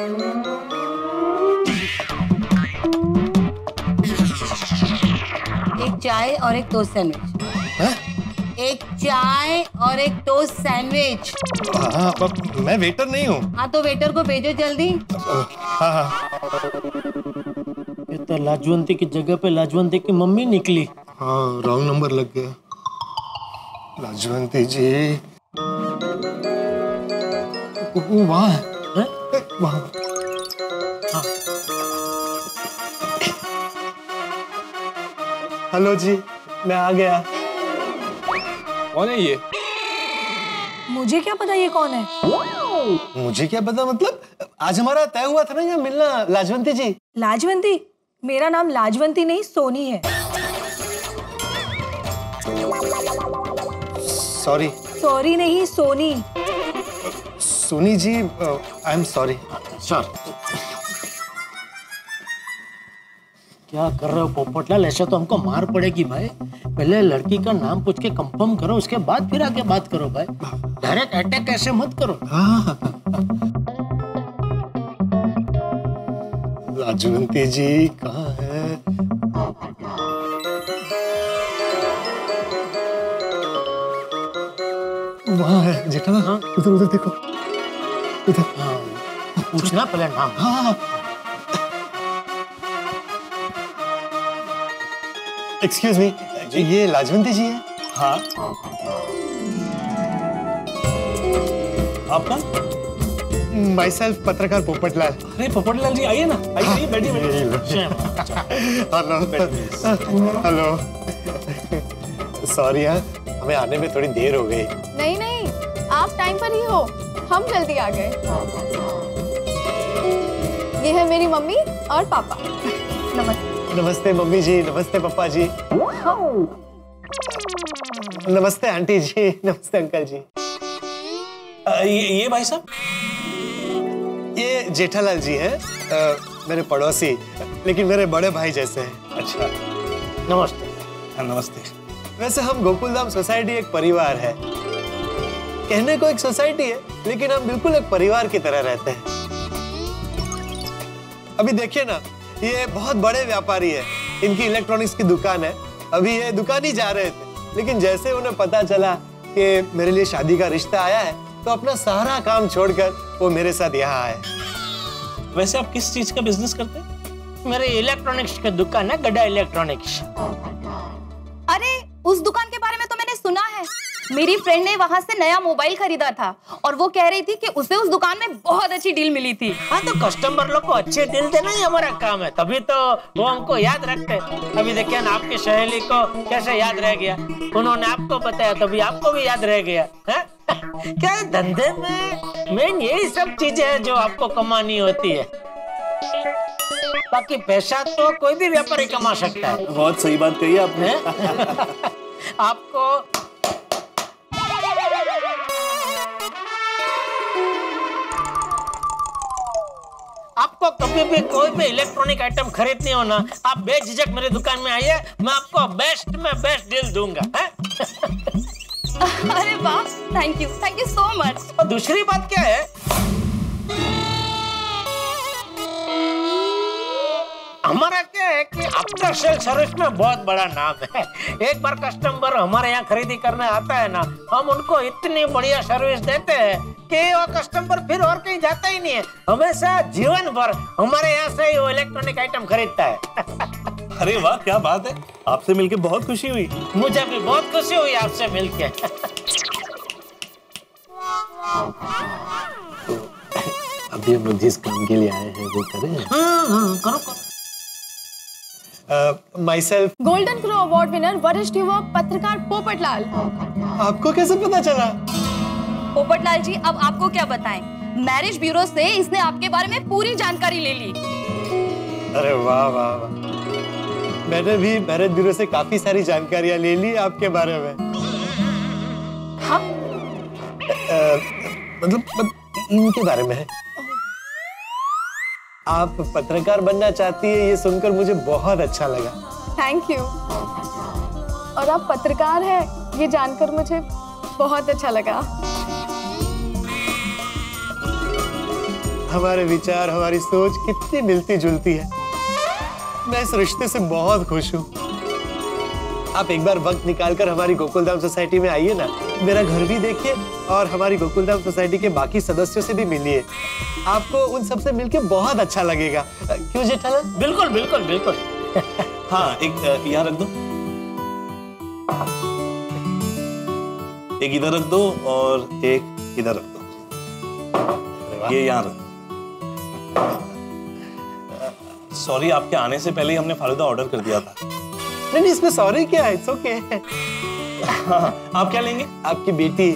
एक चाय और एक टोस्ट सैंडविच। एक चाय और एक टोस्ट सैंडविच। हाँ, मैं वेटर नहीं हूँ। हाँ तो वेटर को भेजो जल्दी। हाँ हाँ। ये तो लाजवंती की जगह पे लाजवंती की मम्मी निकली। हाँ, रॉन्ग नंबर लग गया। लाजवंती जी वहाँ है, वहाँ। हाँ। हेलो जी, मैं आ गया। कौन है ये? मुझे क्या पता ये कौन है? मुझे क्या पता मतलब? आज हमारा तय हुआ था ना यहाँ मिलना, लाजवंती जी। लाजवंती? मेरा नाम लाजवंती नहीं सोनी है। सॉरी। सॉरी नहीं, Soni. Soni ji, I am sorry. Sir क्या कर रहे हो पोपटलाल? ऐसा तो हमको मार पड़ेगी भाई। पहले लड़की का नाम पूछ के कंफर्म करो, उसके बाद फिर आगे बात करो भाई। डायरेक्ट अटैक ऐसे मत करो। लाजवंती जी कहाँ है? वहाँ है जेठा। हाँ, उधर उधर देखो, उधर। हाँ, पूछना पहले नाम। हाँ। एक्सक्यूज मी, ये लाजवंती जी है? हाँ। आपका? माई सेल्फ पत्रकार पोपटलाल। अरे पोपटलाल जी आइए ना, आइए बैठिए बैठिए। हेलो हेलो, सॉरी हाँ, हमें आने में थोड़ी देर हो गई। नहीं नहीं, आप टाइम पर ही हो, हम जल्दी आ गए। ये है मेरी मम्मी और पापा। नमस्ते। नमस्ते मम्मी जी, नमस्ते पापा जी। नमस्ते आंटी जी, नमस्ते अंकल जी। ये भाई साहब? ये जेठालाल जी हैं, मेरे पड़ोसी, लेकिन मेरे बड़े भाई जैसे हैं। अच्छा, नमस्ते। हाँ नमस्ते। वैसे हम गोकुलधाम सोसाइटी एक परिवार है। कहने को एक सोसाइटी है, लेकिन हम बिल्कुल एक परिवार की तरह रहते हैं। अभी देखिए ना, ये बहुत बड़े व्यापारी है, इनकी इलेक्ट्रॉनिक्स की दुकान है। अभी ये दुकान ही जा रहे थे, लेकिन जैसे उन्हें पता चला कि मेरे लिए शादी का रिश्ता आया है, तो अपना सारा काम छोड़कर वो मेरे साथ यहाँ आए। वैसे आप किस चीज का बिजनेस करते हैं? मेरे इलेक्ट्रॉनिक्स की दुकान है, गड्ढा इलेक्ट्रॉनिक्स। अरे उस दुकान के बारे में तो मैंने सुना है, मेरी फ्रेंड ने वहाँ से नया मोबाइल खरीदा था और वो कह रही थी कि उसे उस दुकान में बहुत अच्छी डील मिली थी। हाँ तो कस्टमर लोग को अच्छे डील देना ही हमारा काम है, तभी तो वो हमको याद रखते। अभी देखिए ना आपकी सहेली को कैसे याद रह गया, उन्होंने आपको बताया तभी आपको भी याद रह गया है? क्या धंधे में मेन यही सब चीजें हैं जो आपको कमानी होती है, बाकी पैसा तो कोई भी व्यापारी कमा सकता है। बहुत सही बात कही आपने। आपको कभी भी कोई भी इलेक्ट्रॉनिक आइटम खरीदनी हो ना, आप बेझिझक मेरी दुकान में आइए, मैं आपको बेस्ट में बेस्ट डील दूंगा। अरे वाह, थैंक यू सो मच। और दूसरी बात क्या है, हमारा क्या है कि आफ्टर सेल सर्विस में बहुत बड़ा नाम है। एक बार कस्टमर हमारे यहाँ खरीदी करने आता है ना, हम उनको इतनी बढ़िया सर्विस देते हैं कि वो कस्टमर फिर और कहीं जाता ही नहीं है, हमेशा जीवन भर हमारे यहाँ से ही वो इलेक्ट्रॉनिक आइटम खरीदता है। अरे वाह, क्या बात है, आपसे मिलके बहुत खुशी हुई। मुझे भी बहुत खुशी हुई आपसे मिलके। अभी हम लोग जिस काम के लिए आए हैं वो करें। करो। Myself golden crow award winner वरिष्ठ युवक पत्रकार पोपटलाल। आपको कैसे पता चला? पोपटलाल जी, अब आपको क्या बताएं, मैरिज ब्यूरो से इसने आपके बारे में पूरी जानकारी ले ली। अरे वाह वाह वाह, मैंने भी मैरिज ब्यूरो से काफी सारी जानकारियां ले ली आपके बारे में। हाँ? मतलब इनके बारे में है। आप पत्रकार बनना चाहती है, ये सुनकर मुझे बहुत अच्छा लगा। Thank you. और आप पत्रकार हैं, ये जानकर मुझे बहुत अच्छा लगा। हमारे विचार, हमारी सोच कितनी मिलती जुलती है। मैं इस रिश्ते से बहुत खुश हूँ। आप एक बार वक्त निकालकर हमारी गोकुलधाम सोसाइटी में आइए ना, मेरा घर भी देखिए और हमारी गोकुलधाम सोसाइटी के बाकी सदस्यों से भी मिलिए। आपको उन सबसे मिलके बहुत अच्छा लगेगा। क्यों जेठालाल? बिल्कुल बिल्कुल बिल्कुल। हाँ, एक यहाँ रख दो, एक इधर रख दो और एक इधर रख दो। ये यहाँ रख दो। सॉरी, आपके आने से पहले ही हमने फालूदा ऑर्डर कर दिया था। नहीं, इसमें सॉरी क्या है, इट्स ओके। हाँ, आप क्या लेंगे? आपकी बेटी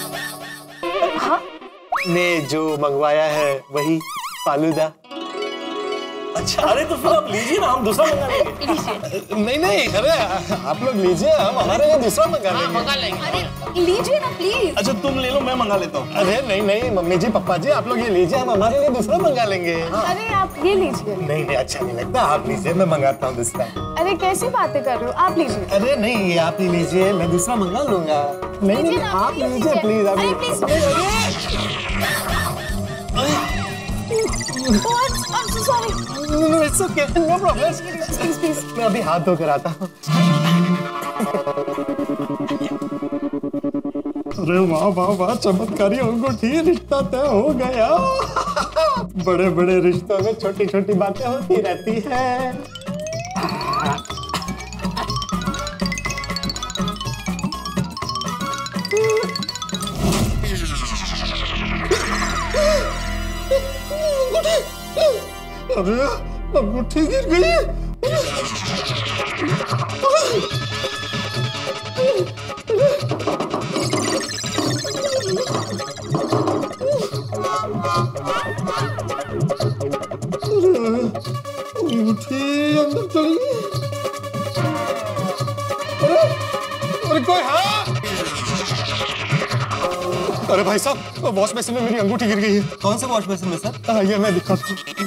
ने जो मंगवाया है वही फालूदा। अच्छा, अरे तो फिर आप लीजिए ना, हम दूसरा मंगा लेंगे। नहीं, अरे आप लोग लीजिए, हम हमारे लिए दूसरा मंगा लेंगे। मंगा लेंगे। अरे लीजिए ना प्लीज। अच्छा, तुम ले लो, मैं मंगा लेता हूँ। अरे नहीं, मम्मी जी, पापा जी, आप लोग ये लीजिए, हम हमारे लिए दूसरा मंगा लेंगे। अरे आप ये लीजिए। नहीं, अच्छा नहीं लगता, आप लीजिए, मैं मंगाता हूँ दूसरा। अरे कैसी बातें कर रहे हो, आप लीजिए। अरे नहीं, ये आप ही लीजिए, मैं दूसरा मंगा लूंगा। नहीं, आप लीजिए please. I'm so sorry. No, it's okay. No problem. Please. मैं अभी हाथ धोकर आता हूँ। अरे वाह वाह वाह, चमत्कारी अंगूठी, रिश्ता तय हो गया। बड़े बड़े रिश्तों में छोटी छोटी बातें होती रहती है। अरे अंगूठी गिर गई। अंगूठी अंदर चली गई। अरे कोई है? अरे भाई साहब, वॉश बेसिन में मेरी अंगूठी गिर गई है। कौन से वॉश बेसिन में सर? आइए मैं दिखाता हूँ।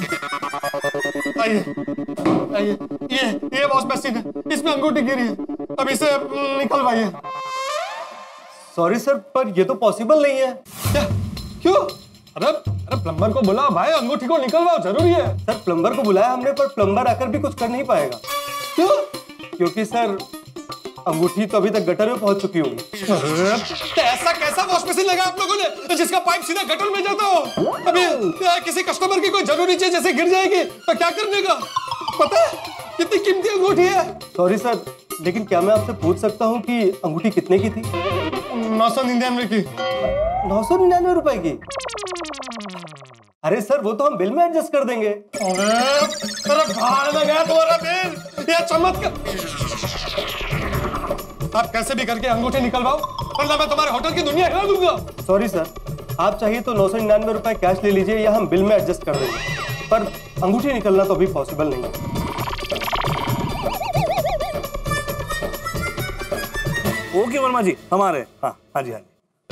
आइए, ये वॉश बेसिन है, इसमें अंगूठी गिरी है, अब इसे निकलवाइए। सॉरी सर, पर ये तो पॉसिबल नहीं है। क्या? क्यों? अरे प्लम्बर को बुलाओ भाई, अंगूठी को निकलवाओ, जरूरी है। सर, प्लम्बर को बुलाया हमने, पर प्लम्बर आकर भी कुछ कर नहीं पाएगा। क्यों? क्योंकि सर अंगूठी तो अभी तक गटर में पहुंच चुकी होगी। तो ऐसा कैसा वॉश बेसिन लगा आप लोगों ने जिसका पाइप सीधा गटर में जाता हो? अभी किसी कस्टमर की कोई जरूरी चीज जैसे गिर जाएगी तो क्या करने का? पता है कितनी कीमती अंगूठी है? सॉरी सर, लेकिन क्या मैं आपसे पूछ सकता हूँ कि अंगूठी कितने की थी? 999 की। 999 रुपए की? अरे सर वो तो हम बिल में एडजस्ट कर देंगे। अरे भाड़ में गया तुम्हारा बिल, ये चमत्कार। आप कैसे भी करके अंगूठी निकलवाओ वरना मैं तुम्हारे होटल की दुनिया हिला दूंगा। सॉरी सर, आप चाहिए तो 999 रुपए कैश ले लीजिए या हम बिल में एडजस्ट कर देंगे, पर अंगूठी निकलना तो अभी पॉसिबल नहीं है। ओके वर्मा जी, हमारे हाँ हाँ जी हाँ जी।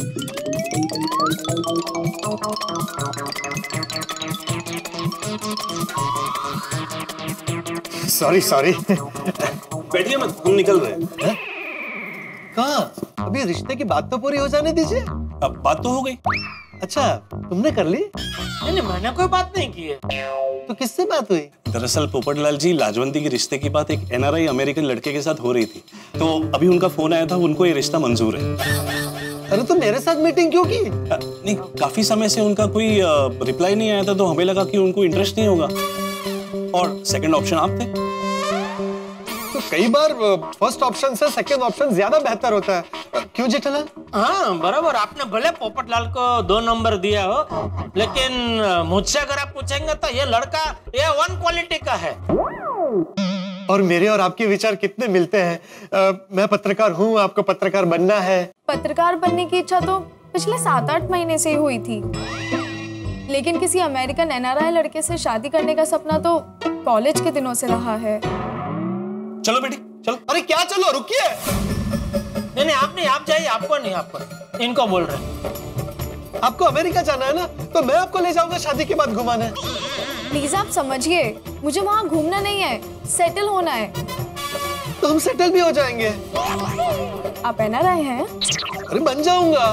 सॉरी बैठिए मत, हम निकल रहे हैं। कहाँ? अभी रिश्ते की बात तो पूरी हो जाने दीजिए। अब बात तो हो गई। अच्छा, तुमने कर ली? नहीं, मैंने कोई बात नहीं की है। तो किससे बात हुई? दरअसल पोपटलाल जी, लाजवंती के रिश्ते की बात एक NRI अमेरिकन लड़के के साथ हो रही थी, तो अभी उनका फोन आया था, उनको ये रिश्ता मंजूर है। अरे तो मेरे साथ मीटिंग क्यों की? नहीं, काफी समय से उनका कोई रिप्लाई नहीं आया था, तो हमें लगा कि उनको इंटरेस्ट नहीं होगा, और सेकंड ऑप्शन आप थे। तो कई बार फर्स्ट ऑप्शन से सेकंड ऑप्शन ज्यादा बेहतर होता है, क्यों जेठालाल? हाँ बराबर, आपने भले पोपटलाल को 2 नंबर दिया हो, लेकिन मुझसे अगर आप पूछेंगे तो ये लड़का A1 क्वालिटी का है। और मेरे और आपके विचार कितने मिलते हैं। मैं पत्रकार हूँ, आपको पत्रकार बनना है। पत्रकार बनने की इच्छा तो पिछले 7-8 महीने से ही हुई थी, लेकिन किसी अमेरिकन NRI लड़के से शादी करने का सपना तो कॉलेज के दिनों से रहा है। चलो बेटी चलो। अरे क्या चलो, रुकिए। नहीं आप नहीं, आप जाइए। आपको नहीं, आपको, इनको बोल रहे हैं। आपको अमेरिका जाना है ना, तो मैं आपको ले जाऊंगा शादी के बाद घुमाने। प्लीज आप समझिए, मुझे वहाँ घूमना नहीं है, सेटल होना है। तो हम सेटल भी हो जाएंगे। आप NRI हैं? अरे बन जाऊंगा।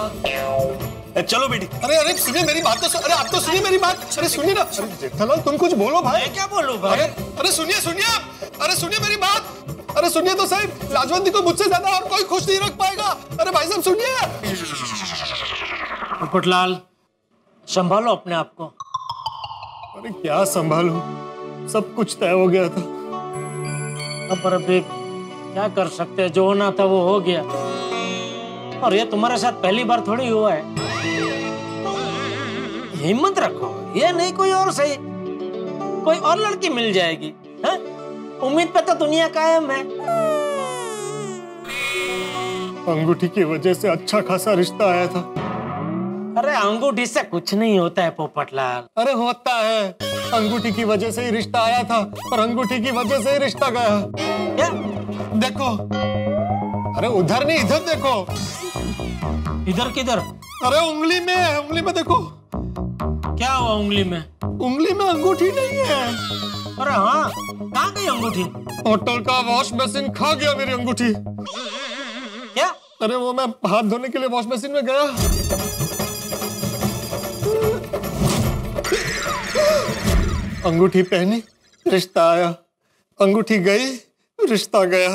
चलो बेटी। अरे सुनिए मेरी बात तो अरे आप तो सुनिए मेरी बात। अरे सुनिए ना। अरे जेठालाल तुम कुछ बोलो भाई। मैं क्या बोलूं भाई? अरे सुनिए आप। अरे सुनिए मेरी बात। अरे सुनिए तो सही, लाजवंती को मुझसे ज्यादा और कोई खुश नहीं रख पाएगा। अरे भाई साहब सुनिए। पोपटलाल, संभालो अपने आप को। अरे क्या संभालूं, सब कुछ तय हो गया था। अब पर अभी क्या कर सकते हैं, जो होना था वो हो गया। और ये तुम्हारे साथ पहली बार थोड़ी हुआ है। हिम्मत रखो, ये नहीं कोई और सही, कोई और लड़की मिल जाएगी। है? उम्मीद पे तो दुनिया कायम है। अंगूठी की वजह से अच्छा खासा रिश्ता आया था। अरे अंगूठी से कुछ नहीं होता है पोपटलाल। अरे होता है, अंगूठी की वजह से ही रिश्ता आया था और अंगूठी की वजह से ही रिश्ता गया। क्या? देखो, अरे उधर नहीं इधर देखो। इधर किधर? अरे उंगली में है, उंगली में देखो। क्या हुआ उंगली में? उंगली में अंगूठी नहीं है। अरे हाँ, कहाँ गई अंगूठी? होटल का वॉश मशीन खा गया मेरी अंगूठी। क्या? अरे वो मैं हाथ धोने के लिए वॉश मशीन में गया, अंगूठी पहनी, रिश्ता आया। अंगूठी गई, रिश्ता गया।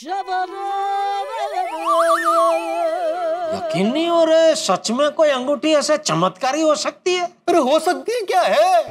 यकीन नहीं हो रहा, सच में कोई अंगूठी ऐसे चमत्कारी हो सकती है? अरे हो सकती है, क्या है?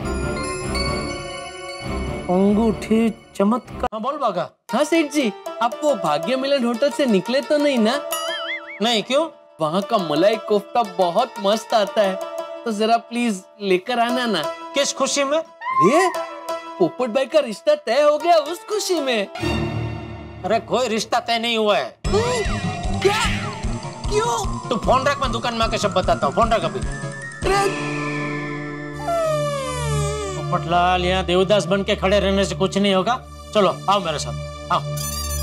अंगूठी चमत्कार। हाँ बोल बागा। हाँ सेठ जी, आप वो भाग्य मिलन होटल से निकले तो नहीं ना? नहीं, क्यों? वहाँ का मलाई कोफ्ता बहुत मस्त आता है, तो जरा प्लीज लेकर आना ना। किस खुशी में? ये पोपट भाई का रिश्ता तय हो गया, उस खुशी में। अरे कोई रिश्ता तय नहीं हुआ है। क्या? क्यों? तू फोन रख, मैं दुकान में आके सब बताता हूँ। फोन रख अभी। पोपटलाल, यहाँ देवदास बन के खड़े रहने से कुछ नहीं होगा। चलो आओ मेरे साथ, आओ।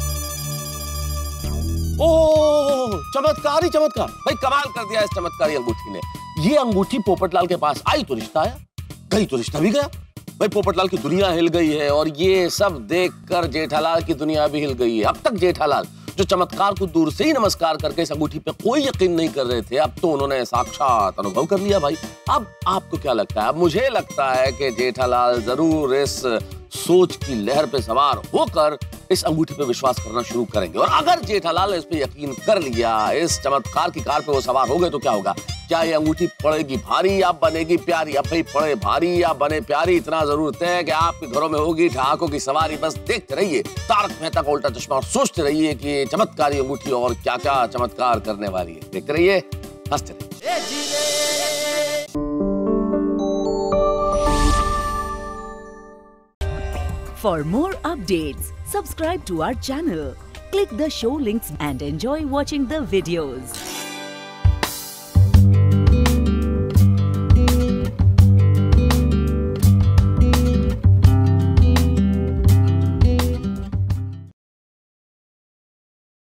ओह, चमत्कार ही चमत्कार भाई, कमाल कर दिया इस चमत्कारी अंगूठी ने। ये अंगूठी पोपटलाल के पास आई तो रिश्ता आया, गई तो रिश्ता भी गया। भाई पोपटलाल की दुनिया हिल गई है, और ये सब देखकर जेठालाल की दुनिया भी हिल गई है। अब तक जेठालाल जो चमत्कार को दूर से ही नमस्कार करके इस अंगूठी पे कोई यकीन नहीं कर रहे थे, अब तो उन्होंने साक्षात अनुभव कर लिया भाई। अब आपको क्या लगता है? अब मुझे लगता है कि जेठालाल जरूर इस सोच की लहर पे सवार होकर इस अंगूठी पे विश्वास करना शुरू करेंगे। और अगर जेठालाल ने इस पे यकीन कर लिया, इस चमत्कार की कार पे वो सवार हो गए, तो क्या होगा? क्या ये अंगूठी पड़ेगी भारी या बनेगी प्यारी? अब भाई पड़े भारी या बने प्यारी इतना जरूर तय है कि आपके घरों में होगी ठहाकों की सवारी। बस देखते रहिए तारक मेहता का उल्टा चश्मा और सोचते रहिए कि ये चमत्कारी अंगूठी और क्या क्या चमत्कार करने वाली है। देखते रहिए, हंसते रहिए। For more updates, subscribe to our channel, click the show links and enjoy watching the videos.